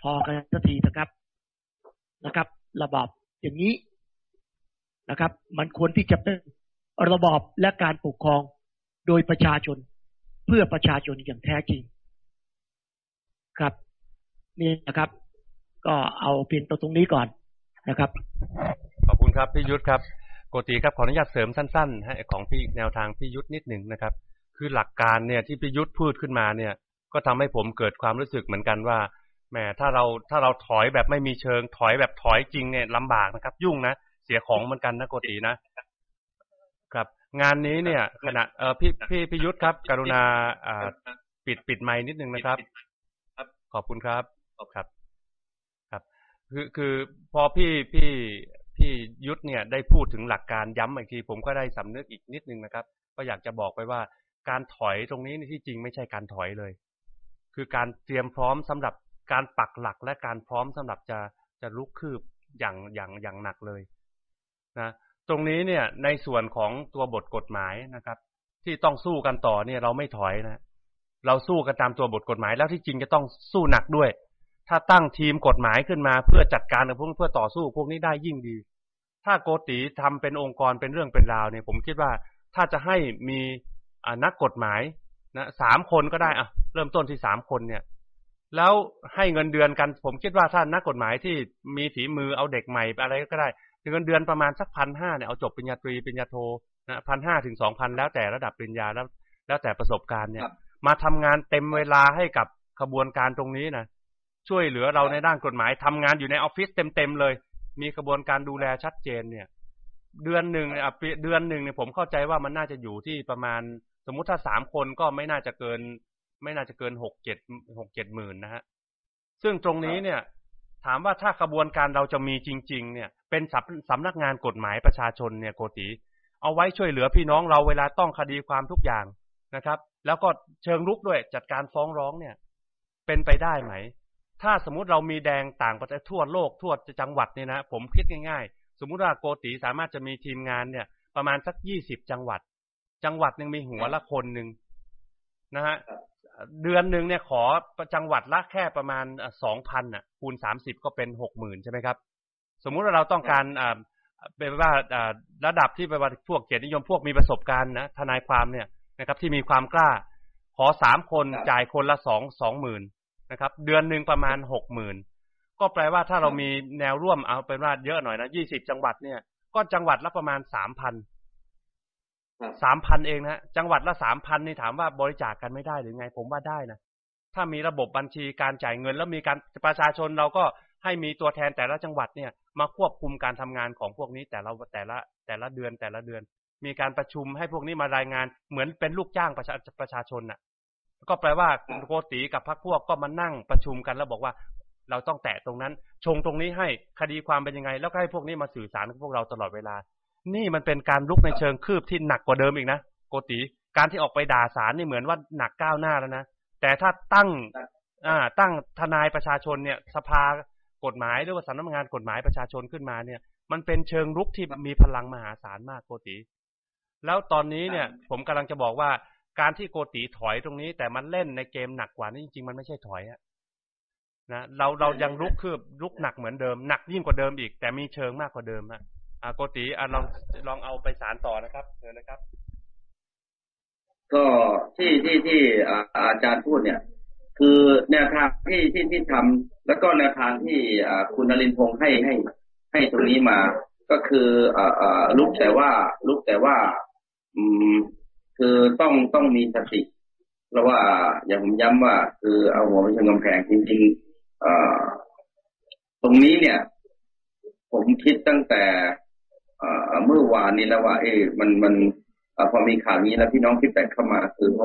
พอกันสักทีนะครับระบอบอย่างนี้นะครับมันควรที่จะเป็นระบอบและการปกครองโดยประชาชนเพื่อประชาชนอย่างแท้จริงครับนี่นะครับก็เอาเพียงตรงนี้ก่อนนะครับขอบคุณครับพี่ยุทธครับโกติครับขออนุญาตเสริมสั้นๆให้ของพี่แนวทางพี่ยุทธนิดหนึ่งนะครับคือหลักการเนี่ยที่พี่ยุทธพูดขึ้นมาเนี่ยก็ทำให้ผมเกิดความรู้สึกเหมือนกันว่าแหมถ้าเราถอยแบบไม่มีเชิงถอยแบบถอยจริงเนี่ยลำบากนะครับยุ่งนะเสียของเหมือนกันนะโกตินะครับงานนี้เนี่ยขณะพี่ยุทธครับกรุณาปิดไมค์นิดนึงนะครับขอบคุณครับครับคือพอพี่ยุทธเนี่ยได้พูดถึงหลักการย้ำอีกทีผมก็ได้สำนึกอีกนิดนึงนะครับก็อยากจะบอกไปว่าการถอยตรงนี้ที่จริงไม่ใช่การถอยเลยคือการเตรียมพร้อมสำหรับการปักหลักและการพร้อมสำหรับจะลุกคืบอย่างหนักเลยนะตรงนี้เนี่ยในส่วนของตัวบทกฎหมายนะครับที่ต้องสู้กันต่อเนี่ยเราไม่ถอยนะเราสู้กันตามตัวบทกฎหมายแล้วที่จริงจะต้องสู้หนักด้วยถ้าตั้งทีมกฎหมายขึ้นมาเพื่อจัดการกับพวกเพื่อต่อสู้พวกนี้ได้ยิ่งดีถ้าโกติทำเป็นองค์กรเป็นเรื่องเป็นราวเนี่ยผมคิดว่าถ้าจะให้มีนักกฎหมายนะ3 คนก็ได้เริ่มต้นที่3 คนเนี่ยแล้วให้เงินเดือนกันผมคิดว่าถ้านักกฎหมายที่มีฝีมือเอาเด็กใหม่อะไรก็ได้เงินเดือนประมาณสัก 1,500 เนี่ยเอาจบปริญญาตรีปริญญาโทนะ 1,500 ถึง 2,000 แล้วแต่ระดับปริญญาแล้วแต่ประสบการณ์เนี่ยมาทำงานเต็มเวลาให้กับขบวนการตรงนี้นะช่วยเหลือเราในด้านกฎหมายทำงานอยู่ในออฟฟิศเต็มเลยมีกระบวนการดูแลชัดเจนเนี่ยเดือนหนึ่งเนี่ยผมเข้าใจว่ามันน่าจะอยู่ที่ประมาณสมมุติถ้า3 คนก็ไม่น่าจะเกิน 6-7 หมื่นนะฮะซึ่งตรงนี้เนี่ยถามว่าถ้ากระบวนการเราจะมีจริงๆเนี่ยเป็นสำนักงานกฎหมายประชาชนเนี่ยโกติเอาไว้ช่วยเหลือพี่น้องเราเวลาต้องคดีความทุกอย่างนะครับแล้วก็เชิงรุกด้วยจัดการฟ้องร้องเนี่ยเป็นไปได้ไหมถ้าสมมุติเรามีแดงต่างประเทศทั่วโลกทั่วจังหวัดเนี่ยนะผมคิดง่ายๆสมมุติว่าโกติสามารถจะมีทีมงานเนี่ยประมาณสัก20 จังหวัดนึงมีหัวละคนนึงนะฮะเดือนนึงเนี่ยขอจังหวัดละแค่ประมาณ 2,000 คูณ30ก็เป็น 60,000 ใช่ไหมครับสมมุติว่าเราต้องการเป็นว่าระดับที่ไปว่าพวกเกียรตินิยมพวกมีประสบการณ์นะทนายความเนี่ยนะครับที่มีความกล้าขอ3 คนจ่ายคนละ 20,000นะครับเดือนนึงประมาณ 60,000ก็แปลว่าถ้าเรามีแนวร่วมเอาเป็นว่าเยอะหน่อยนะ20 จังหวัดเนี่ยก็จังหวัดละประมาณ 3,000 เองนะจังหวัดละ 3,000 นี่ถามว่าบริจาคกันไม่ได้หรือไงผมว่าได้นะถ้ามีระบบบัญชีการจ่ายเงินแล้วมีการประชาชนเราก็ให้มีตัวแทนแต่ละจังหวัดเนี่ยมาควบคุมการทำงานของพวกนี้แต่ละเดือนมีการประชุมให้พวกนี้มารายงานเหมือนเป็นลูกจ้างประชาชนน่ะก็แปลว่าโกติกับพรรคพวกก็มานั่งประชุมกันแล้วบอกว่าเราต้องแตะตรงนั้นชงตรงนี้ให้คดีความเป็นยังไงแล้วก็ให้พวกนี้มาสื่อสารกับพวกเราตลอดเวลานี่มันเป็นการลุกในเชิงคืบที่หนักกว่าเดิมอีกนะโกติการที่ออกไปด่าศาลนี่เหมือนว่าหนักก้าวหน้าแล้วนะแต่ถ้าตั้งทนายประชาชนเนี่ยสภากฎหมายหรือว่าสำนักงานกฎหมายประชาชนขึ้นมาเนี่ยมันเป็นเชิงรุกที่มีพลังมหาศาลมากโกติแล้วตอนนี้เนี่ยผมกำลังจะบอกว่าการที่โกติถอยตรงนี้แต่มันเล่นในเกมหนักกว่านี่จริงๆมันไม่ใช่ถอยนะเรายังลุกหนักเหมือนเดิมหนักยิ่งกว่าเดิมอีกแต่มีเชิงมากกว่าเดิมโกติลองเอาไปสารต่อนะครับเชิญนะครับก็ที่อาจารย์พูดเนี่ยคือแนวทางที่ทำแล้วก็แนวทางที่คุณนฤพงษ์ให้ตรงนี้มาก็คือลุกแต่ว่าคือต้องมีสติเพราะว่าอย่างผมย้ำว่าคือเอาหัวไปชนกำแพงจริงๆตรงนี้เนี่ยผมคิดตั้งแต่เมื่อวานนี้แล้วว่ามันพอมีข่าวนี้แล้วพี่น้องฟีดแบ็กเข้ามาคือเขา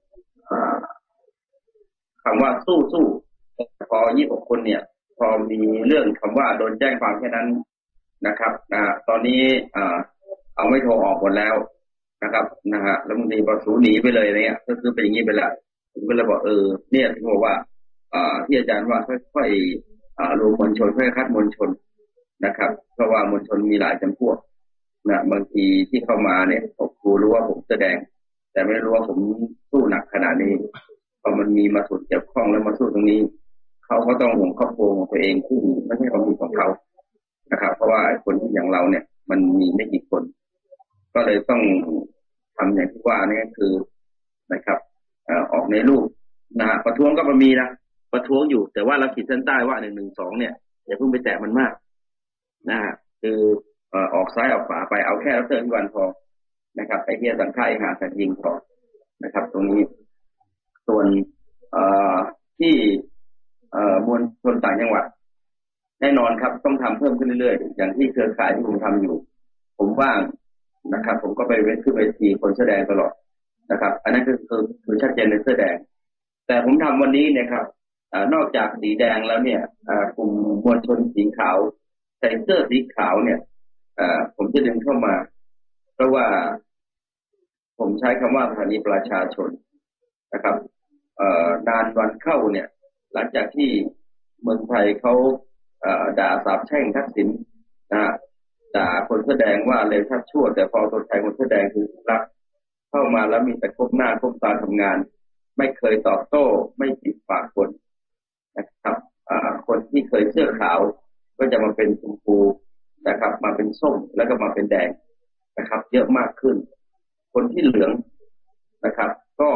คำว่าสู้พอ26 คนเนี่ยพอมีเรื่องคำว่าโดนแจ้งความแค่นั้นนะครับตอนนี้เอาไม่โทรออกหมดแล้วนะครับนะฮะแล้วบางทีพอสูหนีไปเลยอะไรเงี้ยก็คือเป็นอย่างนี้ไปแล้วผมก็เลยบอกเนี่ยที่บอกว่าที่อาจารย์ว่าค่อยรวมมวลชนค่อยคัดมวลชนนะครับเพราะว่ามวลชนมีหลายจำพวกนะบางทีที่เข้ามาเนี่ยผมรู้ว่าผมแสดงแต่ไม่รู้ว่าผมสู้หนักขนาดนี้พอมันมีมาสุดเกี่ยวข้องแล้วมาสู้ตรงนี้เขาก็ต้องห่วงครอบครัวของตัวเองซึ่งไม่ใช่ความผิดของเขานะครับเพราะว่าคนที่อย่างเราเนี่ยมันมีไม่กี่คนก็เลยต้องทำอย่างที่ว่านี่คือนะครับออกในรูปนะประท้วงก็มีนะประท้วงอยู่แต่ว่าเราขีดเส้นใต้ว่า112เนี่ยอย่าเพิ่งไปแตะมันมากนะฮะคือออกซ้ายออกขวาไปเอาแค่รับเชิญที่วันพอนะครับไอ้เหี้ยสังฆาหาสัตว์ยิงพอนะครับตรงนี้ส่วนที่มวลชนต่างจังหวัดแน่นอนครับต้องทำเพิ่มขึ้นเรื่อยๆอย่างที่เครือข่ายที่ผมทำอยู่ผมว่างนะครับผมก็ไปขึ้นเวทีคนแสดงตลอดนะครับอันนั้นคือชัดเจนในเสื้อแดงแต่ผมทำวันนี้เนี่ยครับนอกจากสีแดงแล้วเนี่ยกลุ่มมวลชนสีขาวใส่เสื้อสีขาวเนี่ยผมจะดึงเข้ามาเพราะว่าผมใช้คำว่าสถานีประชาชนนะครับนานวันเข้าเนี่ยหลังจากที่เมืองไทยเขาด่าสาปแช่งทักษิณด่าคนแสดงว่าเลวชัดชั่วแต่พอคนไทยคนแสดงคือรักเข้ามาแล้วมีแต่ก้มหน้าก้มตาทำงานไม่เคยตอบโต้ไม่ปิดปากคนนะครับคนที่เคยเสื้อขาวก็จะมาเป็นชมพูนะครับมาเป็นส้มแล้วก็มาเป็นแดงนะครับเยอะมากขึ้นคนที่เหลืองนะครับก็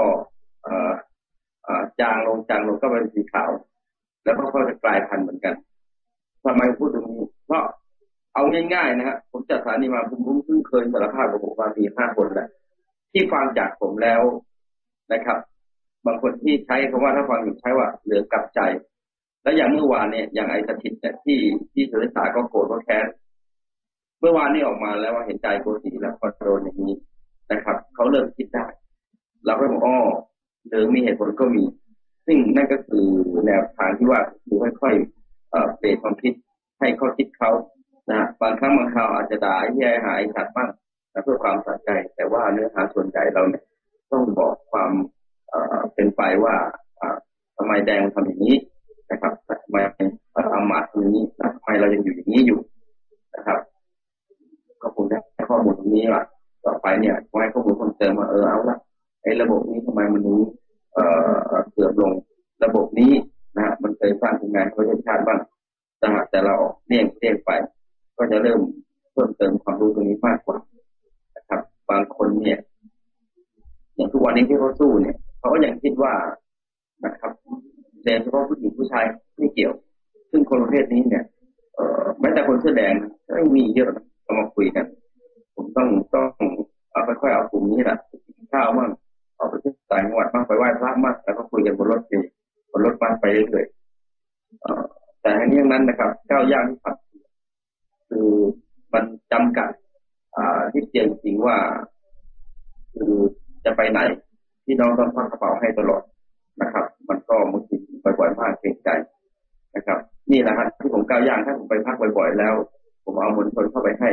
จางลงก็เป็นสีขาวแล้วก็จะกลายพันธุ์เหมือนกันทำไมพูดตรงนี้เพราะเอาง่ายๆนะฮะผมจัดสถานีมาผมเพิ่งเคยสารภาพกับผมว่ามี5 คนแหละที่ฟังจากผมแล้วนะครับบางคนที่ใช้คำว่าถ้าฟังอยู่ใช้ว่าเหลือกับใจแล้วอย่างเมื่อวานเนี่ยอย่างไอ้สถิตเนี่ยที่สุริศาก็โกรธก็แค้นเมื่อวานนี้ออกมาแล้วว่าเห็นใจโกติแล้วพอโดนอย่างนี้นะครับเขาเริ่มคิดได้เราก็บอกหรือมีเหตุผลก็มีซึ่งนั่นก็คือแนวทางที่ว่าค่อยๆเปลี่ยนความคิดให้เขาคิดเขานะบางครั้งบางคราวอาจจะด่าแย่หายขัดบ้างเพื่อความสะใจแต่ว่าเนื้อหาส่วนใหญ่เราเนี่ยต้องบอกความเป็นไปว่าทำไมแดงทำอย่างนี้นะครับทำไมอามาตย์ตรงนี้ทำไมเรายังอยู่อย่างนี้อยู่นะครับก็คงได้ข้อมูลตรงนี้ว่าต่อไปเนี่ยให้ข้อมูลเพิ่มเติมว่าเอาละไอ้ระบบนี้ทำไมมันถึงเสื่อมลงระบบนี้นะมันเคยสร้างผลงานประเทศชาติบ้างแต่เราออกเลี่ยงไปก็จะเริ่มเพิ่มเติมความรู้ตรงนี้มากกว่านะครับบางคนเนี่ยอย่างทุกวันนี้ที่เขาสู้เนี่ยเขาก็ยังคิดว่านะครับแต่เฉพาะผู้หญิงผู้ชายไม่เกี่ยวซึ่งคนประเภทนี้เนี่ยแม้แต่คนเสื้อแดงไม่มีเยอะเรามาคุยกันผมต้องเอาค่อยๆเอากลุ่มนี้แหละกินข้าวบ้างออกไปที่ต่างจังหวัดบ้างไปไหว้พระบ้างแล้วก็คุยกันบนรถบัสไปเรื่อยๆแต่ทั้งนี้นั้นนะครับก้าวย่างที่ผ่านคือมันจำกัดที่เตียงจริงว่าคือจะไปไหนที่น้องต้องพักกระเป๋าให้ตลอดนะครับมันก็บางทีบ่อยๆมากเกรงใจนะครับนี่แหละครับที่ผมก้าวย่างถ้าผมไปพักบ่อยๆแล้วผมเอามวลชนเข้าไปให้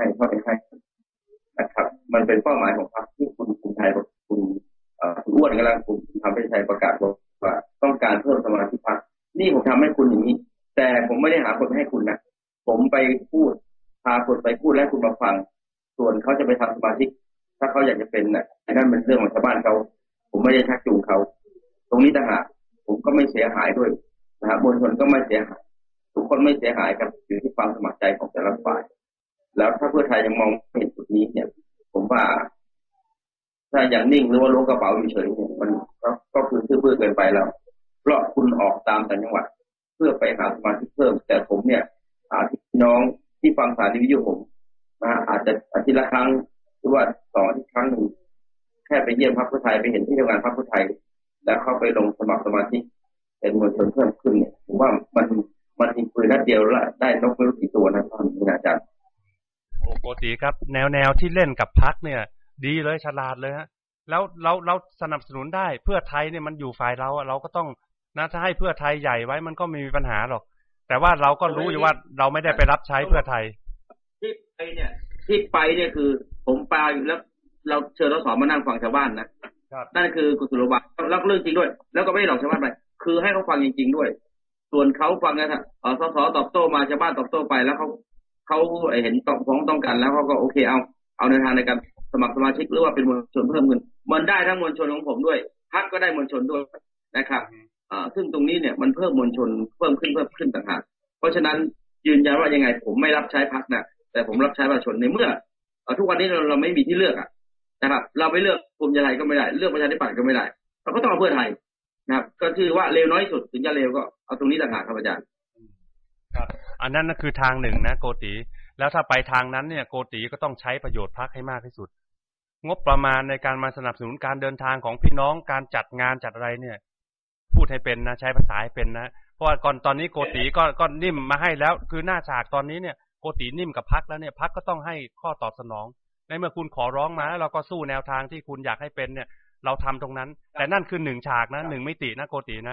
นะครับมันเป็นเป้าหมายของพรรคที่คุณไทยคุณอ้วนกำลังคุณทำให้ไทยประกาศว่าต้องการเพิ่มสมาชิกพรรคนี่ผมทำให้คุณอย่างนี้แต่ผมไม่ได้หาคนให้คุณนะผมไปพูดพาคนไปพูดและคุณมาฟังส่วนเขาจะไปทำสมาชิกถ้าเขาอยากจะเป็นน่ะนั่นเป็นเรื่องของชาวบ้านเขาผมไม่ได้ชักจูงเขาตรงนี้ต่างหากผมก็ไม่เสียหายด้วยนะครับมวลชนก็ไม่เสียหายทุกคนไม่เสียหายครับอยู่ที่ความสมัครใจของแต่ละฝ่ายแล้วถ้าเพื่อไทยยังมองไม่เห็นจุดนี้เนี่ยผมว่าถ้าอย่างนิ่งหรือว่าล้วงกระเป๋าเฉยๆเนี่ยมันก็คือซื่อบื้อเกินไปแล้วเพราะคุณออกตามต่างจังหวัดเพื่อไปหาสมาชิกเพิ่มแต่ผมเนี่ยพี่น้องที่ฟังสารวิทยุผมอาจจะอาทิตย์ละครั้งหรือว่า2 อาทิตย์ครั้งนึงแค่ไปเยี่ยมพรรคเพื่อไทยไปเห็นที่ทำงานพรรคเพื่อไทยแล้วเข้าไปลงสมัครสมาชิกเป็นมวลชนเพิ่มขึ้นเนี่ยผมว่ามันยิงปืนนัดเดียวแล้วได้นกไม่รู้กี่ตัวนะท่านอาจารย์ปกติครับแนวที่เล่นกับพรรคเนี่ยดีเลยฉลาดเลยฮะแล้วเราสนับสนุนได้เพื่อไทยเนี่ยมันอยู่ฝ่ายเราก็ต้องนะถ้าให้เพื่อไทยใหญ่ไว้มันก็ไม่มีปัญหาหรอกแต่ว่าเราก็รู้อยู่ว่าเราไม่ได้ไปรับใช้เพื่อไทยที่ไปเนี่ยคือผมไปแล้วเราเชิญส.มานั่งฟังชาวบ้านนะนั่นคือกุศโลบายแล้วเรื่องจริงด้วยแล้วก็ไม่ได้หลอกชาวบ้านไปคือให้เขาฟังจริงๆด้วยส่วนเขาฟังนะส.ตอบโต้มาชาวบ้านตอบโต้ไปแล้วเขาเห็นต้องกันแล้วเขาก็โอเคเอาในทางในการสมัครสมาชิกหรือว่าเป็นมวลชนเพิ่มเงินมันได้ทั้งมวลชนของผมด้วยพรรคก็ได้มวลชนด้วยนะครับซึ่งตรงนี้เนี่ยมันเพิ่มมวลชนเพิ่มขึ้นต่างหากเพราะฉะนั้นยืนยันว่ายังไงผมไม่รับใช้พรรคนะแต่ผมรับใช้ประชาชนในเมื่อทุกวันนี้เราไม่มีที่เลือกนะครับเราไม่เลือกภูมิใจไทยก็ไม่ได้เลือกประชาธิปัตย์ก็ไม่ได้เราก็ต้องเอาเพื่อไทยนะครับก็คือว่าเลวน้อยสุดถึงจะเลวก็เอาตรงนี้ต่างหากครับอาจารย์ครับอันนั้นคือทางหนึ่งนะโกติแล้วถ้าไปทางนั้นเนี่ยโกติก็ต้องใช้ประโยชน์พรรคให้มากที่สุดงบประมาณในการมาสนับสนุนการเดินทางของพี่น้องการจัดงานจัดอะไรเนี่ยพูดให้เป็นนะใช้ภาษาให้เป็นนะเพราะว่าก่อนตอนนี้โกติก็นิ่มมาให้แล้วคือหน้าฉากตอนนี้เนี่ยโกตินิ่มกับพรรคแล้วเนี่ยพรรคก็ต้องให้ข้อตอบสนองในเมื่อคุณขอร้องมาแล้วเราก็สู้แนวทางที่คุณอยากให้เป็นเนี่ยเราทำตรงนั้นแต่นั่นคือ1ฉากนะ1มิตินะโกตินะ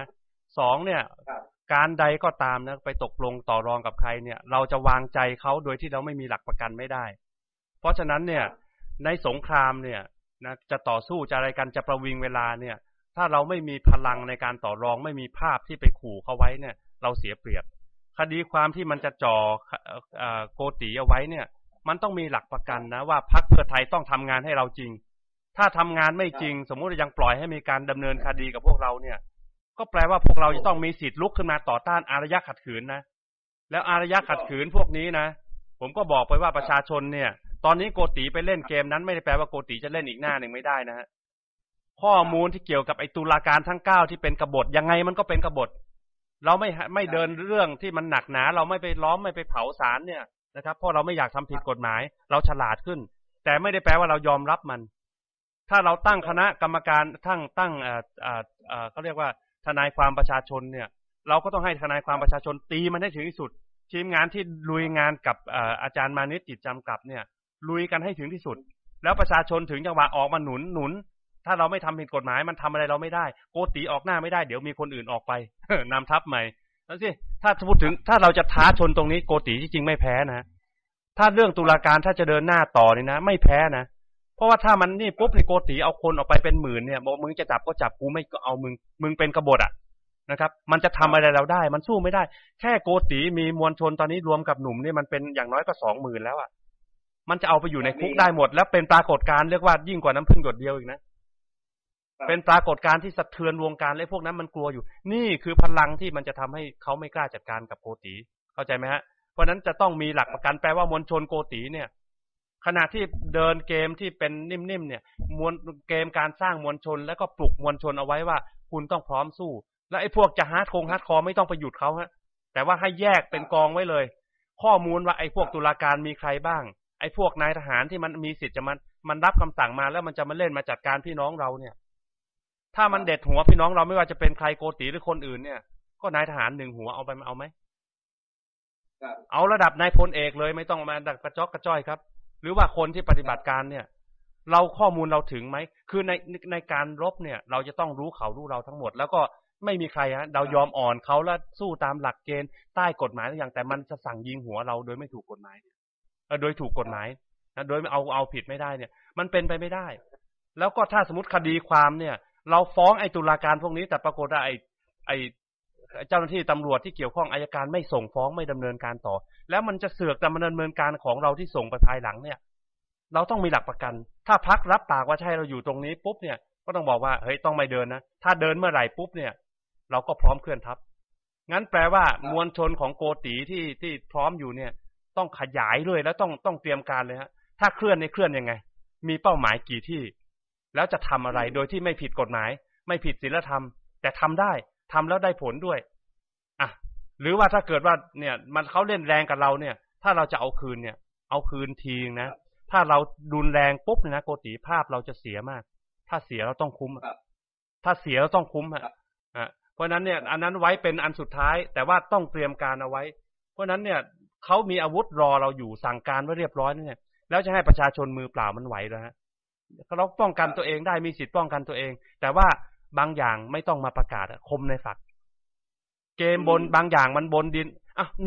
2เนี่ยการใดก็ตามนะไปตกลงต่อรองกับใครเนี่ยเราจะวางใจเขาโดยที่เราไม่มีหลักประกันไม่ได้เพราะฉะนั้นเนี่ยในสงครามเนี่ยนะจะต่อสู้จะอะไรกันจะประวิงเวลาเนี่ยถ้าเราไม่มีพลังในการต่อรองไม่มีภาพที่ไปขู่เขาไว้เนี่ยเราเสียเปรียบคดีความที่มันจะจ่อโกติเอาไว้เนี่ยมันต้องมีหลักประกันนะว่าพรรคเพื่อไทยต้องทำงานให้เราจริงถ้าทำงานไม่จริงสมมุติยังปล่อยให้มีการดำเนินคดีกับพวกเราเนี่ยก็แปลว่าพวกเราจะต้องมีสิทธิ์ลุกขึ้นมาต่อต้านอารยะขัดขืนนะแล้วอารยะขัดขืนพวกนี้นะผมก็บอกไปว่าประชาชนเนี่ยตอนนี้โกติไปเล่นเกมนั้นไม่ได้แปลว่าโกติจะเล่นอีกหน้าหนึ่งไม่ได้นะฮะข้อมูลที่เกี่ยวกับไอ้ตุลาการทั้ง9ที่เป็นกบฏยังไงมันก็เป็นกบฏเราไม่เดินเรื่องที่มันหนักหนาเราไม่ไปล้อมไม่ไปเผาศาลเนี่ยนะครับเพราะเราไม่อยากทำผิดกฎหมายเราฉลาดขึ้นแต่ไม่ได้แปลว่าเรายอมรับมันถ้าเราตั้งคณะกรรมการตั้งเขาเรียกว่าทนายความประชาชนเนี่ยเราก็ต้องให้ทนายความประชาชนตีมันให้ถึงที่สุดทีมงานที่ลุยงานกับอาจารย์มานิตจิตจำกับเนี่ยลุยกันให้ถึงที่สุดแล้วประชาชนถึงจังหวะออกมาหนุนถ้าเราไม่ทำผิดกฎหมายมันทำอะไรเราไม่ได้โกติออกหน้าไม่ได้เดี๋ยวมีคนอื่นออกไป นำทัพใหม่แล้วสิถ้าพูดถึงถ้าเราจะท้าชนตรงนี้โกติที่จริงไม่แพ้นะถ้าเรื่องตุลาการถ้าจะเดินหน้าต่อนี่นะไม่แพ้นะเพราะว่าถ้ามันนี่ปุ๊บนี่โกติเอาคนออกไปเป็นหมื่นเนี่ยบอกมึงจะจับก็จับกูไม่ก็เอามึงเป็นกบฏนะครับมันจะทำอะไรเราได้มันสู้ไม่ได้แค่โกติมีมวลชนตอนนี้รวมกับหนุ่มนี่มันเป็นอย่างน้อยก็20,000แล้วมันจะเอาไปอยู่ในคุกได้หมดแล้วเป็นปรากฏการณ์เรียกว่ายิ่งกว่าน้ำผึ้งหยดเดียวอีกนะเป็นปรากฏการณ์ที่สะเทือนวงการและพวกนั้นมันกลัวอยู่นี่คือพลังที่มันจะทำให้เขาไม่กล้าจัดการกับโกติเข้าใจไหมฮะเพราะนั้นจะต้องมีหลักประกันแปลว่ามวลชนโกติเนี่ยขณะที่เดินเกมที่เป็นนิ่มๆเนี่ยเกมการสร้างมวลชนแล้วก็ปลุกมวลชนเอาไว้ว่าคุณต้องพร้อมสู้แล้วไอ้พวกจะฮาร์ดคอร์ไม่ต้องไปหยุดเขาฮะแต่ว่าให้แยกเป็นกองไว้เลยข้อมูลว่าไอ้พวกตุลาการมีใครบ้างไอ้พวกนายทหารที่มันมีสิทธิ์จะมันรับคำสั่งมาแล้วมันจะมาเล่นมาจัดการพี่น้องเราเนี่ยถ้ามันเด็ดหัวพี่น้องเราไม่ว่าจะเป็นใครโกติหรือคนอื่นเนี่ยก็นายทหาร1หัวเอาไปเอาไหมเอาระดับนายพลเอกเลยไม่ต้องมาดักกระจอกกระจ้อยครับหรือว่าคนที่ปฏิบัติการเนี่ยเราข้อมูลเราถึงไหมคือในการรบเนี่ยเราจะต้องรู้เขารู้เราทั้งหมดแล้วก็ไม่มีใครเรายอมอ่อนเขาแล้วสู้ตามหลักเกณฑ์ใต้กฎหมายทุกอย่างแต่มันจะสั่งยิงหัวเราโดยไม่ถูกกฎหมายโดยถูกกฎหมายนะโดยเอาผิดไม่ได้เนี่ยมันเป็นไปไม่ได้แล้วก็ถ้าสมมติคดีความเนี่ยเราฟ้องไอ้ตุลาการพวกนี้แต่ปรากฏว่าไอ้เจ้าหน้าที่ตำรวจที่เกี่ยวข้องอัยการไม่ส่งฟ้องไม่ดำเนินการต่อแล้วมันจะเสือกดำเนินการของเราที่ส่งไปภายหลังเนี่ยเราต้องมีหลักประกันถ้าพรรครับปากว่าใช่เราอยู่ตรงนี้ปุ๊บเนี่ยก็ต้องบอกว่าเฮ้ยต้องไม่เดินนะถ้าเดินเมื่อไหร่ปุ๊บเนี่ยเราก็พร้อมเคลื่อนทัพงั้นแปลว่ามวลชนของโกติที่พร้อมอยู่เนี่ยต้องขยายด้วยแล้วต้องเตรียมการเลยฮะถ้าเคลื่อนในเคลื่อนยังไงมีเป้าหมายกี่ที่แล้วจะทำอะไรโดยที่ไม่ผิดกฎหมายไม่ผิดศีลธรรมแต่ทำได้ทำแล้วได้ผลด้วยหรือว่าถ้าเกิดว่าเนี่ยมันเขาเล่นแรงกับเราเนี่ยถ้าเราจะเอาคืนเนี่ยเอาคืนทีนะถ้าเราดุนแรงปุ๊บเนี่ยนะโกติภาพเราจะเสียมากถ้าเสียเราต้องคุ้มถ้าเสียเราต้องคุ้มเพราะนั้นเนี่ยอันนั้นไว้เป็นอันสุดท้ายแต่ว่าต้องเตรียมการเอาไว้เพราะนั้นเนี่ยเขามีอาวุธรอเราอยู่สั่งการไว้เรียบร้อยเนี่ยแล้วจะให้ประชาชนมือเปล่ามันไหวเหรอฮะเราป้องกันตัวเองได้มีสิทธิ์ป้องกันตัวเองแต่ว่าบางอย่างไม่ต้องมาประกาศคมในฝักเกมบนบางอย่างมันบนดิน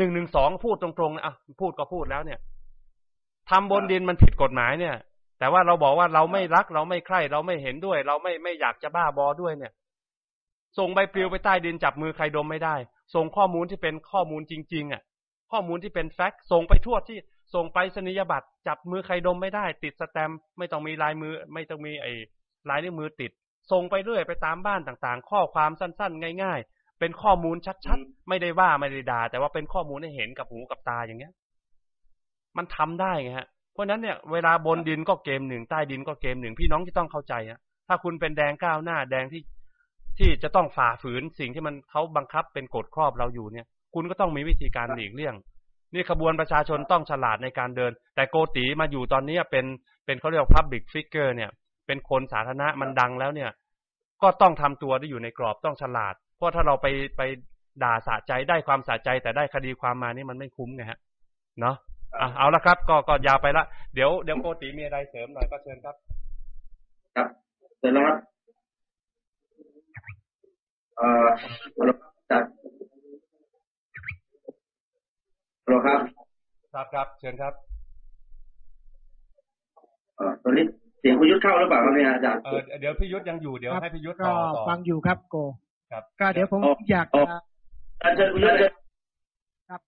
112พูดตรงๆนะพูดก็พูดแล้วเนี่ยทำบนดินมันผิดกฎหมายเนี่ยแต่ว่าเราบอกว่าเราไม่รักเราไม่ใคร่เราไม่เห็นด้วยเราไม่อยากจะบ้าบอด้วยเนี่ยส่งใบปลิวไปใต้ดินจับมือใครดมไม่ได้ส่งข้อมูลที่เป็นข้อมูลจริงๆข้อมูลที่เป็นแฟกต์ส่งไปทั่วที่ส่งไปสนิยบัตรจับมือใครดมไม่ได้ติดสแตมป์ไม่ต้องมีลายมือไม่ต้องมีลายนิ้วมือติดส่งไปเรื่อยไปตามบ้านต่างๆข้อความสั้นๆง่ายๆเป็นข้อมูลชัดๆไม่ได้ว่าไม่ได้ด่าแต่ว่าเป็นข้อมูลให้เห็นกับหูกับตาอย่างเงี้ยมันทำได้ไงฮะเพราะนั้นเนี่ยเวลาบนดินก็เกมหนึ่งใต้ดินก็เกมหนึ่งพี่น้องที่ต้องเข้าใจฮะถ้าคุณเป็นแดงก้าวหน้าแดงที่จะต้องฝ่าฝืนสิ่งที่มันเขาบังคับเป็นกฎครอบเราอยู่เนี่ยคุณก็ต้องมีวิธีการหลีกเลี่ยงนี่ขบวนประชาชนต้องฉลาดในการเดินแต่โกติมาอยู่ตอนนี้เป็นเขาเรียก public figure เนี่ยเป็นคนสาธารณะมันดังแล้วเนี่ยก็ต้องทำตัวได้อยู่ในกรอบต้องฉลาดเพราะถ้าเราไปด่าสะใจได้ความสะใจแต่ได้คดีความมานี่มันไม่คุ้มไงฮะเนาะเอาละครับก็ยาวไปละเดี๋ยวโกติมีอะไรเสริมหน่อยก็เชิญครับครับเสร็จแล้วครับจัดฮัลโหลครับครับเชิญครับตอนนี้เสียงพี่ยุทธเข้าหรือเปล่าครับเนี่ยอาจารย์เดี๋ยวพี่ยุทธยังอยู่เดี๋ยวให้พี่ยุทธต่อฟังอยู่ครับโกครับก็เดี๋ยวผมอยากจะเชิญพี่ยุทธครับ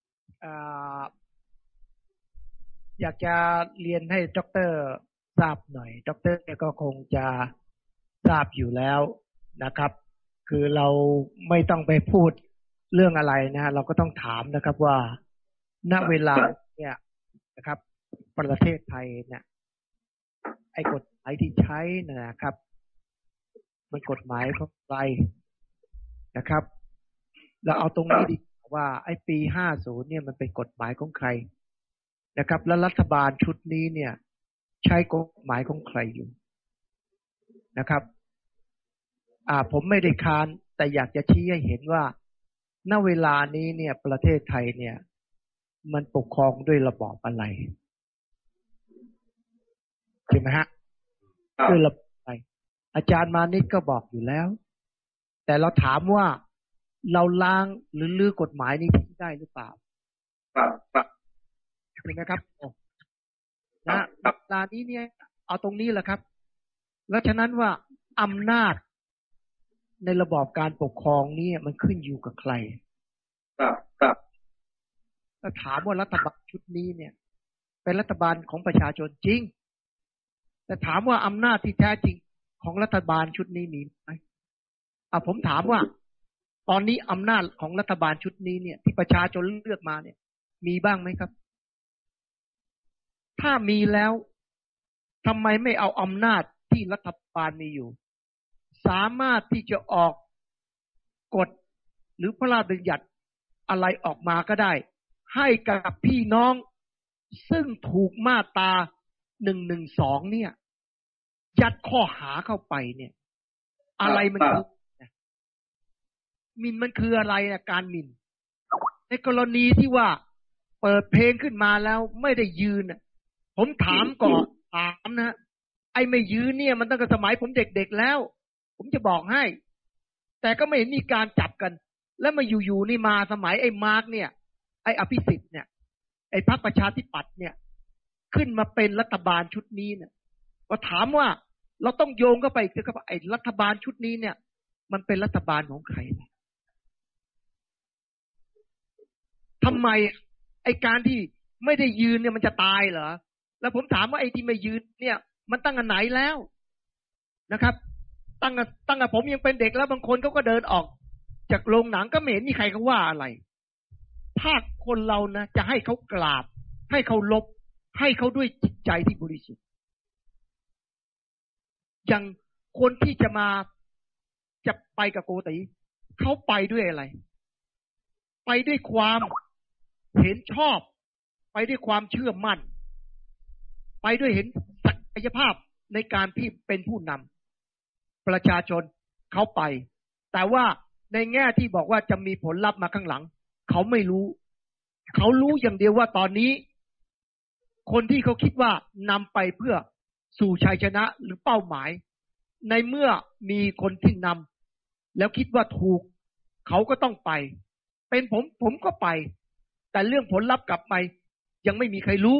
อยากจะเรียนให้ดร.ทราบหน่อยดร.ก็คงจะทราบอยู่แล้วนะครับคือเราไม่ต้องไปพูดเรื่องอะไรนะเราก็ต้องถามนะครับว่าณเวลาเนี่ยนะครับประเทศไทยเนี่ยไอ้กฎหมายที่ใช้นะครับมันกฎหมายของใครนะครับเราเอาตรงนี้ดีว่าไอ้ปี50เนี่ยมันเป็นกฎหมายของใครนะครับแล้วรัฐบาลชุดนี้เนี่ยใช้กฎหมายของใครอยู่นะครับผมไม่ได้ค้านแต่อยากจะชี้ให้เห็นว่าณเวลานี้เนี่ยประเทศไทยเนี่ยมันปกครองด้วยระบอบอะไรใช่ไหมฮะด้วยระบอบอะไรอาจารย์มานิดก็บอกอยู่แล้วแต่เราถามว่าเราล้างหรือลื้อกฎหมายนี้ทิ้งได้หรือเปล่าใช่ไหมครับนะเวลานี้เนี่ยเอาตรงนี้แหละครับแล้วฉะนั้นว่าอำนาจในระบอบการปกครองนี้มันขึ้นอยู่กับใครครับถ้าถามว่ารัฐบาลชุดนี้เนี่ยเป็นรัฐบาลของประชาชนจริงแต่ถามว่าอำนาจที่แท้จริงของรัฐบาลชุดนี้มีไหมผมถามว่าตอนนี้อำนาจของรัฐบาลชุดนี้เนี่ยที่ประชาชนเลือกมาเนี่ยมีบ้างไหมครับถ้ามีแล้วทำไมไม่เอาอำนาจที่รัฐบาลมีอยู่สามารถที่จะออกกฎหรือพระราชบัญญัติอะไรออกมาก็ได้ให้กับพี่น้องซึ่งถูกมาตรา112เนี่ยยัดข้อหาเข้าไปเนี่ยอะไรมันคือหมิ่นมันคืออะไรนะการหมิ่นในกรณีที่ว่าเปิดเพลงขึ้นมาแล้วไม่ได้ยืนผมถามก่อนถามนะไอ้ไม่ยืนเนี่ยมันตั้งแต่สมัยผมเด็กๆแล้วผมจะบอกให้แต่ก็ไม่เห็นมีการจับกันแล้วมาอยู่ๆนี่มาสมัยไอ้มาร์กเนี่ยไอ้อภิสิทธิ์เนี่ยไอ้พรรคประชาธิปัตย์เนี่ยขึ้นมาเป็นรัฐบาลชุดนี้เนี่ยก็ถามว่าเราต้องโยงเข้าไปคือไอ้รัฐบาลชุดนี้เนี่ยมันเป็นรัฐบาลของใครทำไมไอ้การที่ไม่ได้ยืนเนี่ยมันจะตายเหรอแล้วผมถามว่าไอ้ที่ไม่ยืนเนี่ยมันตั้งแต่ไหนแล้วนะครับตั้งแต่ผมยังเป็นเด็กแล้วบางคนเขาก็เดินออกจากโรงหนังก็ไม่เห็นมีใครเขาว่าอะไรถ้าคนเรานะจะให้เขากราบให้เขาลบให้เขาด้วยจิตใจที่บริสุทธิ์อย่างคนที่จะไปกับโกติเขาไปด้วยอะไรไปด้วยความเห็นชอบไปด้วยความเชื่อมั่นไปด้วยเห็นศักยภาพในการที่เป็นผู้นำประชาชนเขาไปแต่ว่าในแง่ที่บอกว่าจะมีผลลัพธ์มาข้างหลังเขาไม่รู้เขารู้อย่างเดียวว่าตอนนี้คนที่เขาคิดว่านำไปเพื่อสู่ชัยชนะหรือเป้าหมายในเมื่อมีคนที่นำแล้วคิดว่าถูกเขาก็ต้องไปเป็นผมก็ไปแต่เรื่องผลลัพธ์กลับไปยังไม่มีใครรู้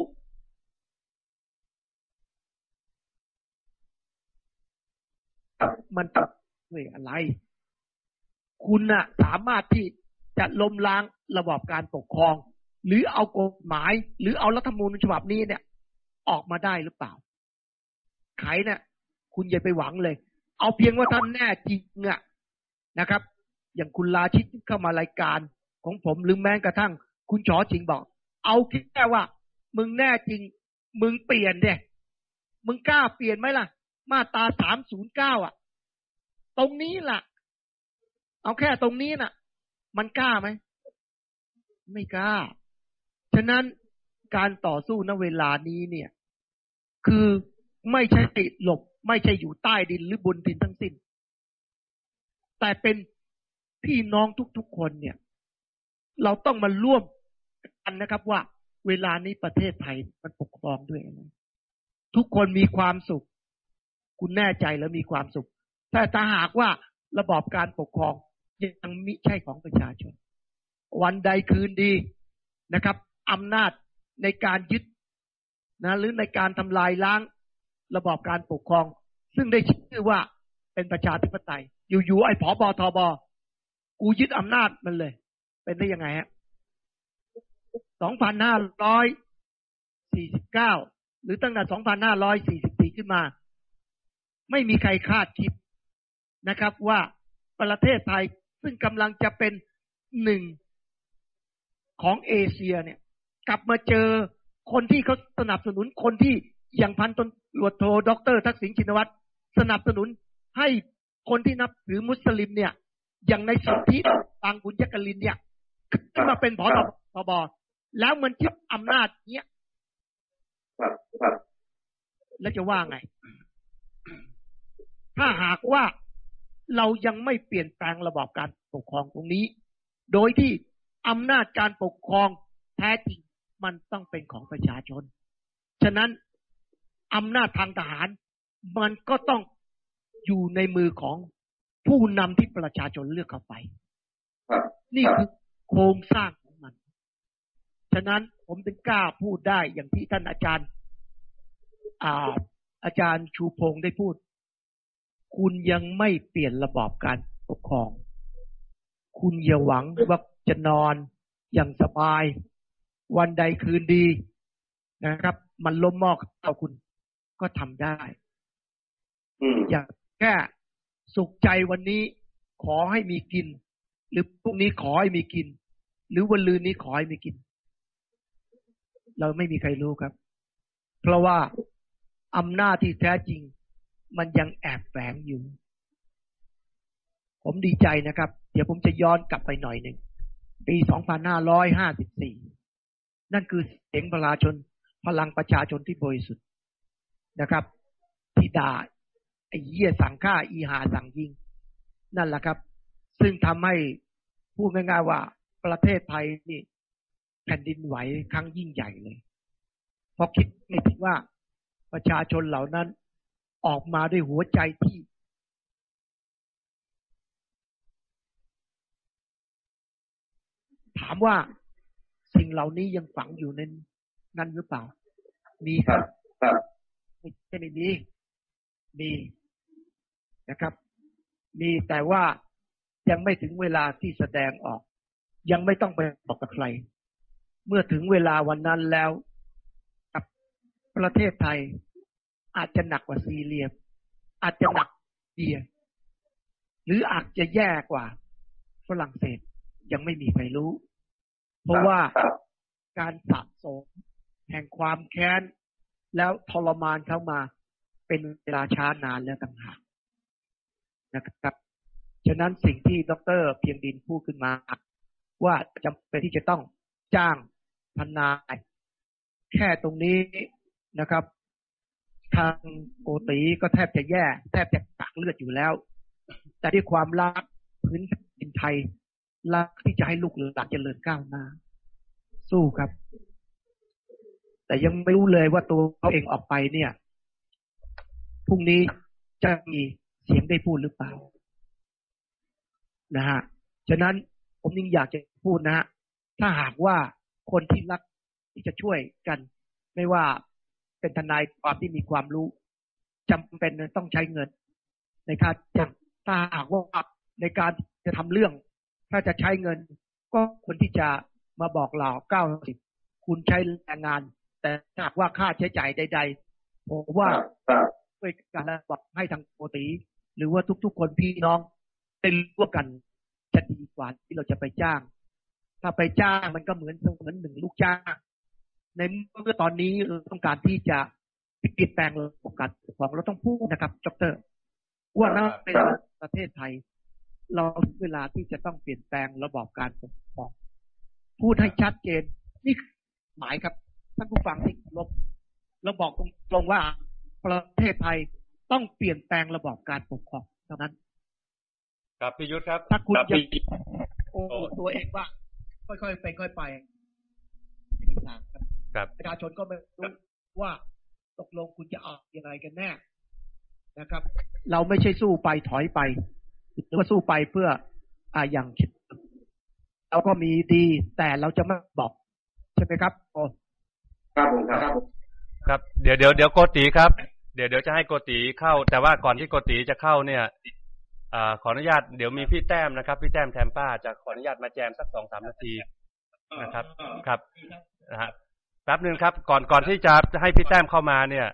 มันด้วยอะไรคุณน่ะสามารถที่จะล้มล้างระบอบการปกครองหรือเอากฎหมายหรือเอารัฐธรรมนูญฉบับนี้เนี่ยออกมาได้หรือเปล่าใครเนี่ยคุณอย่าไปหวังเลยเอาเพียงว่าท่านแน่จริงนะครับอย่างคุณราชิตเข้ามารายการของผมหรือแม้กระทั่งคุณชอชิงบอกเอาแค่ว่ามึงแน่จริงมึงเปลี่ยนเด้มึงกล้าเปลี่ยนไหมล่ะมาตรา309อ่ะตรงนี้ล่ะเอาแค่ตรงนี้น่ะมันกล้าไหมไม่กล้าฉะนั้นการต่อสู้ณเวลานี้เนี่ยคือไม่ใช่หลบไม่ใช่อยู่ใต้ดินหรือบนดินทั้งสิ้นแต่เป็นพี่น้องทุกๆคนเนี่ยเราต้องมาร่วมกันนะครับว่าเวลานี้ประเทศไทยมันปกครองด้วยอะไรทุกคนมีความสุขคุณแน่ใจแล้วมีความสุขแต่ถ้าหากว่าระบอบการปกครองยังมิใช่ของประชาชนวันใดคืนดีนะครับอำนาจในการยึดนะหรือในการทำลายล้างระบอบการปกครองซึ่งได้ชื่อว่าเป็นประชาธิปไตยอยู่ๆไอ้ผบ.ทบ.กูยึดอำนาจมันเลยเป็นได้ยังไงฮะ2549หรือตั้งแต่2544ขึ้นมาไม่มีใครคาดคิดนะครับว่าประเทศไทยซึ่งกำลังจะเป็นหนึ่งของเอเชียเนี่ยกลับมาเจอคนที่เขาสนับสนุนคนที่อย่างพันตำรวจโทดร.ทักษิณชินวัตรสนับสนุนให้คนที่นับถือมุสลิมเนี่ยอย่างในสนธิบางบุญยกลินเนี่ยขึ้นมาเป็นผอ.ทบ.แล้วมันยึดอำนาจเนี้ยแล้วจะว่าไงถ้าหากว่าเรายังไม่เปลี่ยนแปลงระบอบการปกครองตรงนี้โดยที่อำนาจการปกครองแท้จริงมันต้องเป็นของประชาชนฉะนั้นอำนาจทางทหารมันก็ต้องอยู่ในมือของผู้นำที่ประชาชนเลือกเข้าไปนี่คือโครงสร้างของมันฉะนั้นผมถึงกล้าพูดได้อย่างที่ท่านอาจารย์ชูพงษ์ได้พูดคุณยังไม่เปลี่ยนระบอบการปกครองคุณอย่าหวังว่าจะนอนอย่างสบายวันใดคืนดีนะครับมันล้มหม้อเข้าคุณก็ทำได้อย่าแค่สุขใจวันนี้ขอให้มีกินหรือพรุ่งนี้ขอให้มีกินหรือวันลืนนี้ขอให้มีกินเราไม่มีใครรู้ครับเพราะว่าอำนาจที่แท้จริงมันยังแอบแฝงอยู่ผมดีใจนะครับเดี๋ยวผมจะย้อนกลับไปหน่อยหนึ่งปี2554นั่นคือเสียงประชาชนพลังประชาชนที่บริสุทธิ์นะครับที่ด่าไอ้เหี้ยสั่งฆ่าอีหาสั่งยิงนั่นแหละครับซึ่งทำให้พูดง่ายๆว่าประเทศไทยนี่แผ่นดินไหวครั้งยิ่งใหญ่เลยเพราะคิดไม่ถึงว่าประชาชนเหล่านั้นออกมาด้วยหัวใจที่ถามว่าสิ่งเหล่านี้ยังฝังอยู่ในนั้นหรือเปล่ามีครับไม่ใช่ไม่มีนะครับมีแต่ว่ายังไม่ถึงเวลาที่แสดงออกยังไม่ต้องไปบอกกับใครเมื่อถึงเวลาวันนั้นแล้วกับประเทศไทยอาจจะหนักกว่าซีเรียอาจจะหนักเดียหรืออาจจะแย่กว่าฝรั่งเศสยังไม่มีใครรู้เพราะว่าการสะสมแห่งความแค้นแล้วทรมานเข้ามาเป็นเวลาช้านานแล้วต่างหากนะครับฉะนั้นสิ่งที่ดร.เพียงดินพูดขึ้นมาว่าจำเป็นที่จะต้องจ้างทนายแค่ตรงนี้นะครับทางโกติก็แทบจะแย่แทบจะกักเลือดอยู่แล้วแต่ด้วยความรักพื้นดินไทยรักที่จะให้ลูกหลานเจริญก้าวหน้าสู้ครับแต่ยังไม่รู้เลยว่าตัวเขาเองออกไปเนี่ยพรุ่งนี้จะมีเสียงได้พูดหรือเปล่านะฮะฉะนั้นผมยังอยากจะพูดนะฮะถ้าหากว่าคนที่รักที่จะช่วยกันไม่ว่าเป็นทนายความที่มีความรู้จำเป็นต้องใช้เงินในการจ้างถ้าหากว่าในการจะทำเรื่องถ้าจะใช้เงินก็คนที่จะมาบอกเรา90คุณใช้แรงงานแต่หากว่าค่าใช้จ่ายใดๆผมว่าด้วยการบอกให้ทางโกติหรือว่าทุกๆคนพี่น้องได้ร่วมกันจะดีกว่าที่เราจะไปจ้าง ถ้าไปจ้างมันก็เหมือนหนึ่งลูกจ้างในเมื่อตอนนี้เราต้องการที่จะเปลี่ยนแปลงระบบการปกครองเราต้องพูดนะครับดร.ว่าในประเทศไทยเราถึงเวลาที่จะต้องเปลี่ยนแปลงระบอบการปกครองพูดให้ชัดเจนนี่หมายครับท่านผู้ฟังที่เคารพเราบอกตรงๆว่าประเทศไทยต้องเปลี่ยนแปลงระบอบการปกครองเท่านั้นครับพี่ยุทธครับถ้าคุณจะตัวเองว่าค่อยๆไปค่อยไปไม่มีทางครับประชาชนก็ไม่รู้ว่าตกลงคุณจะเอายังไงกันแน่นะครับเราไม่ใช่สู้ไปถอยไปหรือว่าสู้ไปเพื่ออย่างคิดเราก็มีดีแต่เราจะไม่บอกใช่ไหมครับโอ้ครับผมครับเดี๋ยวโกติครับเดี๋ยวจะให้โกติเข้าแต่ว่าก่อนที่โกติจะเข้าเนี่ยขออนุญาตเดี๋ยวมีพี่แต้มนะครับพี่แต้มแทมป้าจะขออนุญาตมาแจมสัก 2-3 นาทีนะครับครับนะฮะแป๊บนึงครับก่อนที่จะให้พี่แต้มเข้ามาเนี่ย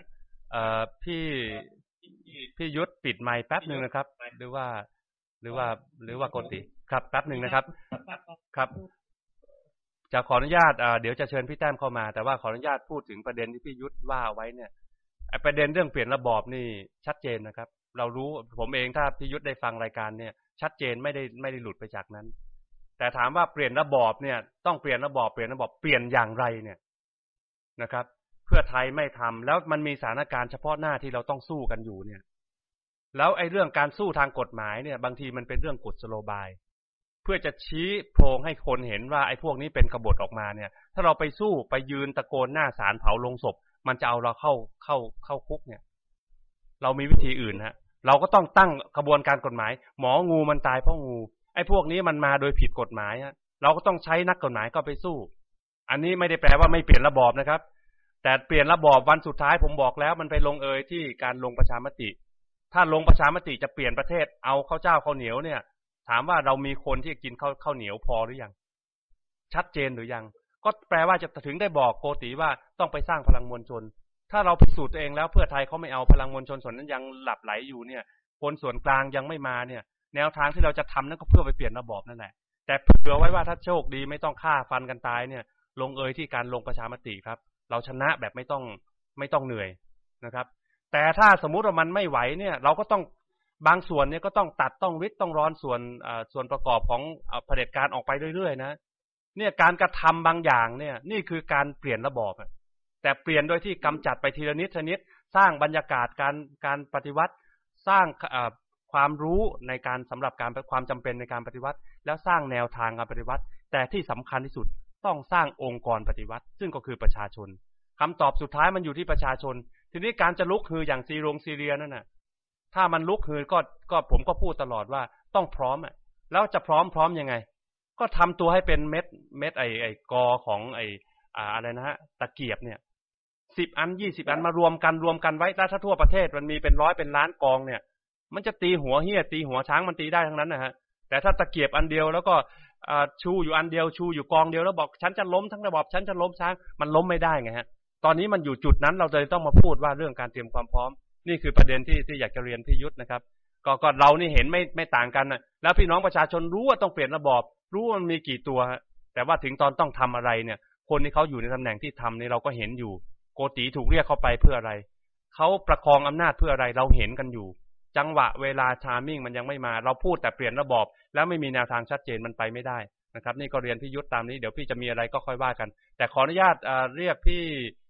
พี่ยุทธปิดไมค์แป๊บนึงนะครับหรือว่าโกติครับแป๊บนึงนะครับครับจะขออนุญาตเดี๋ยวจะเชิญพี่แต้มเข้ามาแต่ว่าขออนุญาตพูดถึงประเด็นที่พี่ยุทธว่าไว้เนี่ยประเด็นเรื่องเปลี่ยนระบอบนี่ชัดเจนนะครับเรารู้ผมเองถ้าพี่ยุทธได้ฟังรายการเนี่ยชัดเจนไม่ได้หลุดไปจากนั้นแต่ถามว่าเปลี่ยนระบอบเนี่ยต้องเปลี่ยนระบอบเปลี่ยนอย่างไรเนี่ยนะครับเพื่อไทยไม่ทำแล้วมันมีสถานการณ์เฉพาะหน้าที่เราต้องสู้กันอยู่เนี่ยแล้วไอ้เรื่องการสู้ทางกฎหมายเนี่ยบางทีมันเป็นเรื่องกุศโลบายเพื่อจะชี้โพรงให้คนเห็นว่าไอ้พวกนี้เป็นกบฏออกมาเนี่ยถ้าเราไปสู้ไปยืนตะโกนหน้าศาลเผาลงศพมันจะเอาเราเข้าคุกเนี่ยเรามีวิธีอื่นฮะเราก็ต้องตั้งกระบวนการกฎหมายหมองูมันตายเพราะงูไอ้พวกนี้มันมาโดยผิดกฎหมายฮะเราก็ต้องใช้นักกฎหมายก็ไปสู้อันนี้ไม่ได้แปลว่าไม่เปลี่ยนระบอบนะครับแต่เปลี่ยนระบอบวันสุดท้ายผมบอกแล้วมันไปลงเอยที่การลงประชามติถ้าลงประชามติจะเปลี่ยนประเทศเอาข้าวเจ้าข้าวเหนียวเนี่ยถามว่าเรามีคนที่กินข้าวเหนียวพอหรือยังชัดเจนหรือยังก็แปลว่าจะถึงได้บอกโกติว่าต้องไปสร้างพลังมวลชนถ้าเราพิสูจน์ตัวเองแล้วเพื่อไทยเขาไม่เอาพลังมวลชนส่วนนั้นยังหลับไหลอยู่เนี่ยคนส่วนกลางยังไม่มาเนี่ยแนวทางที่เราจะทำนั่นก็เพื่อไปเปลี่ยนระบอบนั่นแหละแต่เผื่อไว้ว่าถ้าโชคดีไม่ต้องฆ่าฟันกันตายเนี่ยลงเอยที่การลงประชามติครับเราชนะแบบไม่ต้องเหนื่อยนะครับแต่ถ้าสมมุติว่ามันไม่ไหวเนี่ยเราก็ต้องบางส่วนเนี่ยก็ต้องตัดต้องริดต้องร้อนส่วนประกอบของเผด็จการออกไปเรื่อยๆนะเนี่ยการกระทำบางอย่างเนี่ยนี่คือการเปลี่ยนระบอบแต่เปลี่ยนโดยที่กำจัดไปทีละนิดสร้างบรรยากาศการปฏิวัติสร้างความรู้ในการสำหรับการความจำเป็นในการปฏิวัติแล้วสร้างแนวทางการปฏิวัติแต่ที่สำคัญที่สุดต้องสร้างองค์กรปฏิวัติซึ่งก็คือประชาชนคำตอบสุดท้ายมันอยู่ที่ประชาชนทีนี้การจะลุกฮืออย่างซีเรียนั่นน่ะถ้ามันลุกฮือก็ผมก็พูดตลอดว่าต้องพร้อมแล้วจะพร้อมยังไงก็ทำตัวให้เป็นเม็ดไอ้กอของอะไรนะฮะตะเกียบเนี่ย10 อัน 20 อันมารวมกันไว้ถ้าทั่วประเทศมันมีเป็นร้อยเป็นล้านกองเนี่ยมันจะตีหัวเหี้ยตีหัวช้างมันตีได้ทั้งนั้นนะฮะแต่ถ้าตะเกียบอันเดียวแล้วก็ชูอยู่อันเดียวชูอยู่กองเดียวแล้วบอกฉันจะล้มทั้งระบบฉันจะล้มช้างมันล้มไม่ได้ไงฮะตอนนี้มันอยู่จุดนั้นเราเลยต้องมาพูดว่าเรื่องการเตรียมความพร้อมนี่คือประเด็นที่อยากจะเรียนพี่ยุทธนะครับก็เรานี่เห็นไม่ต่างกันนะแล้วพี่น้องประชาชนรู้ว่าต้องเปลี่ยนระบอบรู้ว่ามันมีกี่ตัวแต่ว่าถึงตอนต้องทำอะไรเนี่ยคนที่เขาอยู่ในตำแหน่งที่ทำนี่เราก็เห็นอยู่โกติถูกเรียกเข้าไปเพื่ออะไรเขาประคองอำนาจเพื่ออะไรเราเห็นกันอยู่จังหวะเวลาชามิ่งมันยังไม่มาเราพูดแต่เปลี่ยนระบอบแล้วไม่มีแนวทางชัดเจนมันไปไม่ได้นะครับนี่ก็เรียนพี่ยุทธตามนี้เดี๋ยวพี่จะมีอะไรก็ค่อยว่ากันแต่ขออนุญาตเรียกพี่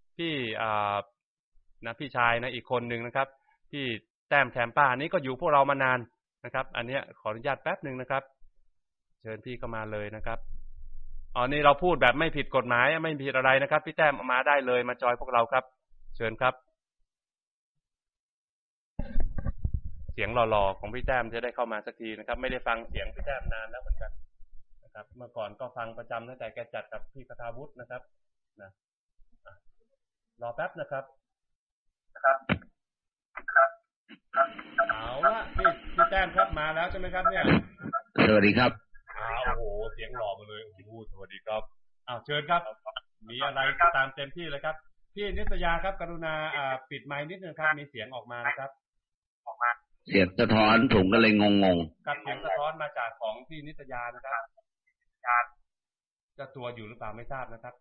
พี่ชายนะอีกคนนึงนะครับพี่แต้มแถมป้านี้ก็อยู่พวกเรามานานนะครับอันนี้ขออนุญาตแป๊บนึงนะครับเชิญพี่เข้ามาเลยนะครับนี่เราพูดแบบไม่ผิดกฎหมายไม่ผิดอะไรนะครับพี่แต้มมาได้เลยมาจอยพวกเราครับเชิญครับเสียงหล่อๆของพี่แต้มจะได้เข้ามาสักทีนะครับไม่ได้ฟังเสียงพี่แต้มนานแล้วเหมือนกันนะครับเมื่อก่อนก็ฟังประจำตั้งแต่แกจัดกับพี่คทาวุฒินะครับนะรอแป๊บนะครับเอาละพี่แต้มครับมาแล้วใช่ไหมครับเนี่ยสวัสดีครับโอ้โหเสียงหล่อมาเลยโอ้โหสวัสดีครับเชิญครับมีอะไรตามเต็มที่เลยครับพี่นิตยาครับกรุณาปิดไมค์นิดนึงครับมีเสียงออกมานะครับเสียงสะท้อนผมก็เลยงงกับเสียงสะท้อนมาจากของพี่นิตยานะครับจะตัวอยู่หรือเปล่าไม่ทราบนะครับ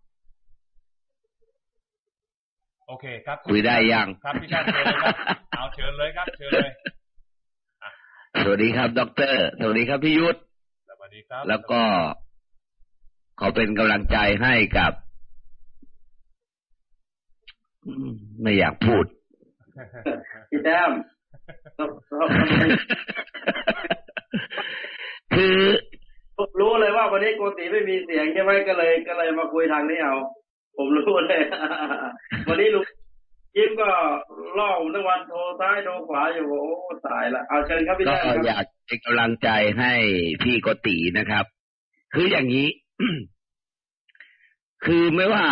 โอเคครับคุยได้ยังครับพี่ชาติเชิญเลยครับเอาเชิญเลยครับเชิญเลยสวัสดีครับดร.สวัสดีครับพี่ยุทธสวัสดีครับแล้วก็ขอเป็นกำลังใจให้กับไม่อยากพูดพี่แต้มคือรู้เลยว่าวันนี้โกติไม่มีเสียงใช่ไหมก็เลยมาคุยทางนี้เอาผมรู้เลยวันนี้ลุงยิ้มก็ล่อทั้งวันโทรซ้ายโทรขวาอยู่โอ้ตายละเอาเชิญครับพี่แต้มก็อยากเป็นกำลังใจให้พี่โกตินะครับคืออย่างนี้ คือไม่ว่า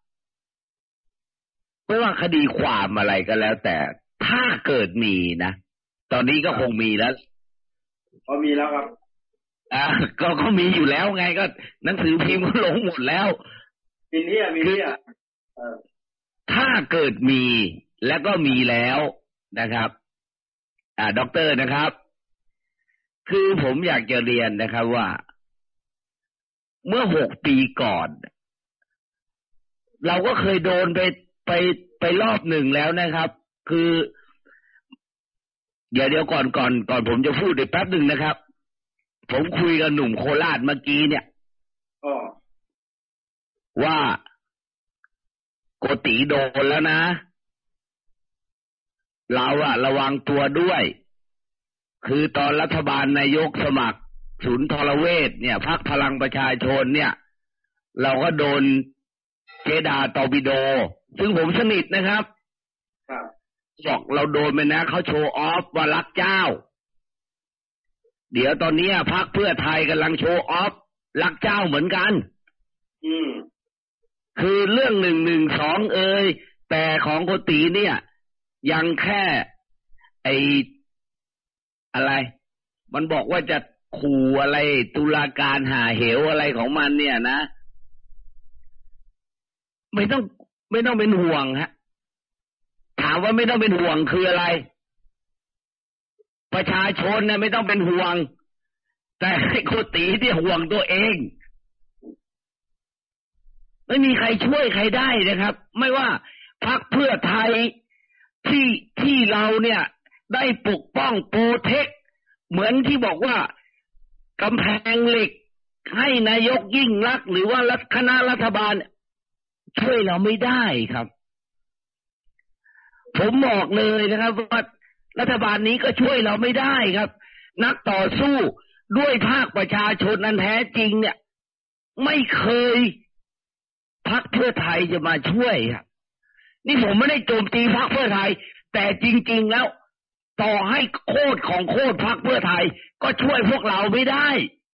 คดีความอะไรก็แล้วแต่ถ้าเกิดมีนะตอนนี้ก็คงมีแล้วมีแล้วครับก็มีอยู่แล้วไงก็หนังสือพิมพ์ก็ลงหมดแล้วมีเนี่ยถ้าเกิดมีแล้วก็มีแล้วนะครับด็อกเตอร์นะครับคือผมอยากจะเรียนนะครับว่าเมื่อ6 ปีก่อนเราก็เคยโดนไปรอบหนึ่งแล้วนะครับคือเดี๋ยวก่อนผมจะพูดเดี๋ยวแป๊บหนึ่งนะครับผมคุยกับหนุ่มโคราชเมื่อกี้เนี่ยว่าโกติโดนแล้วนะเราระวังตัวด้วยคือตอนรัฐบาลนายกสมัครศูนย์ทรเวชเนี่ยพรรคพลังประชาชนเนี่ยเราก็โดนเจดาตอบิโดซึ่งผมสนิทนะครับบอกเราโดนไปนะเขาโชว์ออฟว่ารักเจ้าเดี๋ยวตอนนี้พรรคเพื่อไทยกำลังโชว์ออฟรักเจ้าเหมือนกันคือเรื่อง112แต่ของโกติเนี่ยยังแค่อะไรมันบอกว่าจะขู่อะไรตุลาการหาเหวอะไรของมันเนี่ยนะไม่ต้องเป็นห่วงฮะถามว่าไม่ต้องเป็นห่วงคืออะไรประชาชนเนี่ยไม่ต้องเป็นห่วงแต่โกติที่ห่วงตัวเองไม่มีใครช่วยใครได้นะครับไม่ว่าพรรคเพื่อไทยที่เราเนี่ยได้ปกป้องโปรเทคเหมือนที่บอกว่ากำแพงเหล็กให้นายกยิ่งลักษณ์หรือว่าคณะรัฐบาลช่วยเราไม่ได้ครับผมบอกเลยนะครับว่ารัฐบาลนี้ก็ช่วยเราไม่ได้ครับนักต่อสู้ด้วยภาคประชาชนนั้นแท้จริงเนี่ยไม่เคยพรรคเพื่อไทยจะมาช่วยครับนี่ผมไม่ได้โจมตีพรรคเพื่อไทยแต่จริงๆแล้วต่อให้โคตรของโคตรพรรคเพื่อไทยก็ช่วยพวกเราไม่ได้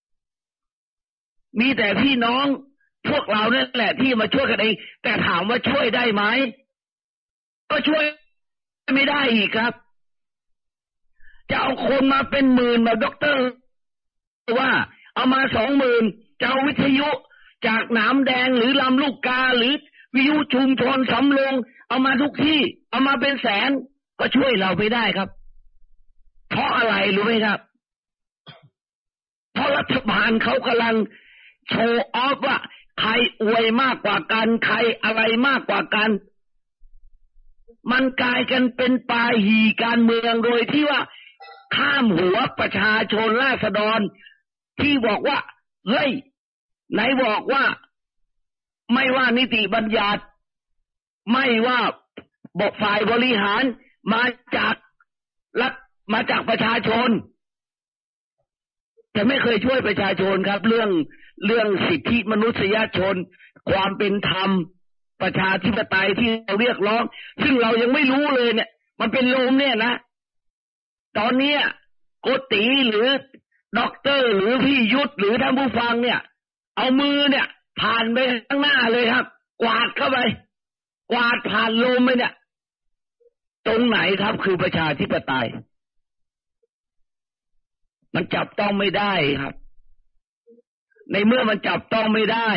มีแต่พี่น้องพวกเรานั่นแหละที่มาช่วยกันเองแต่ถามว่าช่วยได้ไหมก็ช่วยไม่ได้อีกครับจะเอาคนมาเป็นหมื่นแบบด็อกเตอร์ว่าเอามา 20,000จะเอาวิทยุจากหนามแดงหรือลำลูกกาหรือวิทยุชุมชนสำโรงเอามาทุกที่เอามาเป็นแสนก็ช่วยเราไม่ได้ครับเพราะอะไรรู้ไหมครับเพราะรัฐบาลเขากำลังโชว์ออฟว่าใครอวยมากกว่ากันใครอะไรมากกว่ากันมันกลายกันเป็นปาหีการเมืองโดยที่ว่าข้ามหัวประชาชนราษฎรที่บอกว่าเฮ้ยไหนบอกว่าไม่ว่านิติบัญญัติไม่ว่าบอกฝ่ายบริหารมาจากรัฐมาจากประชาชนแต่ไม่เคยช่วยประชาชนครับเรื่องสิทธิมนุษยชนความเป็นธรรมประชาธิปไตยที่เราเรียกร้องซึ่งเรายังไม่รู้เลยเนี่ยมันเป็นลมเนี่ยนะตอนนี้โกติหรือด็อกเตอร์หรือพี่ยุทธหรือท่านผู้ฟังเนี่ยเอามือเนี่ยผ่านไปข้างหน้าเลยครับกวาดเข้าไปกวาดผ่านลมไปเนี่ยตรงไหนครับคือประชาธิปไตยมันจับต้องไม่ได้ครับในเมื่อมันจับต้องไม่ได้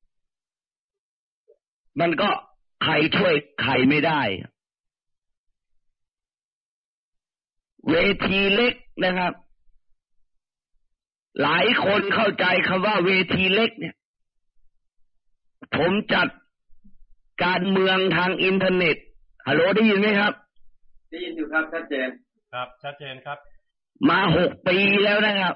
มันก็ใครช่วยใครไม่ได้เวทีเล็กนะครับ หลายคนเข้าใจคำว่าเวทีเล็กเนี่ยผมจัดการเมืองทางอินเทอร์เน็ตฮัลโหลได้ยินไหมครับได้ยินอยู่ครับชัดเจนครับชัดเจนครับมา6 ปีแล้วนะครับ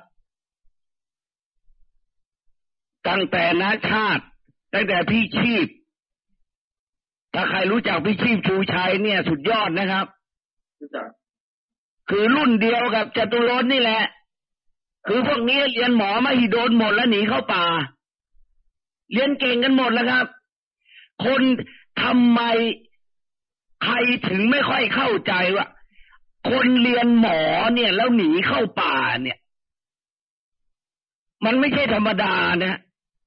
ตั้งแต่นาชาติตั้งแต่พี่ชีพถ้าใครรู้จักพี่ชีพชูชัยเนี่ยสุดยอดนะครับรู้จักคือรุ่นเดียวกับจตุรนต์นี่แหละคือพวกนี้เรียนหมอมหิดลหมดแล้วหนีเข้าป่าเรียนเก่งกันหมดแล้วครับคนทำไมใครถึงไม่ค่อยเข้าใจว่าคนเรียนหมอเนี่ยแล้วหนีเข้าป่าเนี่ยมันไม่ใช่ธรรมดานะ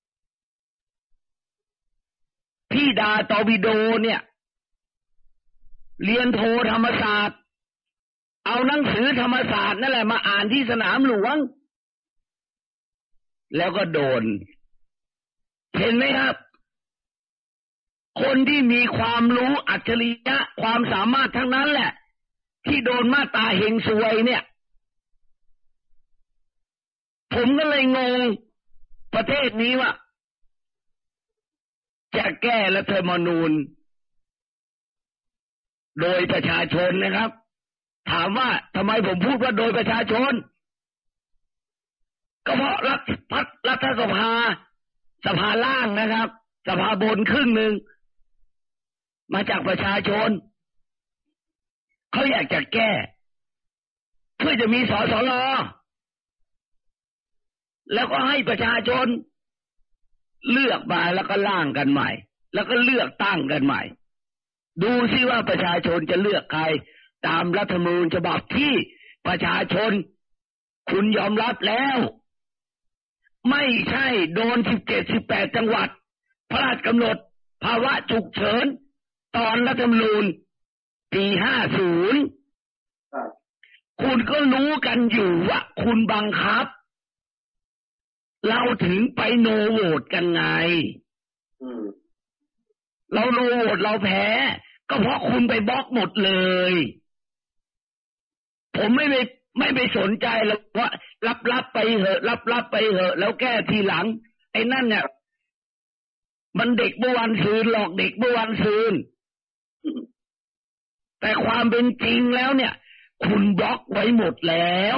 พี่ดาตอวิโดเนี่ยเรียนโทธรรมศาสตร์เอาหนังสือธรรมศาสตร์นั่นแหละมาอ่านที่สนามหลวงแล้วก็โดนเห็นไหมครับคนที่มีความรู้อัจฉริยะความสามารถทั้งนั้นแหละที่โดนมาตราเฮงซวยเนี่ยผมก็เลยงงประเทศนี้ว่าจะแก้รัฐธรรมนูญโดยประชาชนนะครับถามว่าทำไมผมพูดว่าโดยประชาชนก็เพราะรัฐสภาสภาล่างนะครับสภาบนครึ่งหนึ่งมาจากประชาชนเขาอยากจะแก้เพื่อจะมีสสรแล้วก็ให้ประชาชนเลือกมาแล้วก็ร่างกันใหม่แล้วก็เลือกตั้งกันใหม่ดูซิว่าประชาชนจะเลือกใครตามรัฐธรรมนูญฉบับที่ประชาชนคุณยอมรับแล้วไม่ใช่โดน17-18จังหวัดพระราชกำหนดภาวะฉุกเฉินตอนรัฐธรรมนูญปี50คุณก็รู้กันอยู่ว่าคุณบังคับเราถึงไปโนโหวตกันไงเราโนโหวตเราแพ้ก็เพราะคุณไปบล็อกหมดเลยผมไม่ไปสนใจแล้วว่ารับไปเหอะรับไปเหอะแล้วแก้ทีหลังไอ้นั่นเนี่ยมันเด็กเมื่อวันซืนหลอกเด็กเมื่อวันซืนแต่ความเป็นจริงแล้วเนี่ยคุณบล็อกไว้หมดแล้ว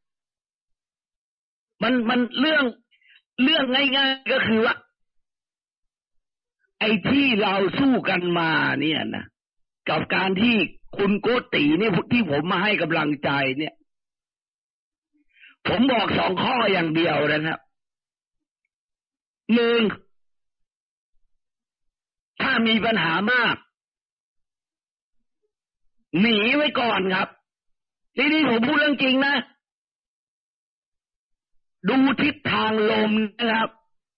มันเรื่องง่ายๆก็คือว่าไอ้ที่เราสู้กันมาเนี่ยนะกับการที่คุณโกตินี่ที่ผมมาให้กำลังใจเนี่ยผมบอก2 ข้ออย่างเดียวนะครับ 1ถ้ามีปัญหามากหนีไว้ก่อนครับทีนี้ผมพูดเรื่องจริงนะดูทิศทางลมนะครับ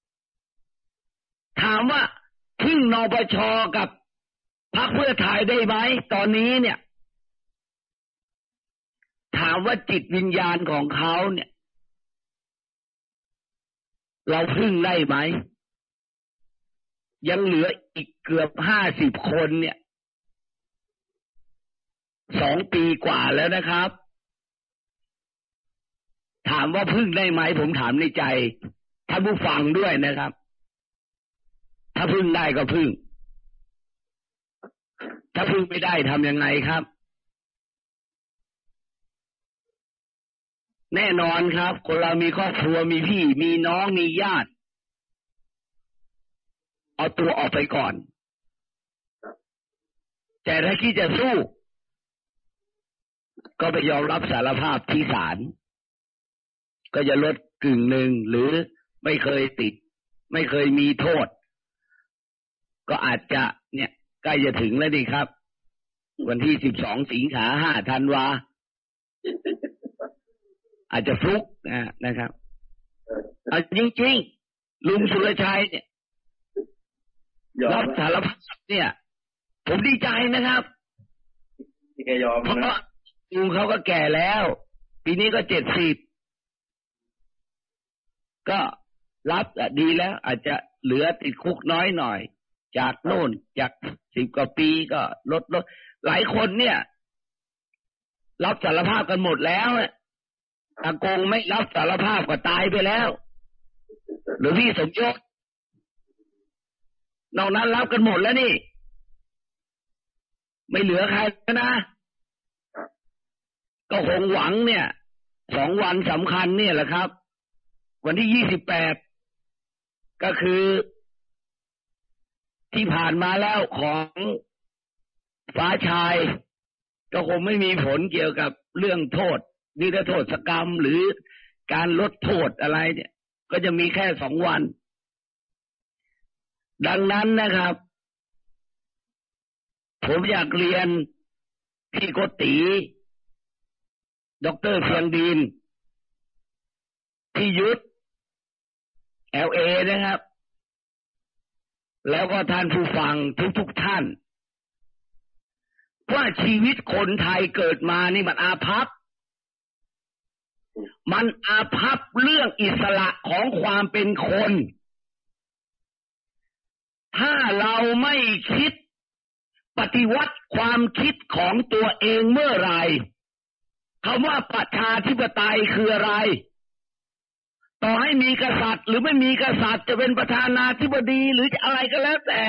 ถามว่าพึ่งนปช.กับพรรคเพื่อไทยได้ไหมตอนนี้เนี่ยถามว่าจิตวิญญาณของเขาเนี่ยเราพึ่งได้ไหมยังเหลืออีกเกือบ50 คนเนี่ย2 ปีกว่าแล้วนะครับถามว่าพึ่งได้ไหมผมถามในใจท่านผู้ฟังด้วยนะครับถ้าพึ่งได้ก็พึ่งถ้าพึ่งไม่ได้ทำยังไงครับแน่นอนครับคนเรามีครอบครัวมีพี่มีน้องมีญาติเอาตัวออกไปก่อนแต่ถ้าคิดจะสู้ก็ไปยอมรับสารภาพที่ศาลก็จะลด1/2หรือไม่เคยติดไม่เคยมีโทษก็อาจจะเนี่ยใกล้จะถึงแล้วดิครับวันที่12 สิงหา 5 ธันวาอาจจะฟลุกนะครับเอาจริงๆลุงสุรชัยเนี่ยรับสารภาพเนี่ยผมดีใจนะครับที่แกยอมเพราะลุงเขาก็แก่แล้วปีนี้ก็70ก็รับดีแล้วอาจจะเหลือติดคุกน้อยหน่อยจากโน่นจาก10 กว่าปีก็ลดหลายคนเนี่ยรับสารภาพกันหมดแล้วอากงไม่รับสารภาพก็ตายไปแล้วหรือพี่สมยศนอกนั้นรับกันหมดแล้วนี่ไม่เหลือใครนะก็คงหวังเนี่ย2 วันสำคัญเนี่ยแหละครับวันที่28ก็คือที่ผ่านมาแล้วของฟ้าชายก็คงไม่มีผลเกี่ยวกับเรื่องโทษนิรโทษกรรมหรือการลดโทษอะไรเนี่ยก็จะมีแค่2 วันดังนั้นนะครับผมอยากเรียนพี่โกติดร.เพียงดินพี่ยุทธ LA นะครับแล้วก็ท่านผู้ฟังทุกท่านว่าชีวิตคนไทยเกิดมานี่มันอาภัพเรื่องอิสระของความเป็นคนถ้าเราไม่คิดปฏิวัติความคิดของตัวเองเมื่อไหร่คำว่าประชาธิปไตยคืออะไรต่อให้มีกษัตริย์หรือไม่มีกษัตริย์จะเป็นประธานาธิบดีหรือจะอะไรก็แล้วแต่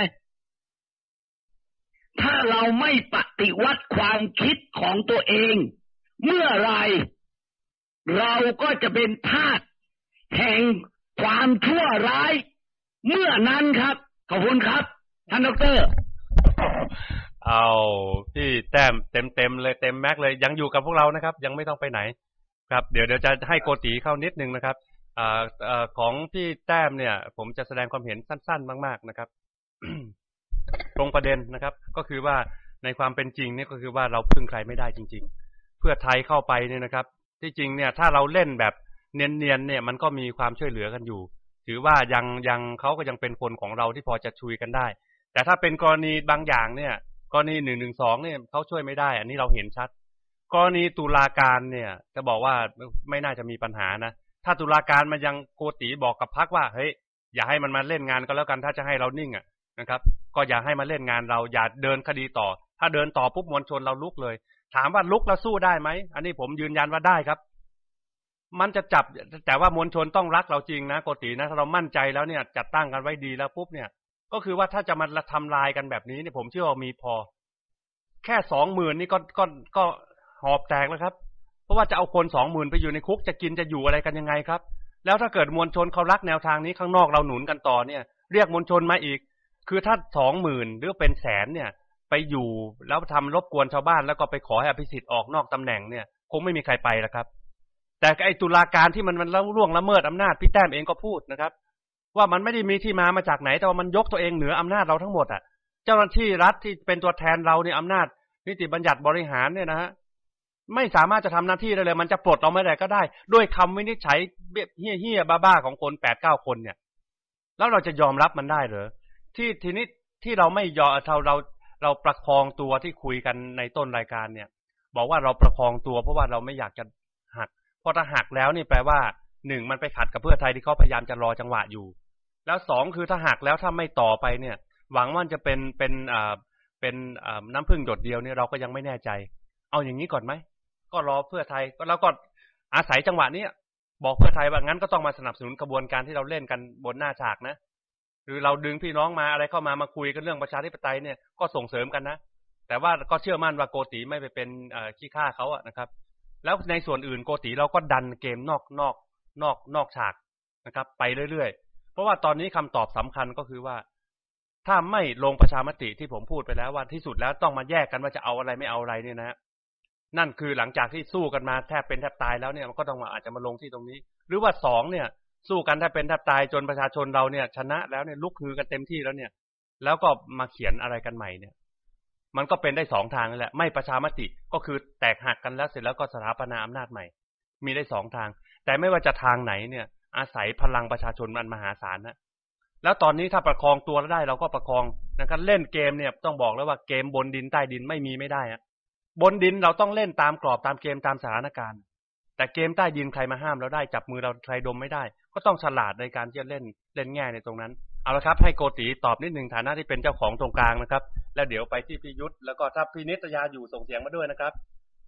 ถ้าเราไม่ปฏิวัติความคิดของตัวเองเมื่อไหร่เราก็จะเป็นทาสแห่งความชั่วร้ายเมื่อนั้นครับขอบคุณครับท่านดร. เอาพี่แต้มเต็มเลยเต็มแม็กเลยยังอยู่กับพวกเรานะครับยังไม่ต้องไปไหนครับเดี๋ยวจะให้โกติเข้านิดนึงนะครับของพี่แต้มเนี่ยผมจะแสดงความเห็นสั้นๆมากๆนะครับ ตรงประเด็นนะครับก็คือว่าในความเป็นจริงเนี่ยก็คือว่าเราพึ่งใครไม่ได้จริงๆเพื่อไทยเข้าไปเนี่ยนะครับที่จริงเนี่ยถ้าเราเล่นแบบเนียนๆเนี่ยมันก็มีความช่วยเหลือกันอยู่ถือว่ายังเขาก็ยังเป็นคนของเราที่พอจะช่วยกันได้แต่ถ้าเป็นกรณีบางอย่างเนี่ยกรณี112เนี่ยเขาช่วยไม่ได้อันนี้เราเห็นชัดกรณีตุลาการเนี่ยจะบอกว่าไม่น่าจะมีปัญหานะถ้าตุลาการมันยังโกติบอกกับพรรคว่าเฮ้ยอย่าให้มันมาเล่นงานก็แล้วกันถ้าจะให้เรานิ่งนะครับก็อย่าให้มาเล่นงานเราอย่าเดินคดีต่อถ้าเดินต่อปุ๊บมวลชนเราลุกเลยถามว่าลุกแล้วสู้ได้ไหมอันนี้ผมยืนยันว่าได้ครับมันจะจับแต่ว่ามวลชนต้องรักเราจริงนะโกตินะถ้าเรามั่นใจแล้วเนี่ยจัดตั้งกันไว้ดีแล้วปุ๊บเนี่ยก็คือว่าถ้าจะมาทำลายกันแบบนี้เนี่ยผมเชื่อว่ามีพอแค่ 20,000 นี่ก็หอบแตกแล้วครับเพราะว่าจะเอาคน 20,000 ไปอยู่ในคุกจะกินจะอยู่อะไรกันยังไงครับแล้วถ้าเกิดมวลชนเขารักแนวทางนี้ข้างนอกเราหนุนกันต่อเนี่ยเรียกมวลชนมาอีกคือถ้า 20,000 หรือเป็นแสนเนี่ยไปอยู่แล้วทำรบกวนชาวบ้านแล้วก็ไปขอให้อภิสิทธิ์ออกนอกตำแหน่งเนี่ยคงไม่มีใครไปแล้วครับแต่ไอ้ตุลาการที่มันล่วงละเมิดอำนาจพี่แต้มเองก็พูดนะครับว่ามันไม่ได้มีที่มาจากไหนแต่ว่ามันยกตัวเองเหนืออำนาจเราทั้งหมดเจ้าหน้าที่รัฐที่เป็นตัวแทนเราเนี่ยอำนาจนิติบัญญัติบริหารเนี่ยนะฮะไม่สามารถจะทำหน้าที่ได้เลยมันจะปลดเราไม่ได้ก็ได้ด้วยคำวินิจฉัยเหี้ยบ้าๆของคน 8-9 คนเนี่ยแล้วเราจะยอมรับมันได้เหรอทีนี้ที่เราไม่ยอมเราประคองตัวที่คุยกันในต้นรายการเนี่ยบอกว่าเราประคองตัวเพราะว่าเราไม่อยากจะหักพอถ้าหักแล้วนี่แปลว่า1มันไปขัดกับเพื่อไทยที่เขาพยายามจะรอจังหวะอยู่แล้ว2คือถ้าหักแล้วถ้าไม่ต่อไปเนี่ยหวังว่าจะเป็นน้ำพึ่งหยดเดียวเนี่ยเราก็ยังไม่แน่ใจเอาอย่างนี้ก่อนไหมก็รอเพื่อไทยแล้วก็อาศัยจังหวะนี้บอกเพื่อไทยว่างั้นก็ต้องมาสนับสนุนกระบวนการที่เราเล่นกันบนหน้าฉากนะหรือเราดึงพี่น้องมาอะไรเข้ามาคุยกันเรื่องประชาธิปไตยเนี่ยก็ส่งเสริมกันนะแต่ว่าก็เชื่อมั่นว่าโกติไม่ไปเป็นขี้ข้าเขานะครับแล้วในส่วนอื่นโกติเราก็ดันเกมนอกฉากนะครับไปเรื่อยๆเพราะว่าตอนนี้คำตอบสำคัญก็คือว่าถ้าไม่ลงประชามติที่ผมพูดไปแล้วว่าที่สุดแล้วต้องมาแยกกันว่าจะเอาอะไรไม่เอาอะไรเนี่ยนะนั่นคือหลังจากที่สู้กันมาแทบเป็นแทบตายแล้วเนี่ยมันก็ต้องอาจจะมาลงที่ตรงนี้หรือว่า2เนี่ยสู้กันแทบเป็นแทบตายจนประชาชนเราเนี่ยชนะแล้วเนี่ยลุกฮือกันเต็มที่แล้วเนี่ยแล้วก็มาเขียนอะไรกันใหม่เนี่ยมันก็เป็นได้2ทางนั่นแหละไม่ประชามติก็คือแตกหักกันแล้วเสร็จแล้วก็สถาปนาอำนาจใหม่มีได้2ทางแต่ไม่ว่าจะทางไหนเนี่ยอาศัยพลังประชาชนมันมหาศาลนะแล้วตอนนี้ถ้าประคองตัวแล้วได้เราก็ประคองนะครับเล่นเกมเนี่ยต้องบอกแล้วว่าเกมบนดินใต้ดินไม่ได้บนดินเราต้องเล่นตามกรอบตามเกมตามสถานการณ์แต่เกมใต้ดินใครมาห้ามเราได้จับมือเราใครดมไม่ได้ก็ต้องฉลาดในการที่จะเล่นแง่ในตรงนั้นเอาละครับให้โกติตอบนิดนึงฐานะที่เป็นเจ้าของตรงกลางนะครับแล้วเดี๋ยวไปที่พี่ยุทธแล้วก็ถ้าพี่นิตยาอยู่ส่งเสียงมาด้วยนะครับ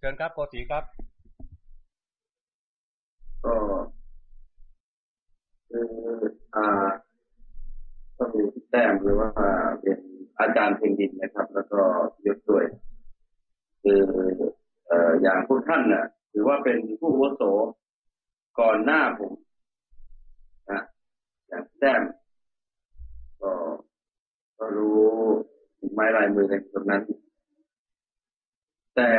เชิญครับโกศรีครับก็ก็มีแต้มหรือว่าเป็นอาจารย์เพ่งดินนะครับแล้วก็ยศด้วยคืออย่างพวกท่านน่ะถือว่าเป็นผู้อาวุโสก่อนหน้าผมนะอย่างแต้มก็รู้ไม้ลายมือในตรงนั้นแต่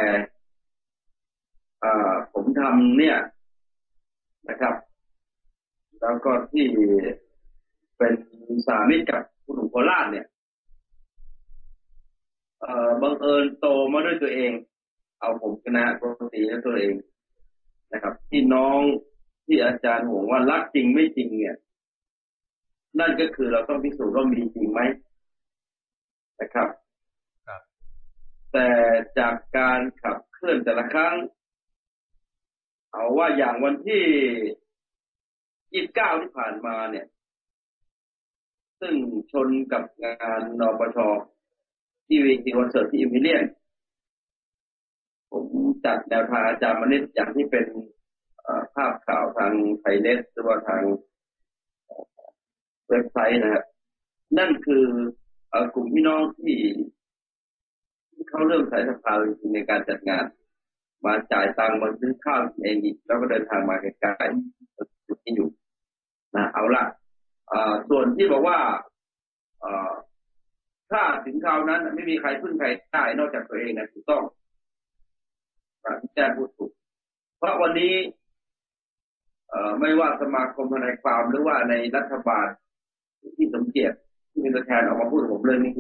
ผมทำเนี่ยนะครับแล้วก็ที่เป็นสามิตรกับคุณหนุ่มโคราชเนี่ยบังเอิญโตมาด้วยตัวเองเอาผมคณะปกติและตัวเองนะครับที่น้องที่อาจารย์ห่วงว่ารักจริงไม่จริงเนี่ยนั่นก็คือเราต้องพิสูจน์ว่ามีจริงไหมนะครับแต่จากการขับเคลื่อนแต่ละครั้งเอาว่าอย่างวันที่29ที่ผ่านมาเนี่ยซึ่งชนกับงานนปช.ที่เวทีคอนเสิร์ตที่อิมพีเรียนผมจัดแนวทางอาจารย์มณิษฐ์อย่างที่เป็นภาพข่าวทางไทยเน็ตหรือว่าทางเว็บไซต์นะครับนั่นคือกลุ่มพี่น้องที่เขาเริ่มใส่ศรัทธาในการจัดงานมาจ่ายตังค์มาซื้อข้าวเองอีกแล้วก็เดินทางมาไกลๆจุดที่อยู่นะเอาละส่วนที่บอกว่าถ้าถึงคราวนั้นไม่มีใครพึ่งใครได้นอกจากตัวเองนะถูกต้องที่แจ้งพูดถูกเพราะวันนี้ไม่ว่าสมาคมทนายความหรือว่าในรัฐบาลที่สมเกียรติที่มีตัวแทนออกมาพูดผมเรื่องนี้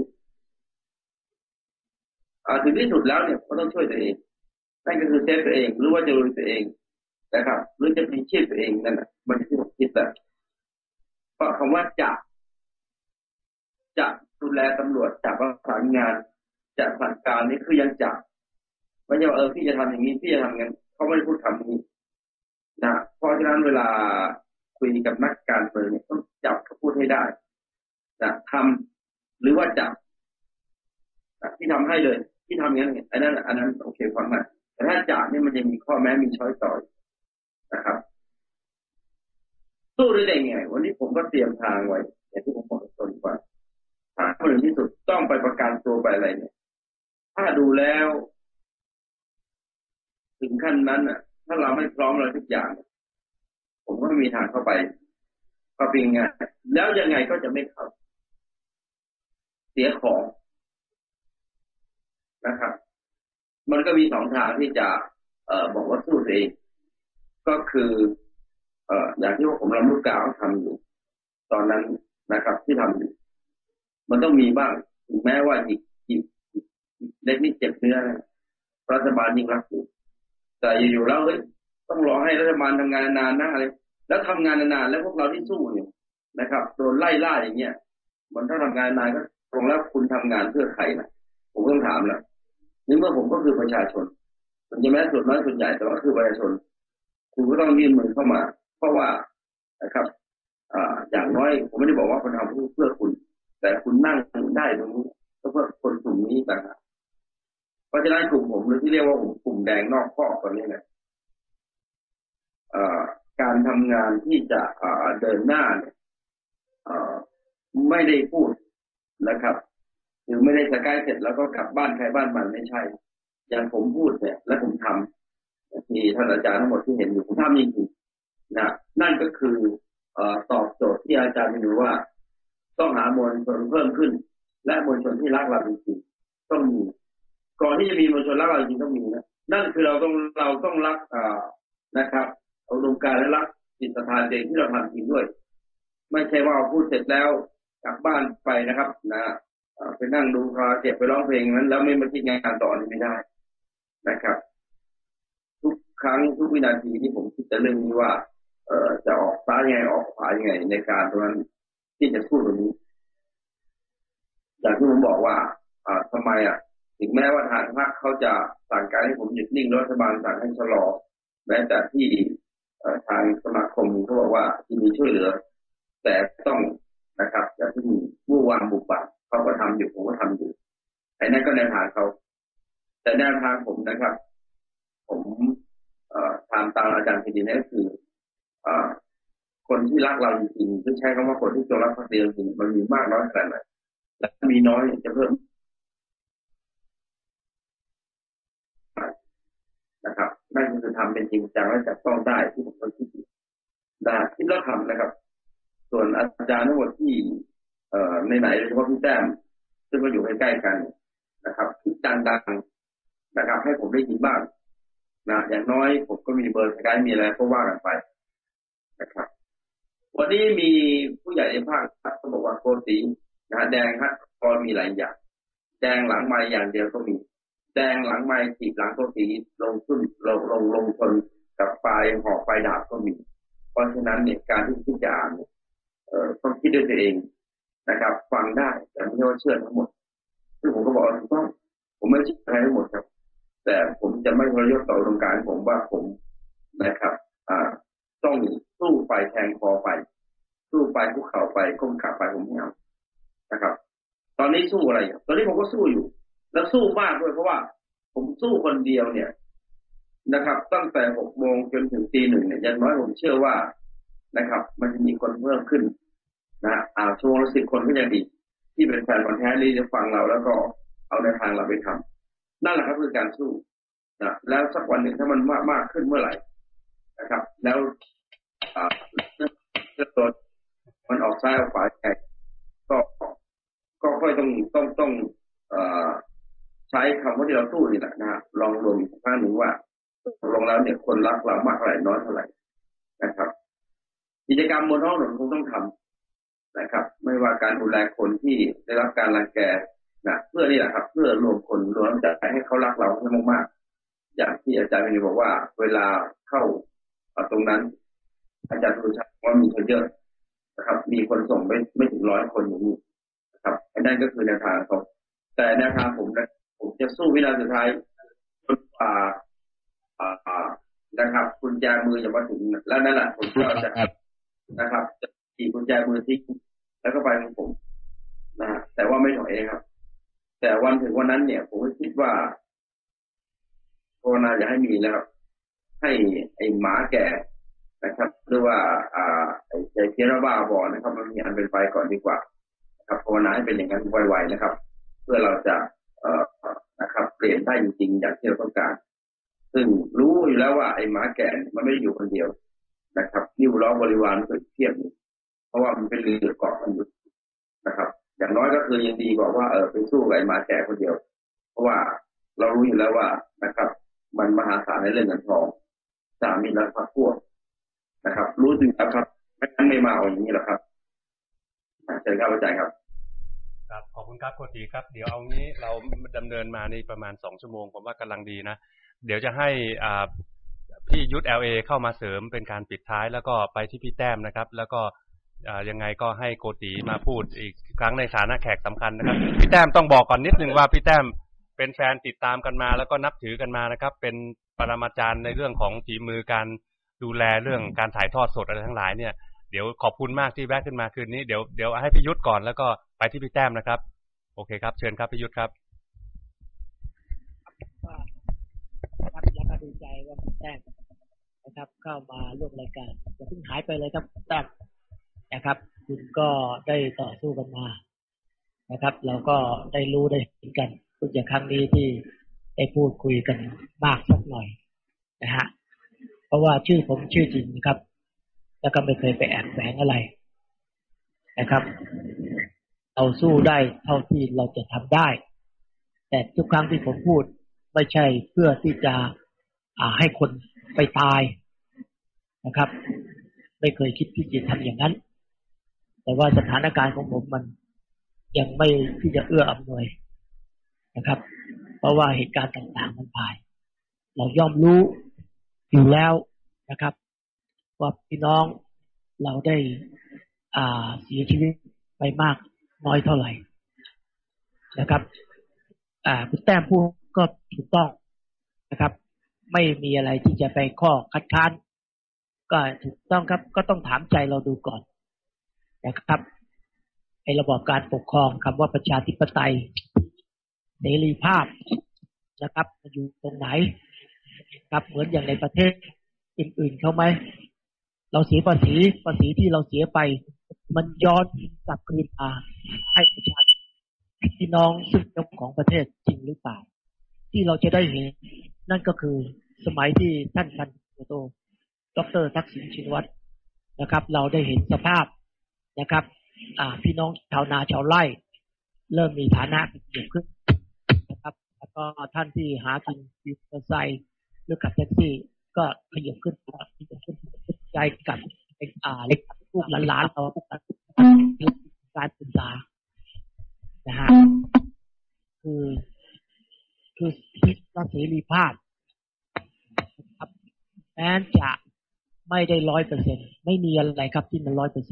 ถึงที่สุดแล้วเนี่ยก็ต้องช่วยตัวเองนั่นก็คือเซฟตัวเองหรือว่าจะรู้ตัวเองนะครับหรือจะมีชีพตัวเองนั่นแหละมันที่ผมคิดแบบเพราะคำว่าจะดูแลตำรวจจะประสานงานจะสั่งการนี่คือยังจะไม่ใช่ว่าพี่จะทำอย่างนี้พี่จะทำงั้นเขาไม่ได้พูดคำนี้นะเพราะฉะนั้นเวลาคุยกับนักการเมืองเนี่ยต้องจับเขาพูดให้ได้นะทำหรือว่าจับที่ทำให้เลยที่ทำอย่างนี้อันนั้นโอเคฟังนะแต่ถ้าจ่าเนี่ยมันยังมีข้อแม้มีช้อยต่อนะครับสู้ได้ไงวันนี้ผมก็เตรียมทางไว้อย่างที่ผมบอกต้นว่าทางหนึ่งที่สุดต้องไปประกันตัวไปอะไรเนี่ยถ้าดูแล้วถึงขั้นนั้นอ่ะถ้าเราไม่พร้อมอะไรทุกอย่างผมก็ไม่มีทางเข้าไปก็เป็นไงแล้วยังไงก็จะไม่เข้าเสียของนะครับมันก็มีสองทางที่จะบอกว่าสู้เองก็คืออย่างที่ผมรำลูกกาวทำอยู่ตอนนั้นนะครับที่ทำอยู่มันต้องมีบ้างถึงแม้ว่าอีกเล็กนิดเจ็บเนื้อรัฐบาลยิ่งรักอยู่แต่อยู่ๆแล้วต้องรอให้รัฐบาลทำงานนานนะอะไรแล้วทำงานนานแล้วพวกเราที่สู้เนี่ยนะครับโดนไล่ล่าอย่างเงี้ยมันถ้าทำงานนานก็ตรงแล้วคุณทำงานเพื่อใครนะผมต้องถามแล้วนี่เมื่อผมก็คือประชาชนมันจะแม้ส่วนน้อยส่วนใหญ่แต่ว่าคือประชาชนคุณก็ต้องยื่นมือเข้ามาเพราะว่านะครับอย่างน้อยผมไม่ได้บอกว่าคนทำเพื่อคุณแต่คุณนั่งได้ตรงนี้ก็เพื่อคนกลุ่มนี้ต่างหากเพราะฉะนั้นกลุ่มผมหรือที่เรียกว่าผมกลุ่มแดงนอกข้อตอนนี้เนี่ยการทำงานที่จะเดินหน้าเนี่ยไม่ได้พูดนะครับหรือไม่ได้สกายเสร็จแล้วก็กลับบ้านใครบ้านมันไม่ใช่อย่างผมพูดเนี่ยและผมทำที่ท่านอาจารย์ทั้งหมดที่เห็นอยู่ผมทำจริงๆนะนั่นก็คือตอบโจทย์ที่อาจารย์มีว่าต้องหามวลชนเพิ่มขึ้นและมวลชนที่รักเราจริงๆต้องมีก่อนที่จะมีมวลชนรักเราจริงต้องมีนะนั่นคือเราต้องรักนะครับอุดมการณ์และรักจิตศรัทธาเองที่เราทำจริงด้วยไม่ใช่ว่าพูดเสร็จแล้วกลับบ้านไปนะครับนะไปนั่งดูคาราโอเกะไปร้องเพลงนั้นแล้วไม่มาคิดงานต่อนี่ไม่ได้นะครับทุกครั้งทุกวินาทีที่ผมคิดแต่เรื่องนี้ว่าจะออกซ้ายยังไงออกขวายังไงในการตรงนั้นที่จะสู้ตรงนี้อย่างที่ผมบอกว่าทำไมถึงแม้ว่าทางพรรคเขาจะสั่งการให้ผมหยุดนิ่งรัฐบาลสั่งให้ชะลอแม้แต่ที่ทางสมาคมเขาบอกว่าที่มีช่วยเหลือแต่ต้องนะครับอย่างที่มีมู่วางบุกบั่นเขาก็ทำอยู่ผมก็ทำอยู่ไอ้นั่นก็แนวทางเขาแต่แนวทางผมนะครับผมตามอาจารย์พีดีนี่ก็คือคนที่รักเราจริงๆซึ่งใช้คำว่าคนที่จงรักภักดีจริงมันมีมากน้อยขนาดไหนและมีน้อยจะเพิ่มนะครับนั่นคือทำเป็นจริงจังและจับต้องได้ที่ผมคิดได้คิดแล้วทำนะครับส่วนอาจารย์ทั้งหมดที่ในไหนโดยเฉพาะพี่แต้มซึ่งก็อยู่ใกล้ๆกันนะครับคิดดังๆนะครับให้ผมได้ยินบ้างนะอย่างน้อยผมก็มีเบอร์สกายมีอะไรก็ว่ากันไปนะครับวันนี้มีผู้ใหญ่ในภาคเขาบอกว่าโกตินะแดงครับพอมีหลายอย่างแดงหลังไม้อย่างเดียวก็มีแดงหลังไม้จีบหลังโกติลงขึ้นลงชนกับปลายหอกปลายดาบก็มีเพราะฉะนั้นเนี่ยการที่คิดจะอ่านต้องคิดด้วยตัวเองนะครับฟังได้แต่ไม่ใช่ว่าเชื่อทั้งหมดซึ่งผมก็บอกถูกต้องผมไม่เชื่อใครทั้งหมดครับแต่ผมจะไม่ทรยศต่ออุดมการณ์ผมว่าผมนะครับต้องสู้ไปแทงคอไปสู้ไปคุกเข่าไปก้มขาไปผมไม่เอานะครับตอนนี้สู้อะไรตอนนี้ผมก็สู้อยู่แล้วสู้มากด้วยเพราะว่าผมสู้คนเดียวเนี่ยนะครับตั้งแต่ 6 โมงจนถึง 1:00 เนี่ยอย่างน้อยผมเชื่อว่านะครับมันจะมีคนเพิ่มขึ้นนะชั่วโมงละ10 คนก็ยังดีที่เป็นแฟนคอนแทสต์ที่จะฟังเราแล้วก็เอาในทางเราไปทำนั่นแหละครับคือการสู้นะแล้วสักวันหนึ่งถ้ามันมากขึ้นเมื่อไหร่นะครับแล้วตัวมันออกซ้ายออกขวาแข่งก็ค่อยต้องใช้คำว่าที่เราสู้นี่แหละนะฮะลองรวมอีกครั้งหนึ่งว่าลงแล้วเนี่ยคนรักเรามากเท่าไหร่น้อยเท่าไหร่นะครับกิจกรรมบนท้องถนนคงต้องทำนะครับไม่ว่าการดูแลคนที่ได้รับการรังแกนะเพื่อนี่แหละครับเพื่อรวมคนรวมใจให้เขารักเราให้มากๆอย่างที่อาจารย์บอกว่าเวลาเข้าตรงนั้นอาจารย์รู้ชัดว่ามีคนเยอะนะครับมีคนส่งไม่ถึง100 คนอย่างนี้นะครับนั่นก็คือแนวทางเขาแต่แนวทางผมจะสู้วินาทีสุดท้ายจนกว่านะครับกุญแจมือจะมาถึงแล้วนั่นแหละผมก็จะนะครับจะขี่กุญแจมือทิ้งแล้วก็ไปของผมนะแต่ว่าไม่ถอยครับแต่วันถึงวันนั้นเนี่ยผมคิดว่าภาวนาอย่าให้มีแล้วให้ไอ้หมาแก่นะครับหรือว่าไอ้ใจเทียรบ้าบอนะครับมันมีอันเป็นไปก่อนดีกว่านะครับภาวนาให้เป็นอย่างนั้นไวๆนะครับเพื่อเราจะนะครับเปลี่ยนได้จริงๆอย่างที่เราต้องการซึ่งรู้อยู่แล้วว่าไอ้หมาแก่มันไม่ได้อยู่คนเดียวนะครับนิ้วล้อบริวารสุดเทียบเพราะว่ามันเป็นเรือเกาะมันอยู่นะครับอย่างน้อยก็คือยังดีกว่าว่าไปสู้กับไอ้หมาแก่คนเดียวเพราะว่าเรารู้อยู่แล้วว่านะครับมันมหาศาลในเรื่องเงินทองสามีและพรรคพวกนะครับรู้จริงครับไม่งั้นไม่มาเอาอย่างนี้หรอกครับเชิญครับอาจารย์ครับครับขอบคุณครับโกติครับเดี๋ยวเอางี้เราดำเนินมาในประมาณ2 ชั่วโมงผมว่ากำลังดีนะเดี๋ยวจะให้พี่ยุทธ LA เข้ามาเสริมเป็นการปิดท้ายแล้วก็ไปที่พี่แต้มนะครับแล้วก็ยังไงก็ให้โกติมาพูดอีกครั้งในฐานะแขกสำคัญนะครับพี่แต้มต้องบอกก่อนนิดนึงว่าพี่แต้มเป็นแฟนติดตามกันมาแล้วก็นับถือกันมานะครับเป็นปรมาจารย์ในเรื่องของฝีมือการดูแลเรื่องการถ่ายทอดสดอะไรทั้งหลายเนี่ยเดี๋ยวขอบคุณมากที่แวะขึ้นมาคืนนี้เดี๋ยวให้พี่ยุทธก่อนแล้วก็ไปที่พี่แต้มนะครับโอเคครับเชิญครับพี่ยุทธครับแล้วก็ดีใจว่าพี่แต้มนะครับเข้ามาร่วมรายการจะเพิ่งหายไปเลยครับแต้มนะครับคุณก็ได้ต่อสู้กันมานะครับเราก็ได้รู้ได้เห็นกันทุกอย่างครั้งนี้ที่ได้พูดคุยกันมากสักหน่อยนะฮะเพราะว่าชื่อผมชื่อจริงนะครับแล้วก็ไม่เคยไปแอบแฝงอะไรนะครับเราสู้ได้เท่าที่เราจะทำได้แต่ทุกครั้งที่ผมพูดไม่ใช่เพื่อที่จะให้คนไปตายนะครับไม่เคยคิดที่จะทำอย่างนั้นแต่ว่าสถานการณ์ของผมมันยังไม่ที่จะเอื้ออำนวยนะครับเพราะว่าเหตุการณ์ต่างๆมันผ่านเราย่อมรู้อยู่แล้วนะครับว่าพี่น้องเราได้เสียชีวิตไปมากน้อยเท่าไหร่นะครับคุณแต้มพูดก็ถูกต้องนะครับไม่มีอะไรที่จะไปข้อคัดค้านก็ถูกต้องครับก็ต้องถามใจเราดูก่อนนะครับไอ้ระบอบการปกครองคำว่าประชาธิปไตยเสรีภาพนะครับอยู่ตรงไหนครับเหมือนอย่างในประเทศอื่นๆเขาไหมเราเสียภาษีที่เราเสียไปมันย้อนกลับคืนมาให้ประชาชนพี่น้องซึ่งเจ้าของประเทศจริงหรือเปล่าที่เราจะได้เห็นนั่นก็คือสมัยที่ท่านพันโทดร.ทักษิณชินวัตรนะครับเราได้เห็นสภาพนะครับพี่น้องชาวนาชาวไร่เริ่มมีฐานะเกิดขึ้นนะครับแล้วก็ท่านที่หากินวินมอเตอร์ไซค์หรือขับแท็กซี่ก็ขยับขึ้นใจกับเล็กลูกหลานเราการศึกษานะฮะคือสิทธิและเสรีภาพครับแม้จะไม่ได้ 100% ไม่มีอะไรครับที่มัน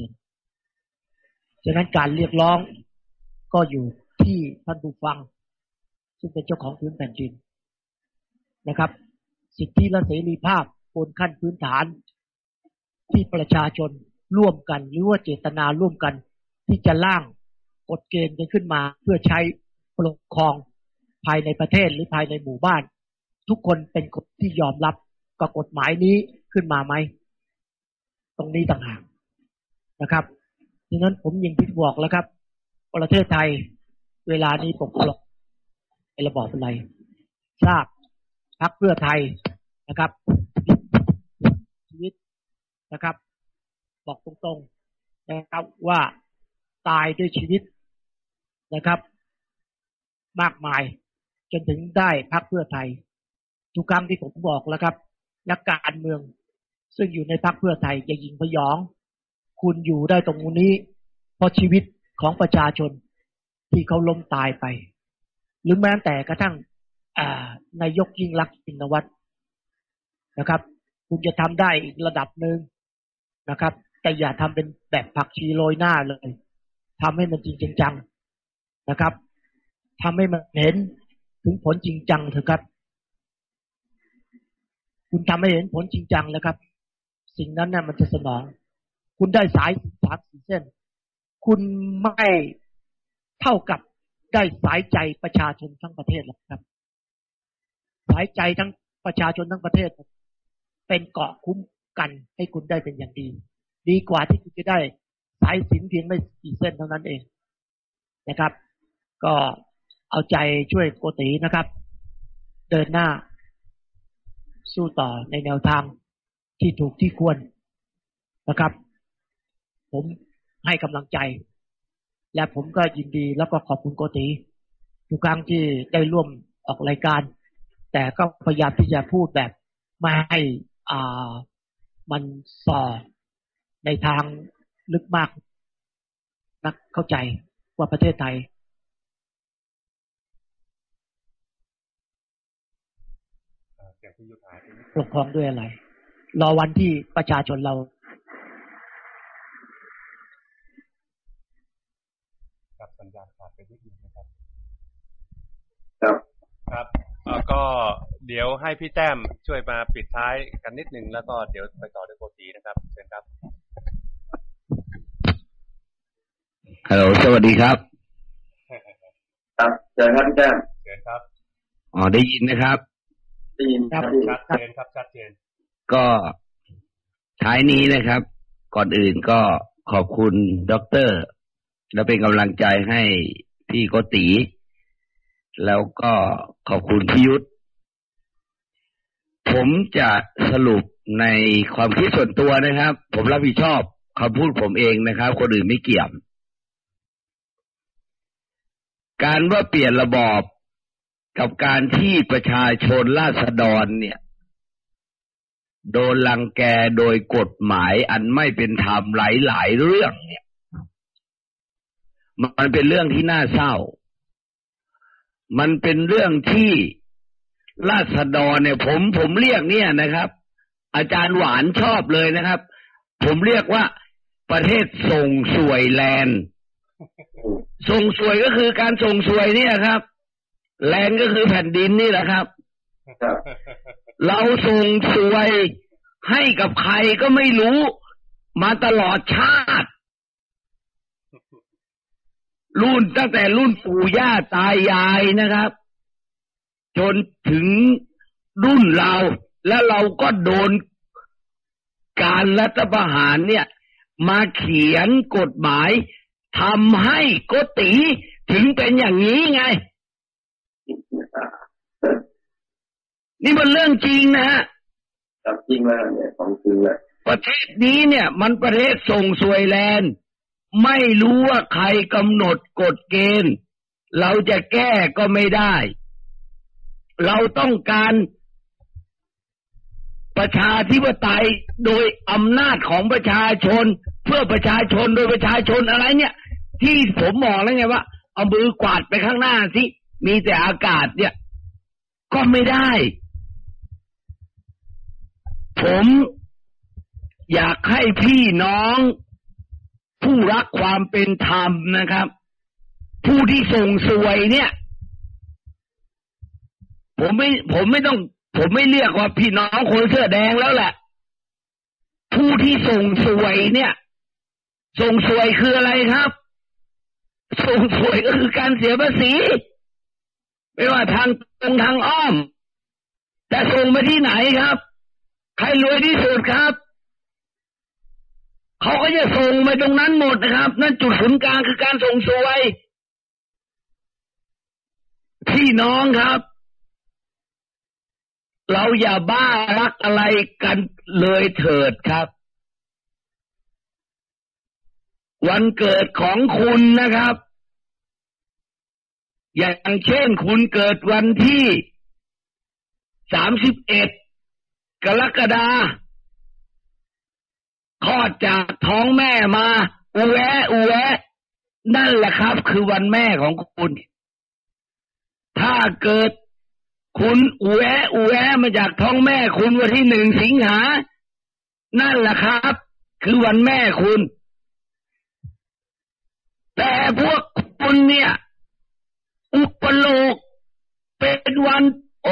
100% ฉะนั้นการเรียกร้องก็อยู่ที่ท่านผู้ฟังซึ่งเป็นเจ้าของพื้นแผ่นดินนะครับสิทธิและเสรีภาพบนขั้นพื้นฐานที่ประชาชนร่วมกันหรือว่าเจตนาร่วมกันที่จะร่างกฎเกณฑ์กันขึ้นมาเพื่อใช้ปกครองภายในประเทศหรือภายในหมู่บ้านทุกคนเป็นคนที่ยอมรับกับกฎหมายนี้ขึ้นมาไหมตรงนี้ต่างหากนะครับดังนั้นผมยังที่บอกแล้วครับประเทศไทยเวลานี้ปกครองในระบอบอะไรทราบพรรคเพื่อไทยนะครับชีวิตนะครับบอกตรงๆนะครับว่าตายด้วยชีวิตนะครับมากมายจนถึงได้พรรคเพื่อไทยทุกครั้งที่ผมบอกแล้วครับนักการเมืองซึ่งอยู่ในพรรคเพื่อไทยจะยิงพยองคุณอยู่ได้ตรงนี้เพราะชีวิตของประชาชนที่เขาล้มตายไปหรือแม้แต่กระทั่งนายกยิ่งลักษณ์ชินวัตรนะครับคุณจะทำได้อีกระดับหนึ่งนะครับแต่อย่าทำเป็นแบบผักชีโรยหน้าเลยทำให้มันจริงจังนะครับทำให้มันเห็นถึงผลจริงจังเถอะครับคุณทำให้เห็นผลจริงจังแล้วครับสิ่งนั้นน่ะมันจะสนองคุณได้สาย3-4 เส้นคุณไม่เท่ากับได้สายใจประชาชนทั้งประเทศหรอกครับสายใจทั้งประชาชนทั้งประเทศเป็นเกราะคุ้มกันให้คุณได้เป็นอย่างดีดีกว่าที่คุณจะได้สายสิญจน์เพียงไม่กี่เส้นเท่านั้นเองนะครับก็เอาใจช่วยโกตินะครับเดินหน้าสู้ต่อในแนวทางที่ถูกที่ควรนะครับผมให้กำลังใจและผมก็ยินดีแล้วก็ขอบคุณโกติทุกครั้งที่ได้ร่วมออกรายการแต่ก็พยายามที่จะพูดแบบไม่ให้มันส่อในทางลึกมากนักเข้าใจว่าประเทศไทยปกครองด้วยอะไรรอวันที่ประชาชนเราครับสัญญาณขาดไปนิดนึงนะครับครับก็เดี๋ยวให้พี่แต้มช่วยมาปิดท้ายกันนิดนึงแล้วก็เดี๋ยวไปต่อด้วยโกตินะครับเชิญครับฮัลโหลสวัสดีครับครับเชิญครับพี่แต้มเชิญครับได้ยินนะครับได้ยินครับชัดเจนครับชัดเจนก็ท้ายนี้นะครับก่อนอื่นก็ขอบคุณด็อกเตอร์และเป็นกำลังใจให้พี่โกติแล้วก็ขอบคุณพี่ยุทธผมจะสรุปในความคิดส่วนตัวนะครับผมรับผิดชอบคำพูดผมเองนะครับคนอื่นไม่เกี่ยวการว่าเปลี่ยนระบอบกับการที่ประชาชนราษฎรเนี่ยโดนรังแกโดยกฎหมายอันไม่เป็นธรรมหลายๆเรื่องเนี่ยมันเป็นเรื่องที่น่าเศร้ามันเป็นเรื่องที่ราษฎรเนี่ยผมเรียกเนี่ยนะครับอาจารย์หวานชอบเลยนะครับผมเรียกว่าประเทศส่งสวยแลนด์ส่งสวยก็คือการส่งสวยนี่ครับ แลนด์ก็คือแผ่นดินนี่แหละครับเราส่งสวยให้กับใครก็ไม่รู้มาตลอดชาติรุ่นตั้งแต่รุ่นปู่ย่าตายายนะครับจนถึงรุ่นเราแล้วเราก็โดนการรัฐประหารเนี่ยมาเขียนกฎหมายทำให้โกติถึงเป็นอย่างนี้ไงนี่มันเรื่องจริงนะฮะจริงแล้วเนี่ยของจริงเลยประเทศนี้เนี่ยมันประเทศส่งสวยแลนด์ไม่รู้ว่าใครกำหนดกฎเกณฑ์เราจะแก้ก็ไม่ได้เราต้องการประชาธิปไตยโดยอำนาจของประชาชนเพื่อประชาชนโดยประชาชนอะไรเนี่ยที่ผมบอกแล้วไงว่าเอามือกวาดไปข้างหน้าสิมีแต่อากาศเนี่ยก็ไม่ได้ผมอยากให้พี่น้องผู้รักความเป็นธรรมนะครับผู้ที่ส่งสวยเนี่ยผมไม่เรียกว่าพี่น้องคนเสื้อแดงแล้วแหละผู้ที่ส่งสวยเนี่ยส่งสวยคืออะไรครับส่งสวยก็คือการเสียภาษีไม่ว่าทางตรงทางอ้อมแต่ส่งมาที่ไหนครับใครรวยที่สุดครับเขาก็จะส่งมาตรงนั้นหมดนะครับนั่นจุดศูนย์กลางคือการส่งสวยพี่น้องครับเราอย่าบ้ารักอะไรกันเลยเถิดครับวันเกิดของคุณนะครับอย่างเช่นคุณเกิดวันที่31 กรกฎาคมคลอดจากท้องแม่มาอูแวะนั่นแหละครับคือวันแม่ของคุณถ้าเกิดคุณอูแวะมาจากท้องแม่คุณวันที่1 สิงหานั่นแหละครับคือวันแม่คุณแต่พวกคุณเนี่ยอุปโลกเป็นวัน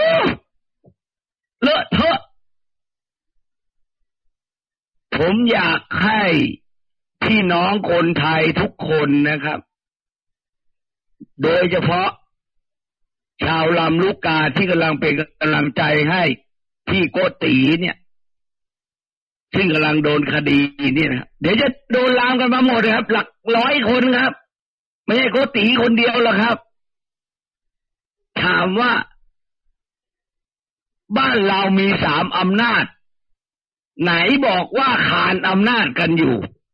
เลอะเทอะผมอยากให้พี่น้องคนไทยทุกคนนะครับโดยเฉพาะชาวลำลูกกาที่กำลังเป็นกำลังใจให้พี่โกติเนี่ยซึ่งกำลังโดนคดีนี่นะเดี๋ยวจะโดนลามกันมาหมดครับหลักร้อยคนครับไม่ใช่โกติคนเดียวหรอกครับถามว่าบ้านเรามี3 อำนาจไหนบอกว่าขานอำนาจกันอยู่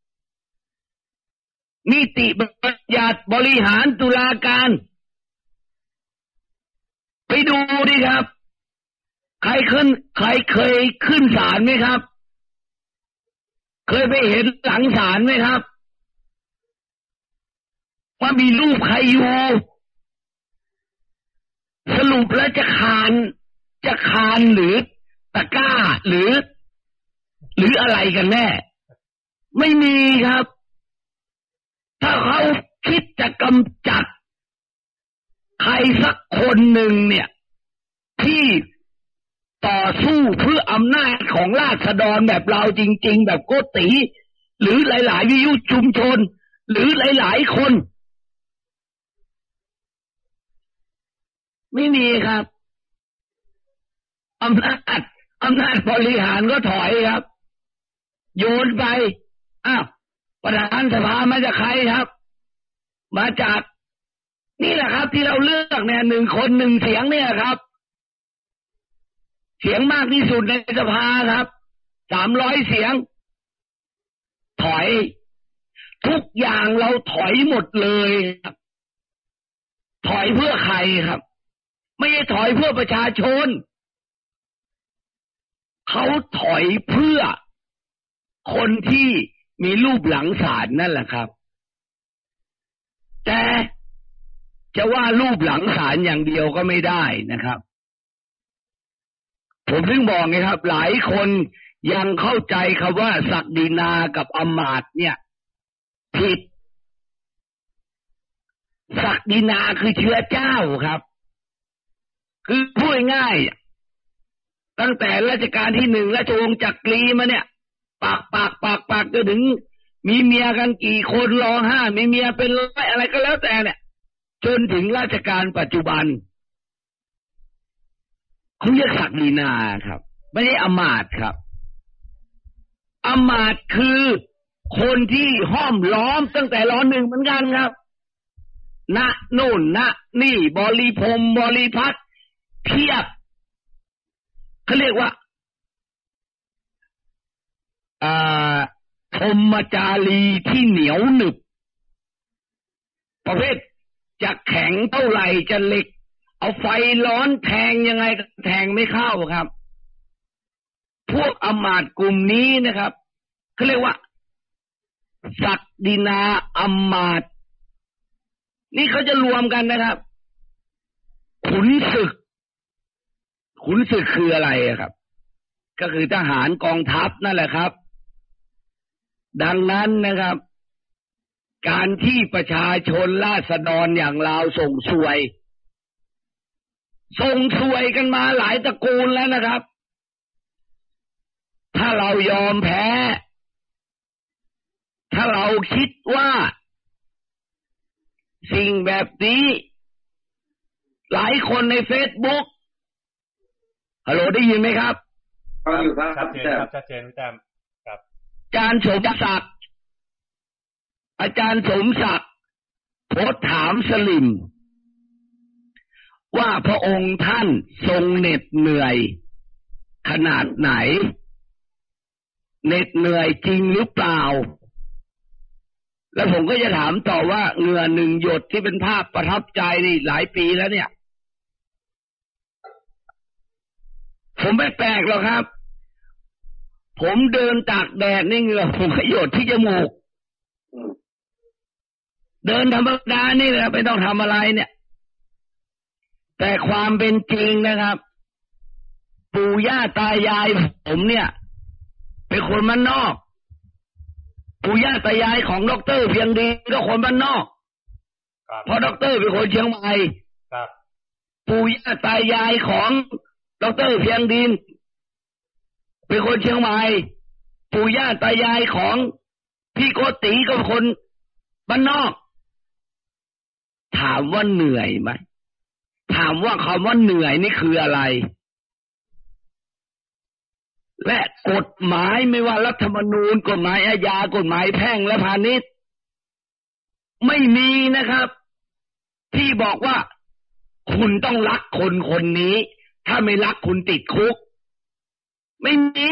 นิติบัญญัติบริหารตุลาการไปดูดิครับใครเคยขึ้นศาลไหมครับเคยไปเห็นหลังศาลไหมครับว่ามีรูปใครอยู่สรุปแล้วจะคานหรือตะกร้าหรืออะไรกันแน่ไม่มีครับถ้าเขาคิดจะกำจัดใครสักคนหนึ่งเนี่ยที่ต่อสู้เพื่ออำนาจของราษฎรแบบเราจริงๆแบบโกติหรือหลายๆวิทยุชุมชนหรือหลายๆคนไม่มีครับอำนาจบริหารก็ถอยครับโยนไปประธานสภามาจากใครครับมาจากนี่แหละครับที่เราเลือกเนี่ย1 คน 1 เสียงเนี่ยครับเสียงมากที่สุดในสภาครับ300 เสียงถอยทุกอย่างเราถอยหมดเลยครับถอยเพื่อใครครับไม่ใช่ถอยเพื่อประชาชนเขาถอยเพื่อคนที่มีรูปหลังศาลนั่นแหละครับแต่จะว่ารูปหลังศาลอย่างเดียวก็ไม่ได้นะครับผมถึงบอกไงครับหลายคนยังเข้าใจคำว่าศักดินากับอมาตย์เนี่ยผิดศักดินาคือเชื้อเจ้าครับคือพูดง่ายตั้งแต่รัชกาลที่1ราชวงศ์จักรีมาเนี่ยปากจนถึงมีเมียกันกี่คนรอ5มีเมียเป็นร้อยอะไรก็แล้วแต่เนี่ยจนถึงราชการปัจจุบันเขาเรียกศักดินาครับไม่ใช่อมาตย์ครับอมาตย์คือคนที่ห้อมล้อมตั้งแต่ร.1เหมือนกันครับณโน่นณนี่บริพรหมบริพัตรเพียบเขาเรียกว่าพรหมจารีที่เหนียวหนึบประเภทจะแข็งเท่าไหร่จะเหล็กเอาไฟร้อนแทงยังไงก็แทงไม่เข้าครับพวกอมาตย์กลุ่มนี้นะครับเขาเรียกว่าศักดินาอมาตย์นี่เขาจะรวมกันนะครับขุนศึกคืออะไรครับก็คือทหารกองทัพนั่นแหละครับดังนั้นนะครับการที่ประชาชนราษฎรอย่างเราส่งสวยกันมาหลายตระกูลแล้วนะครับถ้าเรายอมแพ้ถ้าเราคิดว่าสิ่งแบบนี้หลายคนใน Facebook ฮัลโหลได้ยินไหมครับฟังอยู่ครับชัดเจนครับชัดเจนพี่แต้มครับอาจารย์สมศักดิ์โพสต์ถามสลิมว่าพระองค์ท่านทรงเหน็ดเหนื่อยขนาดไหนเหน็ดเหนื่อยจริงหรือเปล่าแล้วผมก็จะถามต่อว่าเหงื่อหนึ่งหยดที่เป็นภาพประทับใจนี่หลายปีแล้วเนี่ยผมไม่แปลกหรอกครับผมเดินตากแดดนี่เหงื่อผมก็หยดที่จมูกเดินธรรมดานี่แหละไม่ต้องทำอะไรเนี่ยแต่ความเป็นจริงนะครับปู่ย่าตายายผมเนี่ยเป็นคนบ้านนอกปู่ย่าตายายของดร.เพียงดีก็คนบ้านนอกเพราะดร.เป็นคนเชียงใหม่ปู่ย่าตายายของดร.เพียงดินเป็นคนเชียงใหม่ปู่ย่าตายายของพี่โกติก็เป็นคนบ้านนอกถามว่าเหนื่อยไหมถามว่าคำว่าเหนื่อยนี่คืออะไรและกฎหมายไม่ว่ารัฐธรรมนูญกฎหมายอาญากฎหมายแพ่งและพาณิชย์ไม่มีนะครับที่บอกว่าคุณต้องรักคนนี้ถ้าไม่รักคุณติดคุกไม่มี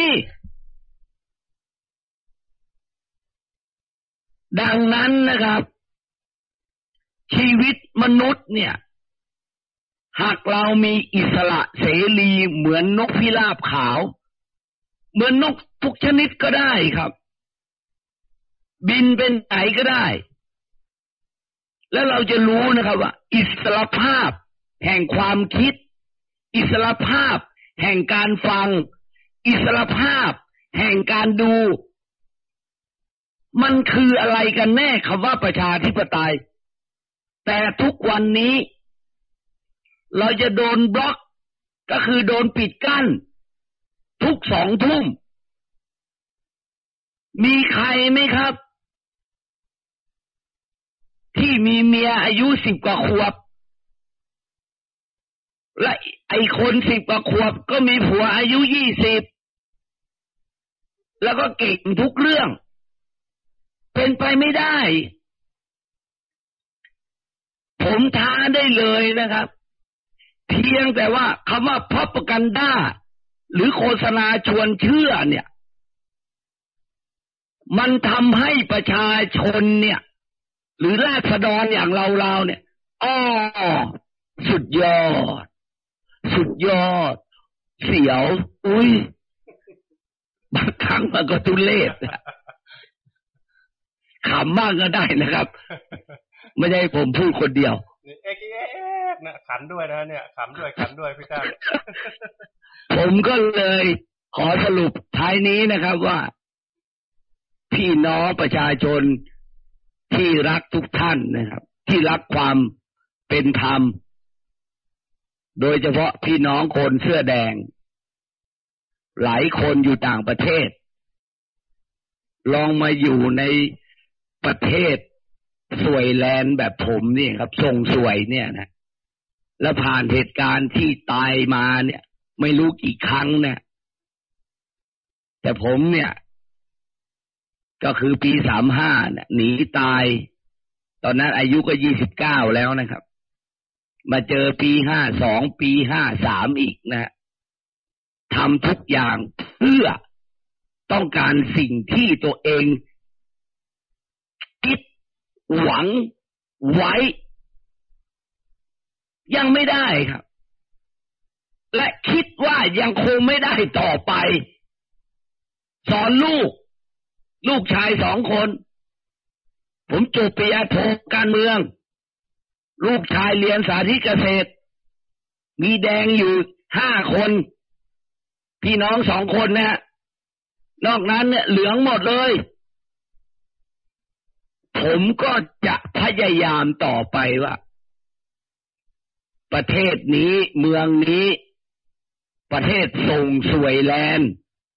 ดังนั้นนะครับชีวิตมนุษย์เนี่ยหากเรามีอิสระเสรีเหมือนนกพิราบขาวเหมือนนกทุกชนิดก็ได้ครับบินเป็นไหนก็ได้แล้วเราจะรู้นะครับว่าอิสรภาพแห่งความคิดอิสรภาพแห่งการฟังอิสรภาพแห่งการดูมันคืออะไรกันแน่คำว่าประชาธิปไตยแต่ทุกวันนี้เราจะโดนบล็อกก็คือโดนปิดกั้นทุก2 ทุ่มมีใครไหมครับที่มีเมียอายุ10 กว่าขวบและไอ้คน10 กว่าขวบก็มีผัวอายุ20แล้วก็เก่งทุกเรื่องเป็นไปไม่ได้ผมท้าได้เลยนะครับเพียงแต่ว่าคำว่าpropagandaหรือโฆษณาชวนเชื่อเนี่ยมันทำให้ประชาชนเนี่ยหรือราษฎรอย่างเราเนี่ยสุดยอดเสียวอุ้ยบางครั้งมันก็ทุเรศขำบ้างก็ได้นะครับไม่ใช่ผมพูดคนเดียวเอ๊ะนะขันด้วยนะเนี่ยขำด้วยพี่ตั้มผมก็เลยขอสรุปท้ายนี้นะครับว่าพี่น้องประชาชนที่รักทุกท่านนะครับที่รักความเป็นธรรมโดยเฉพาะพี่น้องคนเสื้อแดงหลายคนอยู่ต่างประเทศลองมาอยู่ในประเทศสวยแลนด์แบบผมนี่ครับทรงสวยเนี่ยนะแล้วผ่านเหตุการณ์ที่ตายมาเนี่ยไม่รู้กี่ครั้งเนี่ยแต่ผมเนี่ยก็คือปี35เนี่ยหนีตายตอนนั้นอายุก็29แล้วนะครับมาเจอปี52ปี53อีกนะทำทุกอย่างเพื่อต้องการสิ่งที่ตัวเองคิดหวังไว้ยังไม่ได้ครับและคิดว่ายังคงไม่ได้ต่อไปสอนลูกชาย2 คนผมจบปริญญาโทการเมืองลูกชายเรียนสาธิตเกษตรมีแดงอยู่5 คนพี่น้อง2 คนนะฮะนอกนั้นเนี่ยเหลืองหมดเลยผมก็จะพยายามต่อไปว่าประเทศนี้เมืองนี้ประเทศส่งสวยแลนด์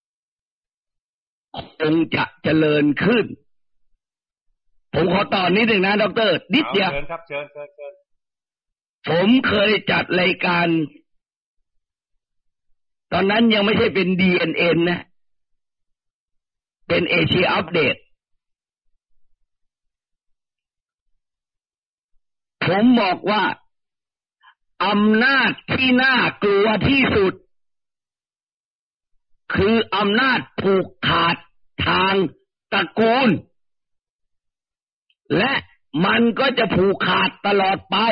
คงจะเจริญขึ้นผมขอต่อนิดหนึ่งนะดร.นิดเดียวเชิญครับเชิญผมเคยจัดรายการตอนนั้นยังไม่ใช่เป็น DNN นะเป็นเอเชียอัปเดตผมบอกว่าอำนาจที่น่ากลัวที่สุดคืออำนาจผูกขาดทางตระกูลและมันก็จะผูกขาดตลอดไป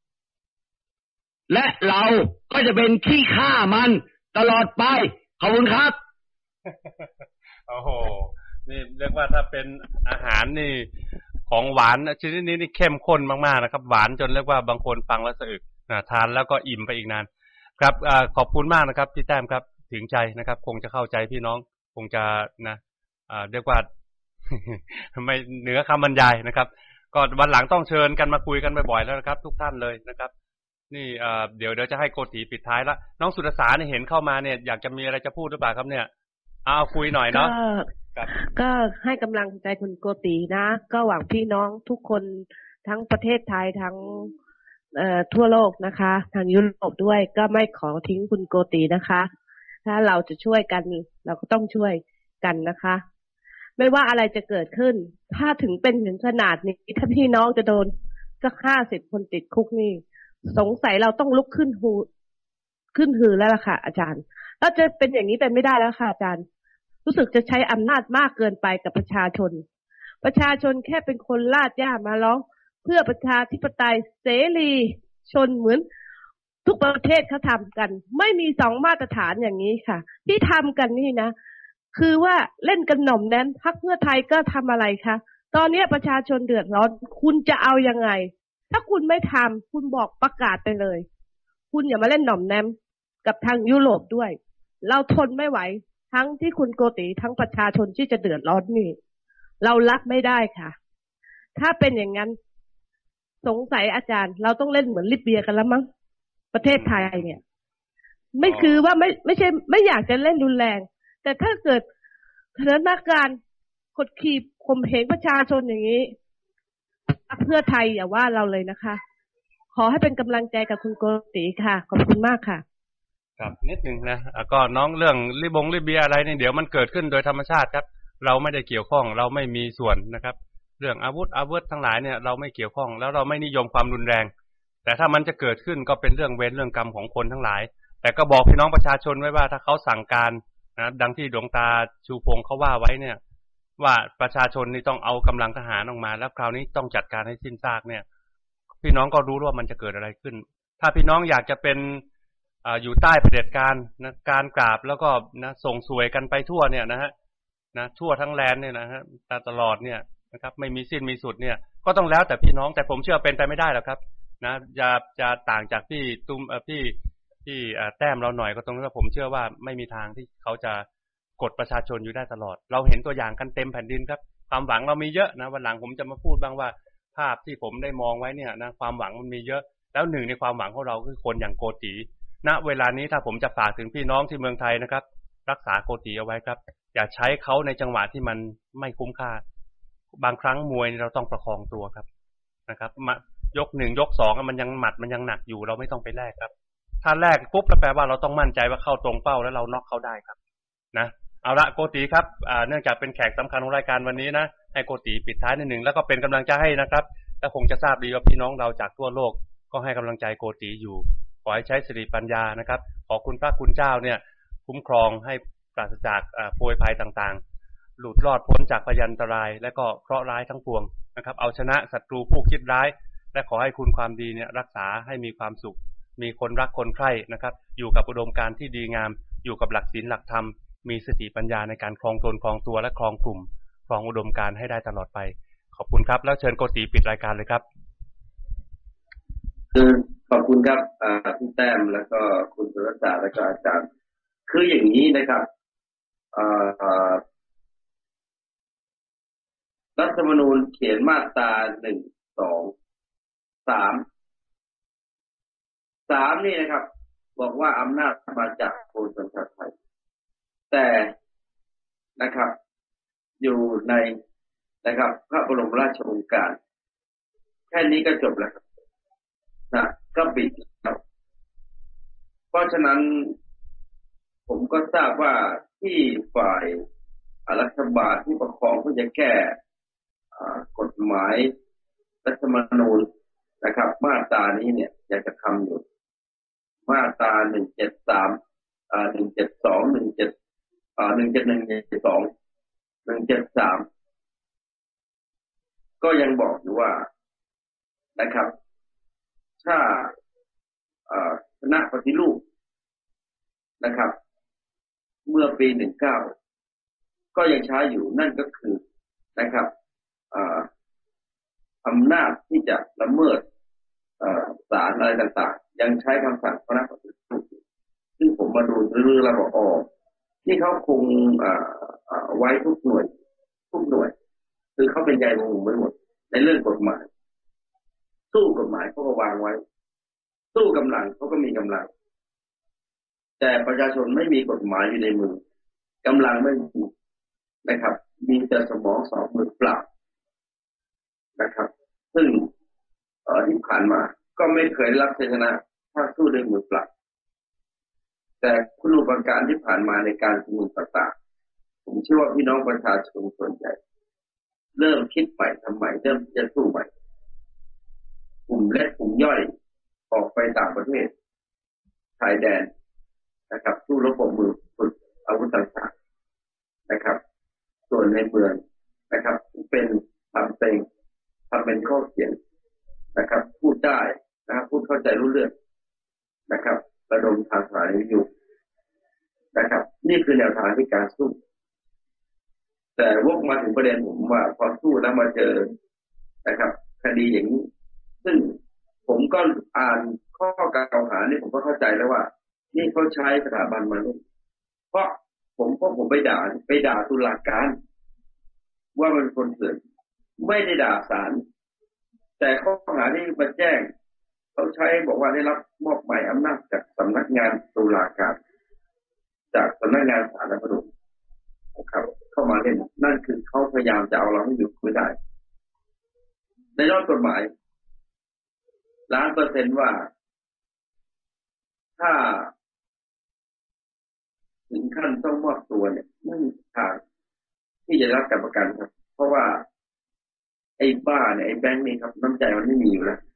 และเราก็จะเป็นขี้ข้ามันตลอดไปขอบคุณครับโอ้โหนี่เรียกว่าถ้าเป็นอาหารนี่ของหวานชนิดนี้นี่เข้มข้นมากๆนะครับหวานจนเรียกว่าบางคนฟังแล้วสะอึกทานแล้วก็อิ่มไปอีกนานครับขอบคุณมากนะครับพี่แต้มครับถึงใจนะครับคงจะเข้าใจพี่น้องคงจะนะเรียกว่าไม่เหนือคำบรรยายนะครับก็วันหลังต้องเชิญกันมาคุยกันบ่อยๆแล้วนะครับทุกท่านเลยนะครับนี่เดี๋ยวจะให้โกติปิดท้ายแล้วน้องสุรสาเนี่ยเห็นเข้ามาเนี่ยอยากจะมีอะไรจะพูดหรือเปล่าครับเนี่ยเอาคุยหน่อยเนาะก็ให้กำลังใจคุณโกตินะก็หวังพี่น้องทุกคนทั้งประเทศไทยทั้งทั่วโลกนะคะทางยุโรปด้วยก็ไม่ขอทิ้งคุณโกตินะคะถ้าเราจะช่วยกันเราก็ต้องช่วยกันนะคะไม่ว่าอะไรจะเกิดขึ้นถ้าถึงเป็นถึงขนาดนี้ถ้าพี่น้องจะโดนสัก50 คนติดคุกนี่สงสัยเราต้องลุกขึ้นฮือแล้วล่ะค่ะอาจารย์เราจะเป็นอย่างนี้เป็นไม่ได้แล้วค่ะอาจารย์รู้สึกจะใช้อำนาจมากเกินไปกับประชาชนแค่เป็นคนลาดหญ้ามาร้องเพื่อประชาธิปไตยเสรีชนเหมือนทุกประเทศเขาทำกันไม่มี2 มาตรฐานอย่างนี้ค่ะที่ทำกันนี่นะคือว่าเล่นกันหน่อมแน่นพรรคเพื่อไทยก็ทำอะไรคะตอนนี้ประชาชนเดือดร้อนคุณจะเอายังไงถ้าคุณไม่ทำคุณบอกประกาศไปเลยคุณอย่ามาเล่นหน่อมแนมกับทางยุโรปด้วยเราทนไม่ไหวทั้งที่คุณโกติทั้งประชาชนที่จะเดือดร้อนนี่เรารับไม่ได้ค่ะถ้าเป็นอย่างนั้นสงสัยอาจารย์เราต้องเล่นเหมือนลิเบียกันแล้วมั้งประเทศไทยเนี่ยไม่คือว่าไม่ใช่ไม่อยากจะเล่นรุนแรงแต่ถ้าเกิดสถานการณ์กดขี่ข่มเหงประชาชนอย่างนี้เพื่อไทยอย่าว่าเราเลยนะคะขอให้เป็นกำลังใจกับคุณโกติค่ะขอบคุณมากค่ะครับนิดนึงนะก็น้องเรื่องลิเบียอะไรเนี่ยเดี๋ยวมันเกิดขึ้นโดยธรรมชาติครับเราไม่ได้เกี่ยวข้องเราไม่มีส่วนนะครับเรื่องอาวุธทั้งหลายเนี่ยเราไม่เกี่ยวข้องแล้วเราไม่นิยมความรุนแรงแต่ถ้ามันจะเกิดขึ้นก็เป็นเรื่องเวรเรื่องกรรมของคนทั้งหลายแต่ก็บอกพี่น้องประชาชนไว้ว่าถ้าเขาสั่งการนะดังที่หลวงตาชูพงศ์เขาว่าไว้เนี่ยว่าประชาชนนี่ต้องเอากำลังทหารออกมาแล้วคราวนี้ต้องจัดการให้สิ้นซากเนี่ยพี่น้องก็รู้ว่ามันจะเกิดอะไรขึ้นถ้าพี่น้องอยากจะเป็นอยู่ใต้เผด็จการนะการกราบแล้วก็นะส่งสวยกันไปทั่วเนี่ยนะฮะนะทั่วทั้งแลนด์เนี่ยนะฮะตลอดเนี่ยนะครับไม่มีสิ้นมีสุดเนี่ยก็ต้องแล้วแต่พี่น้องแต่ผมเชื่อเป็นไปไม่ได้หรอกครับนะจะต่างจากพี่พี่แต้มเราหน่อยก็ตรงที่ว่าผมเชื่อว่าไม่มีทางที่เขาจะกดประชาชนอยู่ได้ตลอดเราเห็นตัวอย่างกันเต็มแผ่นดินครับความหวังเรามีเยอะนะวันหลังผมจะมาพูดบ้างว่าภาพที่ผมได้มองไว้เนี่ยนะความหวังมันมีเยอะแล้วหนึ่งในความหวังของเราคือคนอย่างโกติณเวลานี้ถ้าผมจะฝากถึงพี่น้องที่เมืองไทยนะครับรักษาโกติเอาไว้ครับอย่าใช้เขาในจังหวะที่มันไม่คุ้มค่าบางครั้งมวยเราต้องประคองตัวครับนะครับยก1ยก2มันยังหมัดมันยังหนักอยู่เราไม่ต้องไปแลกครับถ้าแลกปุ๊บแล้วแปลว่าเราต้องมั่นใจว่าเข้าตรงเป้าแล้วเราน็อกเขาได้ครับนะเอาละโกติครับเนื่องจากเป็นแขกสำคัญของรายการวันนี้นะให้โกติปิดท้ายนิดหนึ่งแล้วก็เป็นกำลังใจให้นะครับและคงจะทราบดีว่าพี่น้องเราจากทั่วโลกก็ให้กำลังใจโกติอยู่ขอให้ใช้สติปัญญานะครับขอคุณพระคุณเจ้าเนี่ยคุ้มครองให้ปราศจากโพยภัยต่างๆหลุดรอดพ้นจากพยันตรายและก็เคราะห์ร้ายทั้งปวงนะครับเอาชนะศัตรูผู้คิดร้ายและขอให้คุณความดีเนี่ยรักษาให้มีความสุขมีคนรักคนใคร่นะครับอยู่กับอุดมการณ์ที่ดีงามอยู่กับหลักศีลหลักธรรมมีสติปัญญาในการครองตนครองตัวและครองกลุ่มครองอุดมการณ์ให้ได้ตลอดไปขอบคุณครับแล้วเชิญโกติปิดรายการเลยครับคือขอบคุณครับพี่แต้มแล้วก็คุณสุรศักดิ์และก็อาจารย์คืออย่างนี้นะครับรัฐธรรมนูญเขียนมาตรา1 2 3นี่นะครับบอกว่าอำนาจมาจากคนสัญชาติไทยแต่นะครับอยู่ในนะครับพระบรมราชโองการแค่นี้ก็จบแล้วนะก็ปิดครับเพราะฉะนั้นผมก็ทราบว่าที่ฝ่ายรัฐบาลที่ปกครองเพื่อจะแก้กฎหมายรัฐธรรมนูญนะครับมาตรานี้เนี่ยอยากจะทำอยู่มาตรา173 172 171 172 173ก็ยังบอกอยู่ว่านะครับถ้าคณะปฏิรูปนะครับเมื่อปี19ก็ยังใช้อยู่นั่นก็คือนะครับอำนาจที่จะละเมิดศาลอะไรต่างๆยังใช้คำสั่งคณะปฏิรูปซึ่งผมมาดูเรื่องระบบที่เขาคงไว้ทุกหน่วยคือเขาเป็นใยมุมไว้หมดในเรื่องกฎหมายสู้กฎหมายเขาก็วางไว้สู้กำลังเขาก็มีกำลังแต่ประชาชนไม่มีกฎหมายอยู่ในมือกำลังไม่มีนะครับมีแต่สมองสองมือเปล่านะครับซึ่งที่ผ่านมาก็ไม่เคยรับชัยชนะถ้าสู้ด้วยมือเปล่าแต่คุณอุปการที่ผ่านมาในการชุมนุมต่างๆผมเชื่อว่าพี่น้องประชาชนส่วนใหญ่เริ่มคิดใหม่ทำใหม่เริ่มจะสู้ใหม่กลุ่มเล็กกลุ่มย่อยออกไปต่างประเทศชายแดนนะครับสู้รบกับมือฝึกอาวุธต่างๆนะครับส่วนในเมืองนะครับเป็นทำเป็นข้อเขียนนะครับพูดได้นะครับพูดเข้าใจรู้เรื่องนะครับระดมทางสายวิทยุนะครับนี่คือแนวทางที่การสู้แต่วกมาถึงประเด็นผมว่าพอสู้แล้วมาเจอนะครับคดีอย่างนี้ซึ่งผมก็อ่านข้อกล่าวหานี่ผมก็เข้าใจแล้วว่านี่เขาใช้สถาบันมาเล่นเพราะผมไปด่าตุลาการว่ามันคนเถื่อนไม่ได้ด่าศาลแต่ข้อหาที่มาแจ้งเขาใช้บอกว่าได้รับมอบหมายอำนาจจากสำนักงานตุลาการจากสำนักงานศาลรัฐธรรมนูญนะครับเข้ามาเล่นนั่นคือเขาพยายามจะเอาเราให้อยู่ไม่ได้ในรอบกฎหมาย1,000,000%ว่าถ้าถึงขั้นต้องมอบตัวเนี่ยไม่มีทางที่จะรับการประกันครับเพราะว่าไอ้บ้าเนี่ยไอ้แบงค์นี่ครับน้ำใจมันไม่มีอยู่แล้ว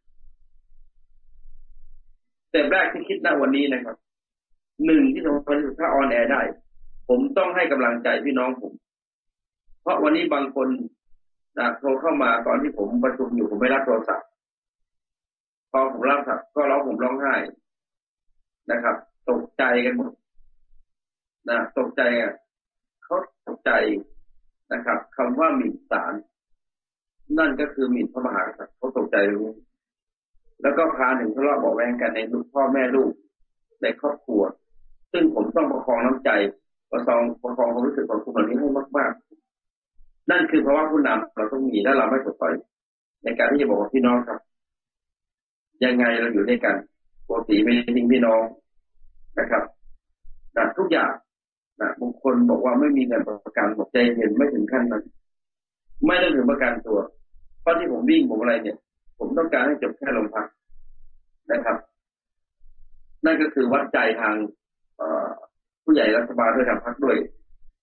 แต่แรกที่คิดณวันนี้นะครับ1ที่สำคัญที่สุดถ้าออนแอร์ได้ผมต้องให้กำลังใจพี่น้องผมเพราะวันนี้บางคนโทรเข้ามาตอนที่ผมประชุมอยู่ผมไม่รับโทรศัพท์พอผมรับโทรศัพท์ก็ผมร้องไห้นะครับตกใจกันหมดตกใจเขาตกใจนะครับคำว่าหมิ่นศาลนั่นก็คือหมิ่นพระมหากษัตริย์เขาตกใจรู้แล้วก็พาถึงทะเลาะเบาะแว้งกันในพ่อแม่ลูกในครอบครัวซึ่งผมต้องประคองน้ำใจประคองความรู้สึกของคนเหล่านี้ให้มากๆนั่นคือเพราะว่าผู้นำเราต้องมีและเราไม่ถดถอยในการที่จะบอกว่าพี่น้องครับยังไงเราอยู่ด้วยกันปกติไม่ทิ้งพี่น้องนะครับทุกอย่างบางคนบอกว่าไม่มีเงินประกันบอกใจเย็นไม่ถึงขั้นนั้นไม่ต้องถึงประกันตัวเพราะที่ผมวิ่งผมอะไรเนี่ยผมต้องการให้จบแค่โรงพักนะครับนั่นก็คือวัดใจทางผู้ใหญ่รัฐบาลด้วยทางพรรคด้วย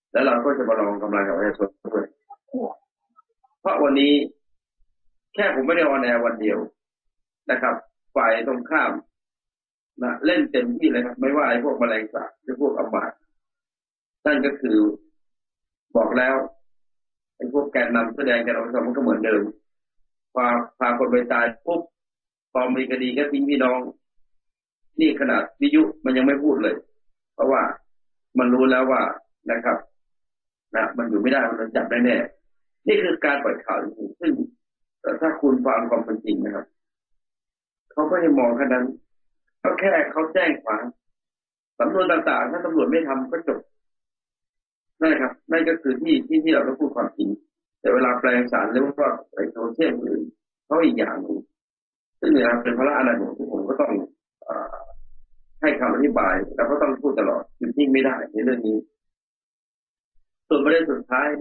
แล้วเราก็จะมาลองกำลังกับประชาชนด้วยเพราะวันนี้แค่ผมไม่ได้ออนแอร์วันเดียวนะครับฝ่ายตรงข้ามนะเล่นเต็มที่เลยครับไม่ว่าไอ้พวกแมลงสาบหรือพวกอำมาตย์นั่นก็คือบอกแล้วไอ้พวกแกนนำแสดงแกนนำมันก็เหมือนเดิมพาคนไปตายปุ๊บพอมีคดีก็ทิ้งพี่น้องนี่ขนาดวิทยุมันยังไม่พูดเลยเพราะว่ามันรู้แล้วว่านะครับนะมันอยู่ไม่ได้มันจับได้แน่นี่คือการปล่อยข่าวจริงซึ่งถ้าคุณฟังความเป็นจริงนะครับเขาไม่ได้มองแค่นั้นก็แค่เขาแจ้งความสำนวนต่างๆถ้าตำรวจไม่ทำก็จบนั่นครับนั่นก็คือที่เราต้องพูดความจริงแต่เวลาแปลงสารหรือว่าไอ้โซเชียลอื่นเขาอีกอย่างนึงซึ่งเนี่ยเป็นภาระอะไรของที่ผมก็ต้องให้คำอธิบายแล้วก็ต้องพูดตลอดหยุดนิ่งไม่ได้ในเรื่องนี้ส่วนประเด็นสุดท้าย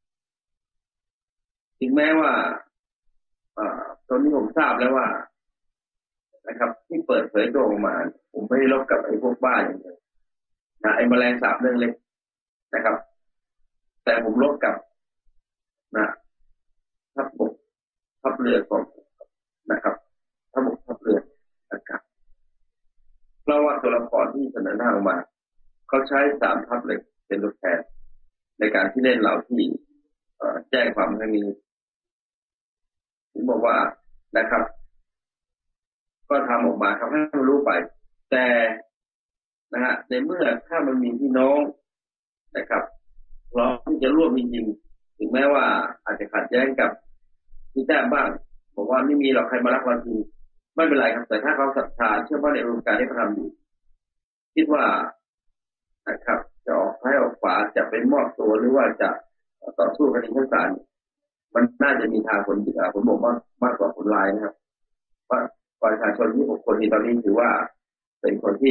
ถึงแม้ว่าตอนนี้ผมทราบแล้วว่านะครับที่เปิดเผยตัวออกมาผมไม่ได้ลบกับไอ้พวกบ้าอย่างเดียวนะไอ้แมลงสาบเรื่องเล็กนะครับแต่ผมลบกับนะทัพบกทัพเรือก่อนนะครับทัพบกทัพเรืออากาศเพราะว่าตัวละครที่เสนอหน้าออกมาเขาใช้3ทัพเลยเป็นตัวแทนในการที่เล่นเราที่แจ้งความครั้งนี้ผมบอกว่านะครับก็ทำออกมาครับให้มันรู้ไปแต่นะฮะในเมื่อถ้ามันมีพี่น้องนะครับเราที่จะร่วมจริงๆถึงแม้ว่าอาจจะขัดแย้งกับที่แต้มบ้างบอกว่าไม่มีหรอกใครมารักเราจริงไม่เป็นไรครับแต่ถ้าเขาศรัทธาเชื่อมั่นในอุดมการณ์ที่เขาทำอยู่คิดว่านะครับจะออกซ้ายออกขวาจะเป็นมอบตัวหรือว่าจะต่อสู้คดีชั้นศาลมันน่าจะมีทางผลบอกมากกว่าผลลายนะครับว่าประชาชนที่6 คนนี้ตอนนี้ถือว่าเป็นคนที่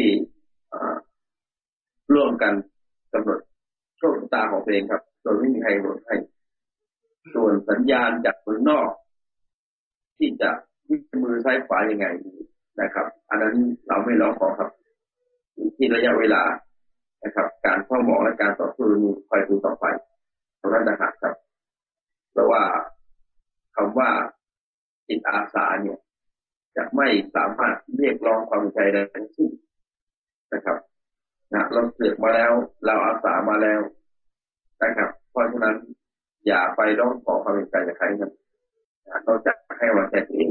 ร่วมกันกำหนดโชคชะตาของตัวเองครับโดยไม่มีใครรู้ให้ส่วนสัญญาณจากคนนอกที่จะมือซ้ายขวายังไงนะครับอันนั้นเราไม่ร้องขอครับที่ระยะเวลานะครับการเฝ้ามองและการต่อสู้นี้คอยดูต่อไปเท่านั้นนะครับเพราะว่าคำว่าจิตอาสาเนี่ยจะไม่สามารถเรียกร้องความใจใดทั้งสิ้นนะครับนะเราเสือกมาแล้วเราอาสามาแล้วนะครับเพราะฉะนั้นอย่าไปร้องขอความใจจากใครนะนอกจากให้เราแค่เอง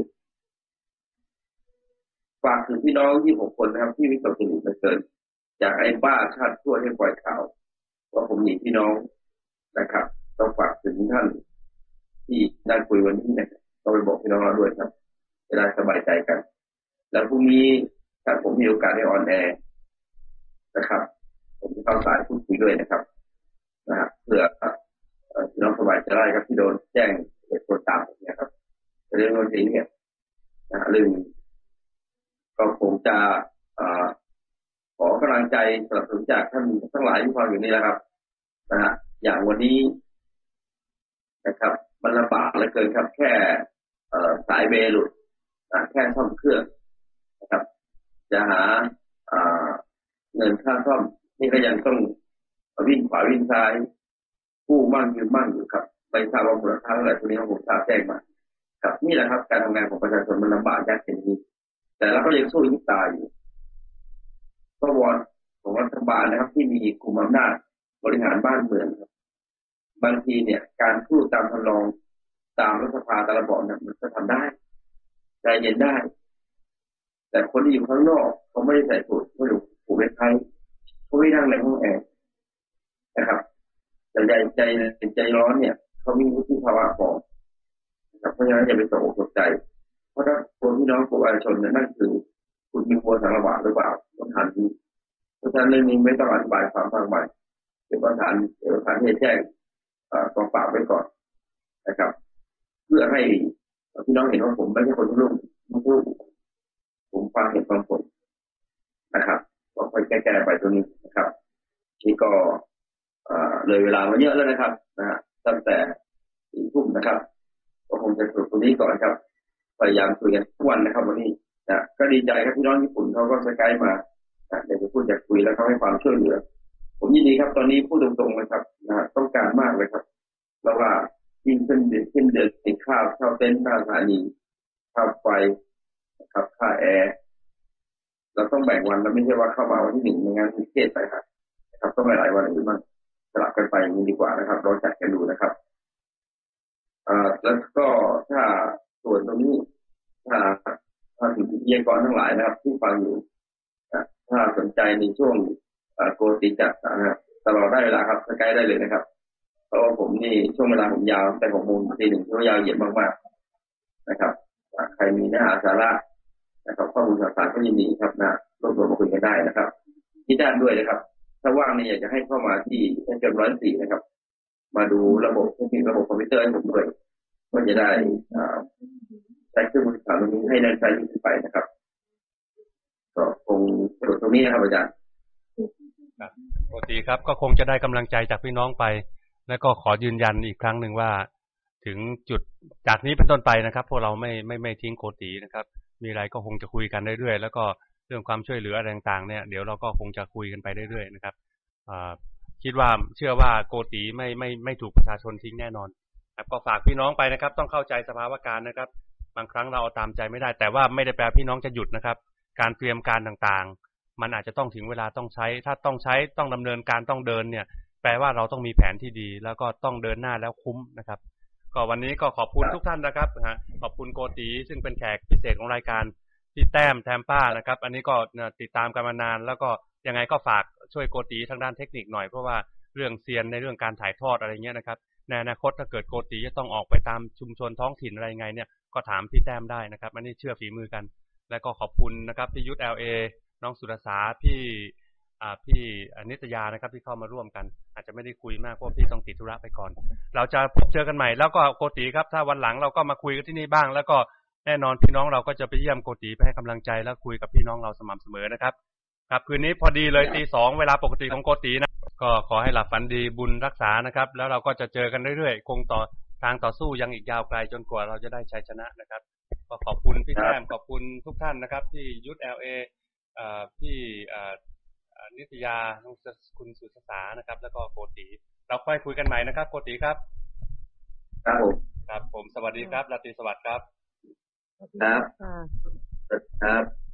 ฝากถึงพี่น้อง26 คนนะครับที่วิตกจริตเหลือเกินจากไอ้บ้าชาติชั่วให้ปล่อยข่าวว่าผมหนีพี่น้องนะครับต้องฝากถึงท่านที่นั่งคุยวันนี้เนี่ยต้องไปบอกพี่น้องเราด้วยครับจะได้สบายใจกันแล้วพรุ่งนี้ถ้าผมมีโอกาสได้ออนแอร์นะครับผมจะเข้าสายพูดคุยด้วยนะครับเพื่อพี่น้องสบายใจได้ครับที่โดนแจ้งเหตุผลตามเนี่ยครับเรื่องวันนี้เนี่ยเรื่องก็คงจะขอกำลังใจสนับสนุนจากท่านทั้งหลายที่ฟังอยู่นี่แหละครับอย่างวันนี้นะครับมันลำบากเหลือเกินครับแค่สายเบรหลุดแค่ซ่อมเครื่องนะครับจะหาเงินค่าซ่อมนี่ก็ยังต้องวิ่งขวาวิ่งซ้ายกู้มั่งยืมมั่งอยู่ครับไม่ทราบว่ามูลค่าเท่าไหร่ตัวนี้ผมทราบแจ้งมาครับนี่แหละครับการทำงานของประชาชนมันลำบากยากเย็นนี้แต่เราก็ยังสู้ยิ่งตายอยู่ก็วอนของรัฐบาลนะครับที่มีกลุ่มอำนาจบริหารบ้านเมืองครับบางทีเนี่ยการพูดตามทำนองตามรัฐสภาตามระบอบเนี่ยมันจะทำได้ใจเย็นได้แต่คนที่อยู่ข้างนอกเขาไม่ได้ใส่สูทไม่ได้ผูกเว็บไทยเขาไม่นั่งในห้องแอร์นะครับแต่ใจร้อนเนี่ยเขามีวุฒิภาวะพอนะครับเพราะฉะนั้นอย่าไปตกอกตกใจเพราะถ้าคนพี่น้องประชาชนเนี่ยนั่นคือคุณมีควรสังระบาดหรือเปล่าต้องทานที่เพราะฉะนั้นเรื่องนี้ไม่ต้องอธิบายความมากมายเอกสารที่แจ้งกองปราบไว้ก่อนนะครับเพื่อให้พี่น้องเห็นว่าผมไม่ใช่คนรุ่งผมฟังเห็นความผลนะครับก็ค่อยแก้ไปตรงนี้นะครับนี่ก็เลยเวลามาเยอะแล้วนะครับตั้งแต่4 ทุ่มนะครับก็คงจะสรุปตรงนี้ก่อนครับพยายามคุยกันทุกวันนะครับวันนี้ก็ดีใจครับพี่น้องญี่ปุ่นเขาก็สกายมาอยากจะพูดอยากคุยแล้วเขาให้ความช่วยเหลือผมยินดีครับตอนนี้พูดตรงๆนะครับต้องการมากเลยครับเพราะว่ายิ่งขึ้นเดือนติดค่าเช่าเต็นท์ค่าสถานีค่าไฟนะครับค่าแอร์เราต้องแบ่งวันแล้วไม่ใช่ว่าเข้ามาวันที่1ในงานเครียดไปครับนะครับต้องหลายวันอื่นบ้างสลับกันไปอย่างนี้ดีกว่านะครับเราจัดกันดูนะครับแล้วก็ถ้าส่วนตรงนี้ถ้าถึงวิทยากรทั้งหลายนะครับที่ฟังอยู่ถ้าสนใจในช่วงโกติจัดนะครับตลอดได้เวลาครับสกายได้เลยนะครับเพราะว่าผมนี่ช่วงเวลาผมยาวแต่6 โมงถึง 1 ช่วงยาวเหยียดมากๆนะครับใครมีเนื้อหาสาระนะครับข้อมูลข่าวสารก็ยินดีครับรวบรวมมาคุยกันได้นะครับที่ด้านด้วยนะครับถ้าว่างเนี่ยอยากจะให้เข้ามาที่เจ็ด104นะครับมาดูระบบคอมพิวเตอร์ให้ผมด้วยก็จะได้ใช้เครื่องมือข่าวตรงนี้ให้ได้ใช้ยิ่งไปนะครับก็คงสรุปตรงนี้นะครับอาจารย์ปกติครับก็คงจะได้กำลังใจจากพี่น้องไปและก็ขอยืนยันอีกครั้งหนึ่งว่าถึงจุดจากนี้เป็นต้นไปนะครับพวกเราไม่ทิ้งโกตินะครับมีอะไรก็คงจะคุยกันเรื่อยๆแล้วก็เรื่องความช่วยเหลืออะไรต่างๆเนี่ยเดี๋ยวเราก็คงจะคุยกันไปเรื่อยๆนะครับคิดว่าเชื่อว่าโกติไม่ถูกประชาชนทิ้งแน่นอนครับก็ฝากพี่น้องไปนะครับต้องเข้าใจสภาวะการนะครับบางครั้งเราเอาตามใจไม่ได้แต่ว่าไม่ได้แปลพี่น้องจะหยุดนะครับการเตรียมการต่างๆมันอาจจะต้องถึงเวลาต้องใช้ถ้าต้องใช้ต้องดำเนินการต้องเดินเนี่ยแปลว่าเราต้องมีแผนที่ดีแล้วก็ต้องเดินหน้าแล้วคุ้มนะครับก็วันนี้ก็ขอบคุณทุกท่านนะครับขอบคุณโกติซึ่งเป็นแขกพิเศษของรายการที่แต้มแทมป้านะครับอันนี้ก็ติดตามกันมานานแล้วก็ยังไงก็ฝากช่วยโกติทางด้านเทคนิคหน่อยเพราะว่าเรื่องเซียนในเรื่องการถ่ายทอดอะไรเงี้ยนะครับในอนาคตถ้าเกิดโกติจะต้องออกไปตามชุมชนท้องถิ่นอะไรไงเนี่ยก็ถามพี่แต้มได้นะครับอันนี้เชื่อฝีมือกันและก็ขอบคุณนะครับพี่ยุทธ LA น้องสุรสาพี่นิตยานะครับที่เข้ามาร่วมกันอาจจะไม่ได้คุยมากเพราะพี่ต้องติดธุระไปก่อนเราจะพบเจอกันใหม่แล้วก็โกติครับถ้าวันหลังเราก็มาคุยกันที่นี่บ้างแล้วก็แน่นอนพี่น้องเราก็จะไปเยี่ยมโกติไปให้กำลังใจแล้วคุยกับพี่น้องเราสม่ำเสมอนะครับครับคืนนี้พอดีเลยตี 2เวลาปกติของโกตินะก็ขอให้หลับฝันดีบุญรักษานะครับแล้วเราก็จะเจอกันเรื่อยๆคงทางต่อสู้ยังอีกยาวไกลจนกว่าเราจะได้ชัยชนะนะครับก็ขอบคุณพี่แต้มขอบคุณทุกท่านนะครับที่ยุทธ LA พี่นิตยาคุณสุสานะครับแล้วก็โกติเราค่อยคุยกันใหม่นะครับโกติครับครับผมครับผมสวัสดีครับราตรีสวัสดิ์ครับครับ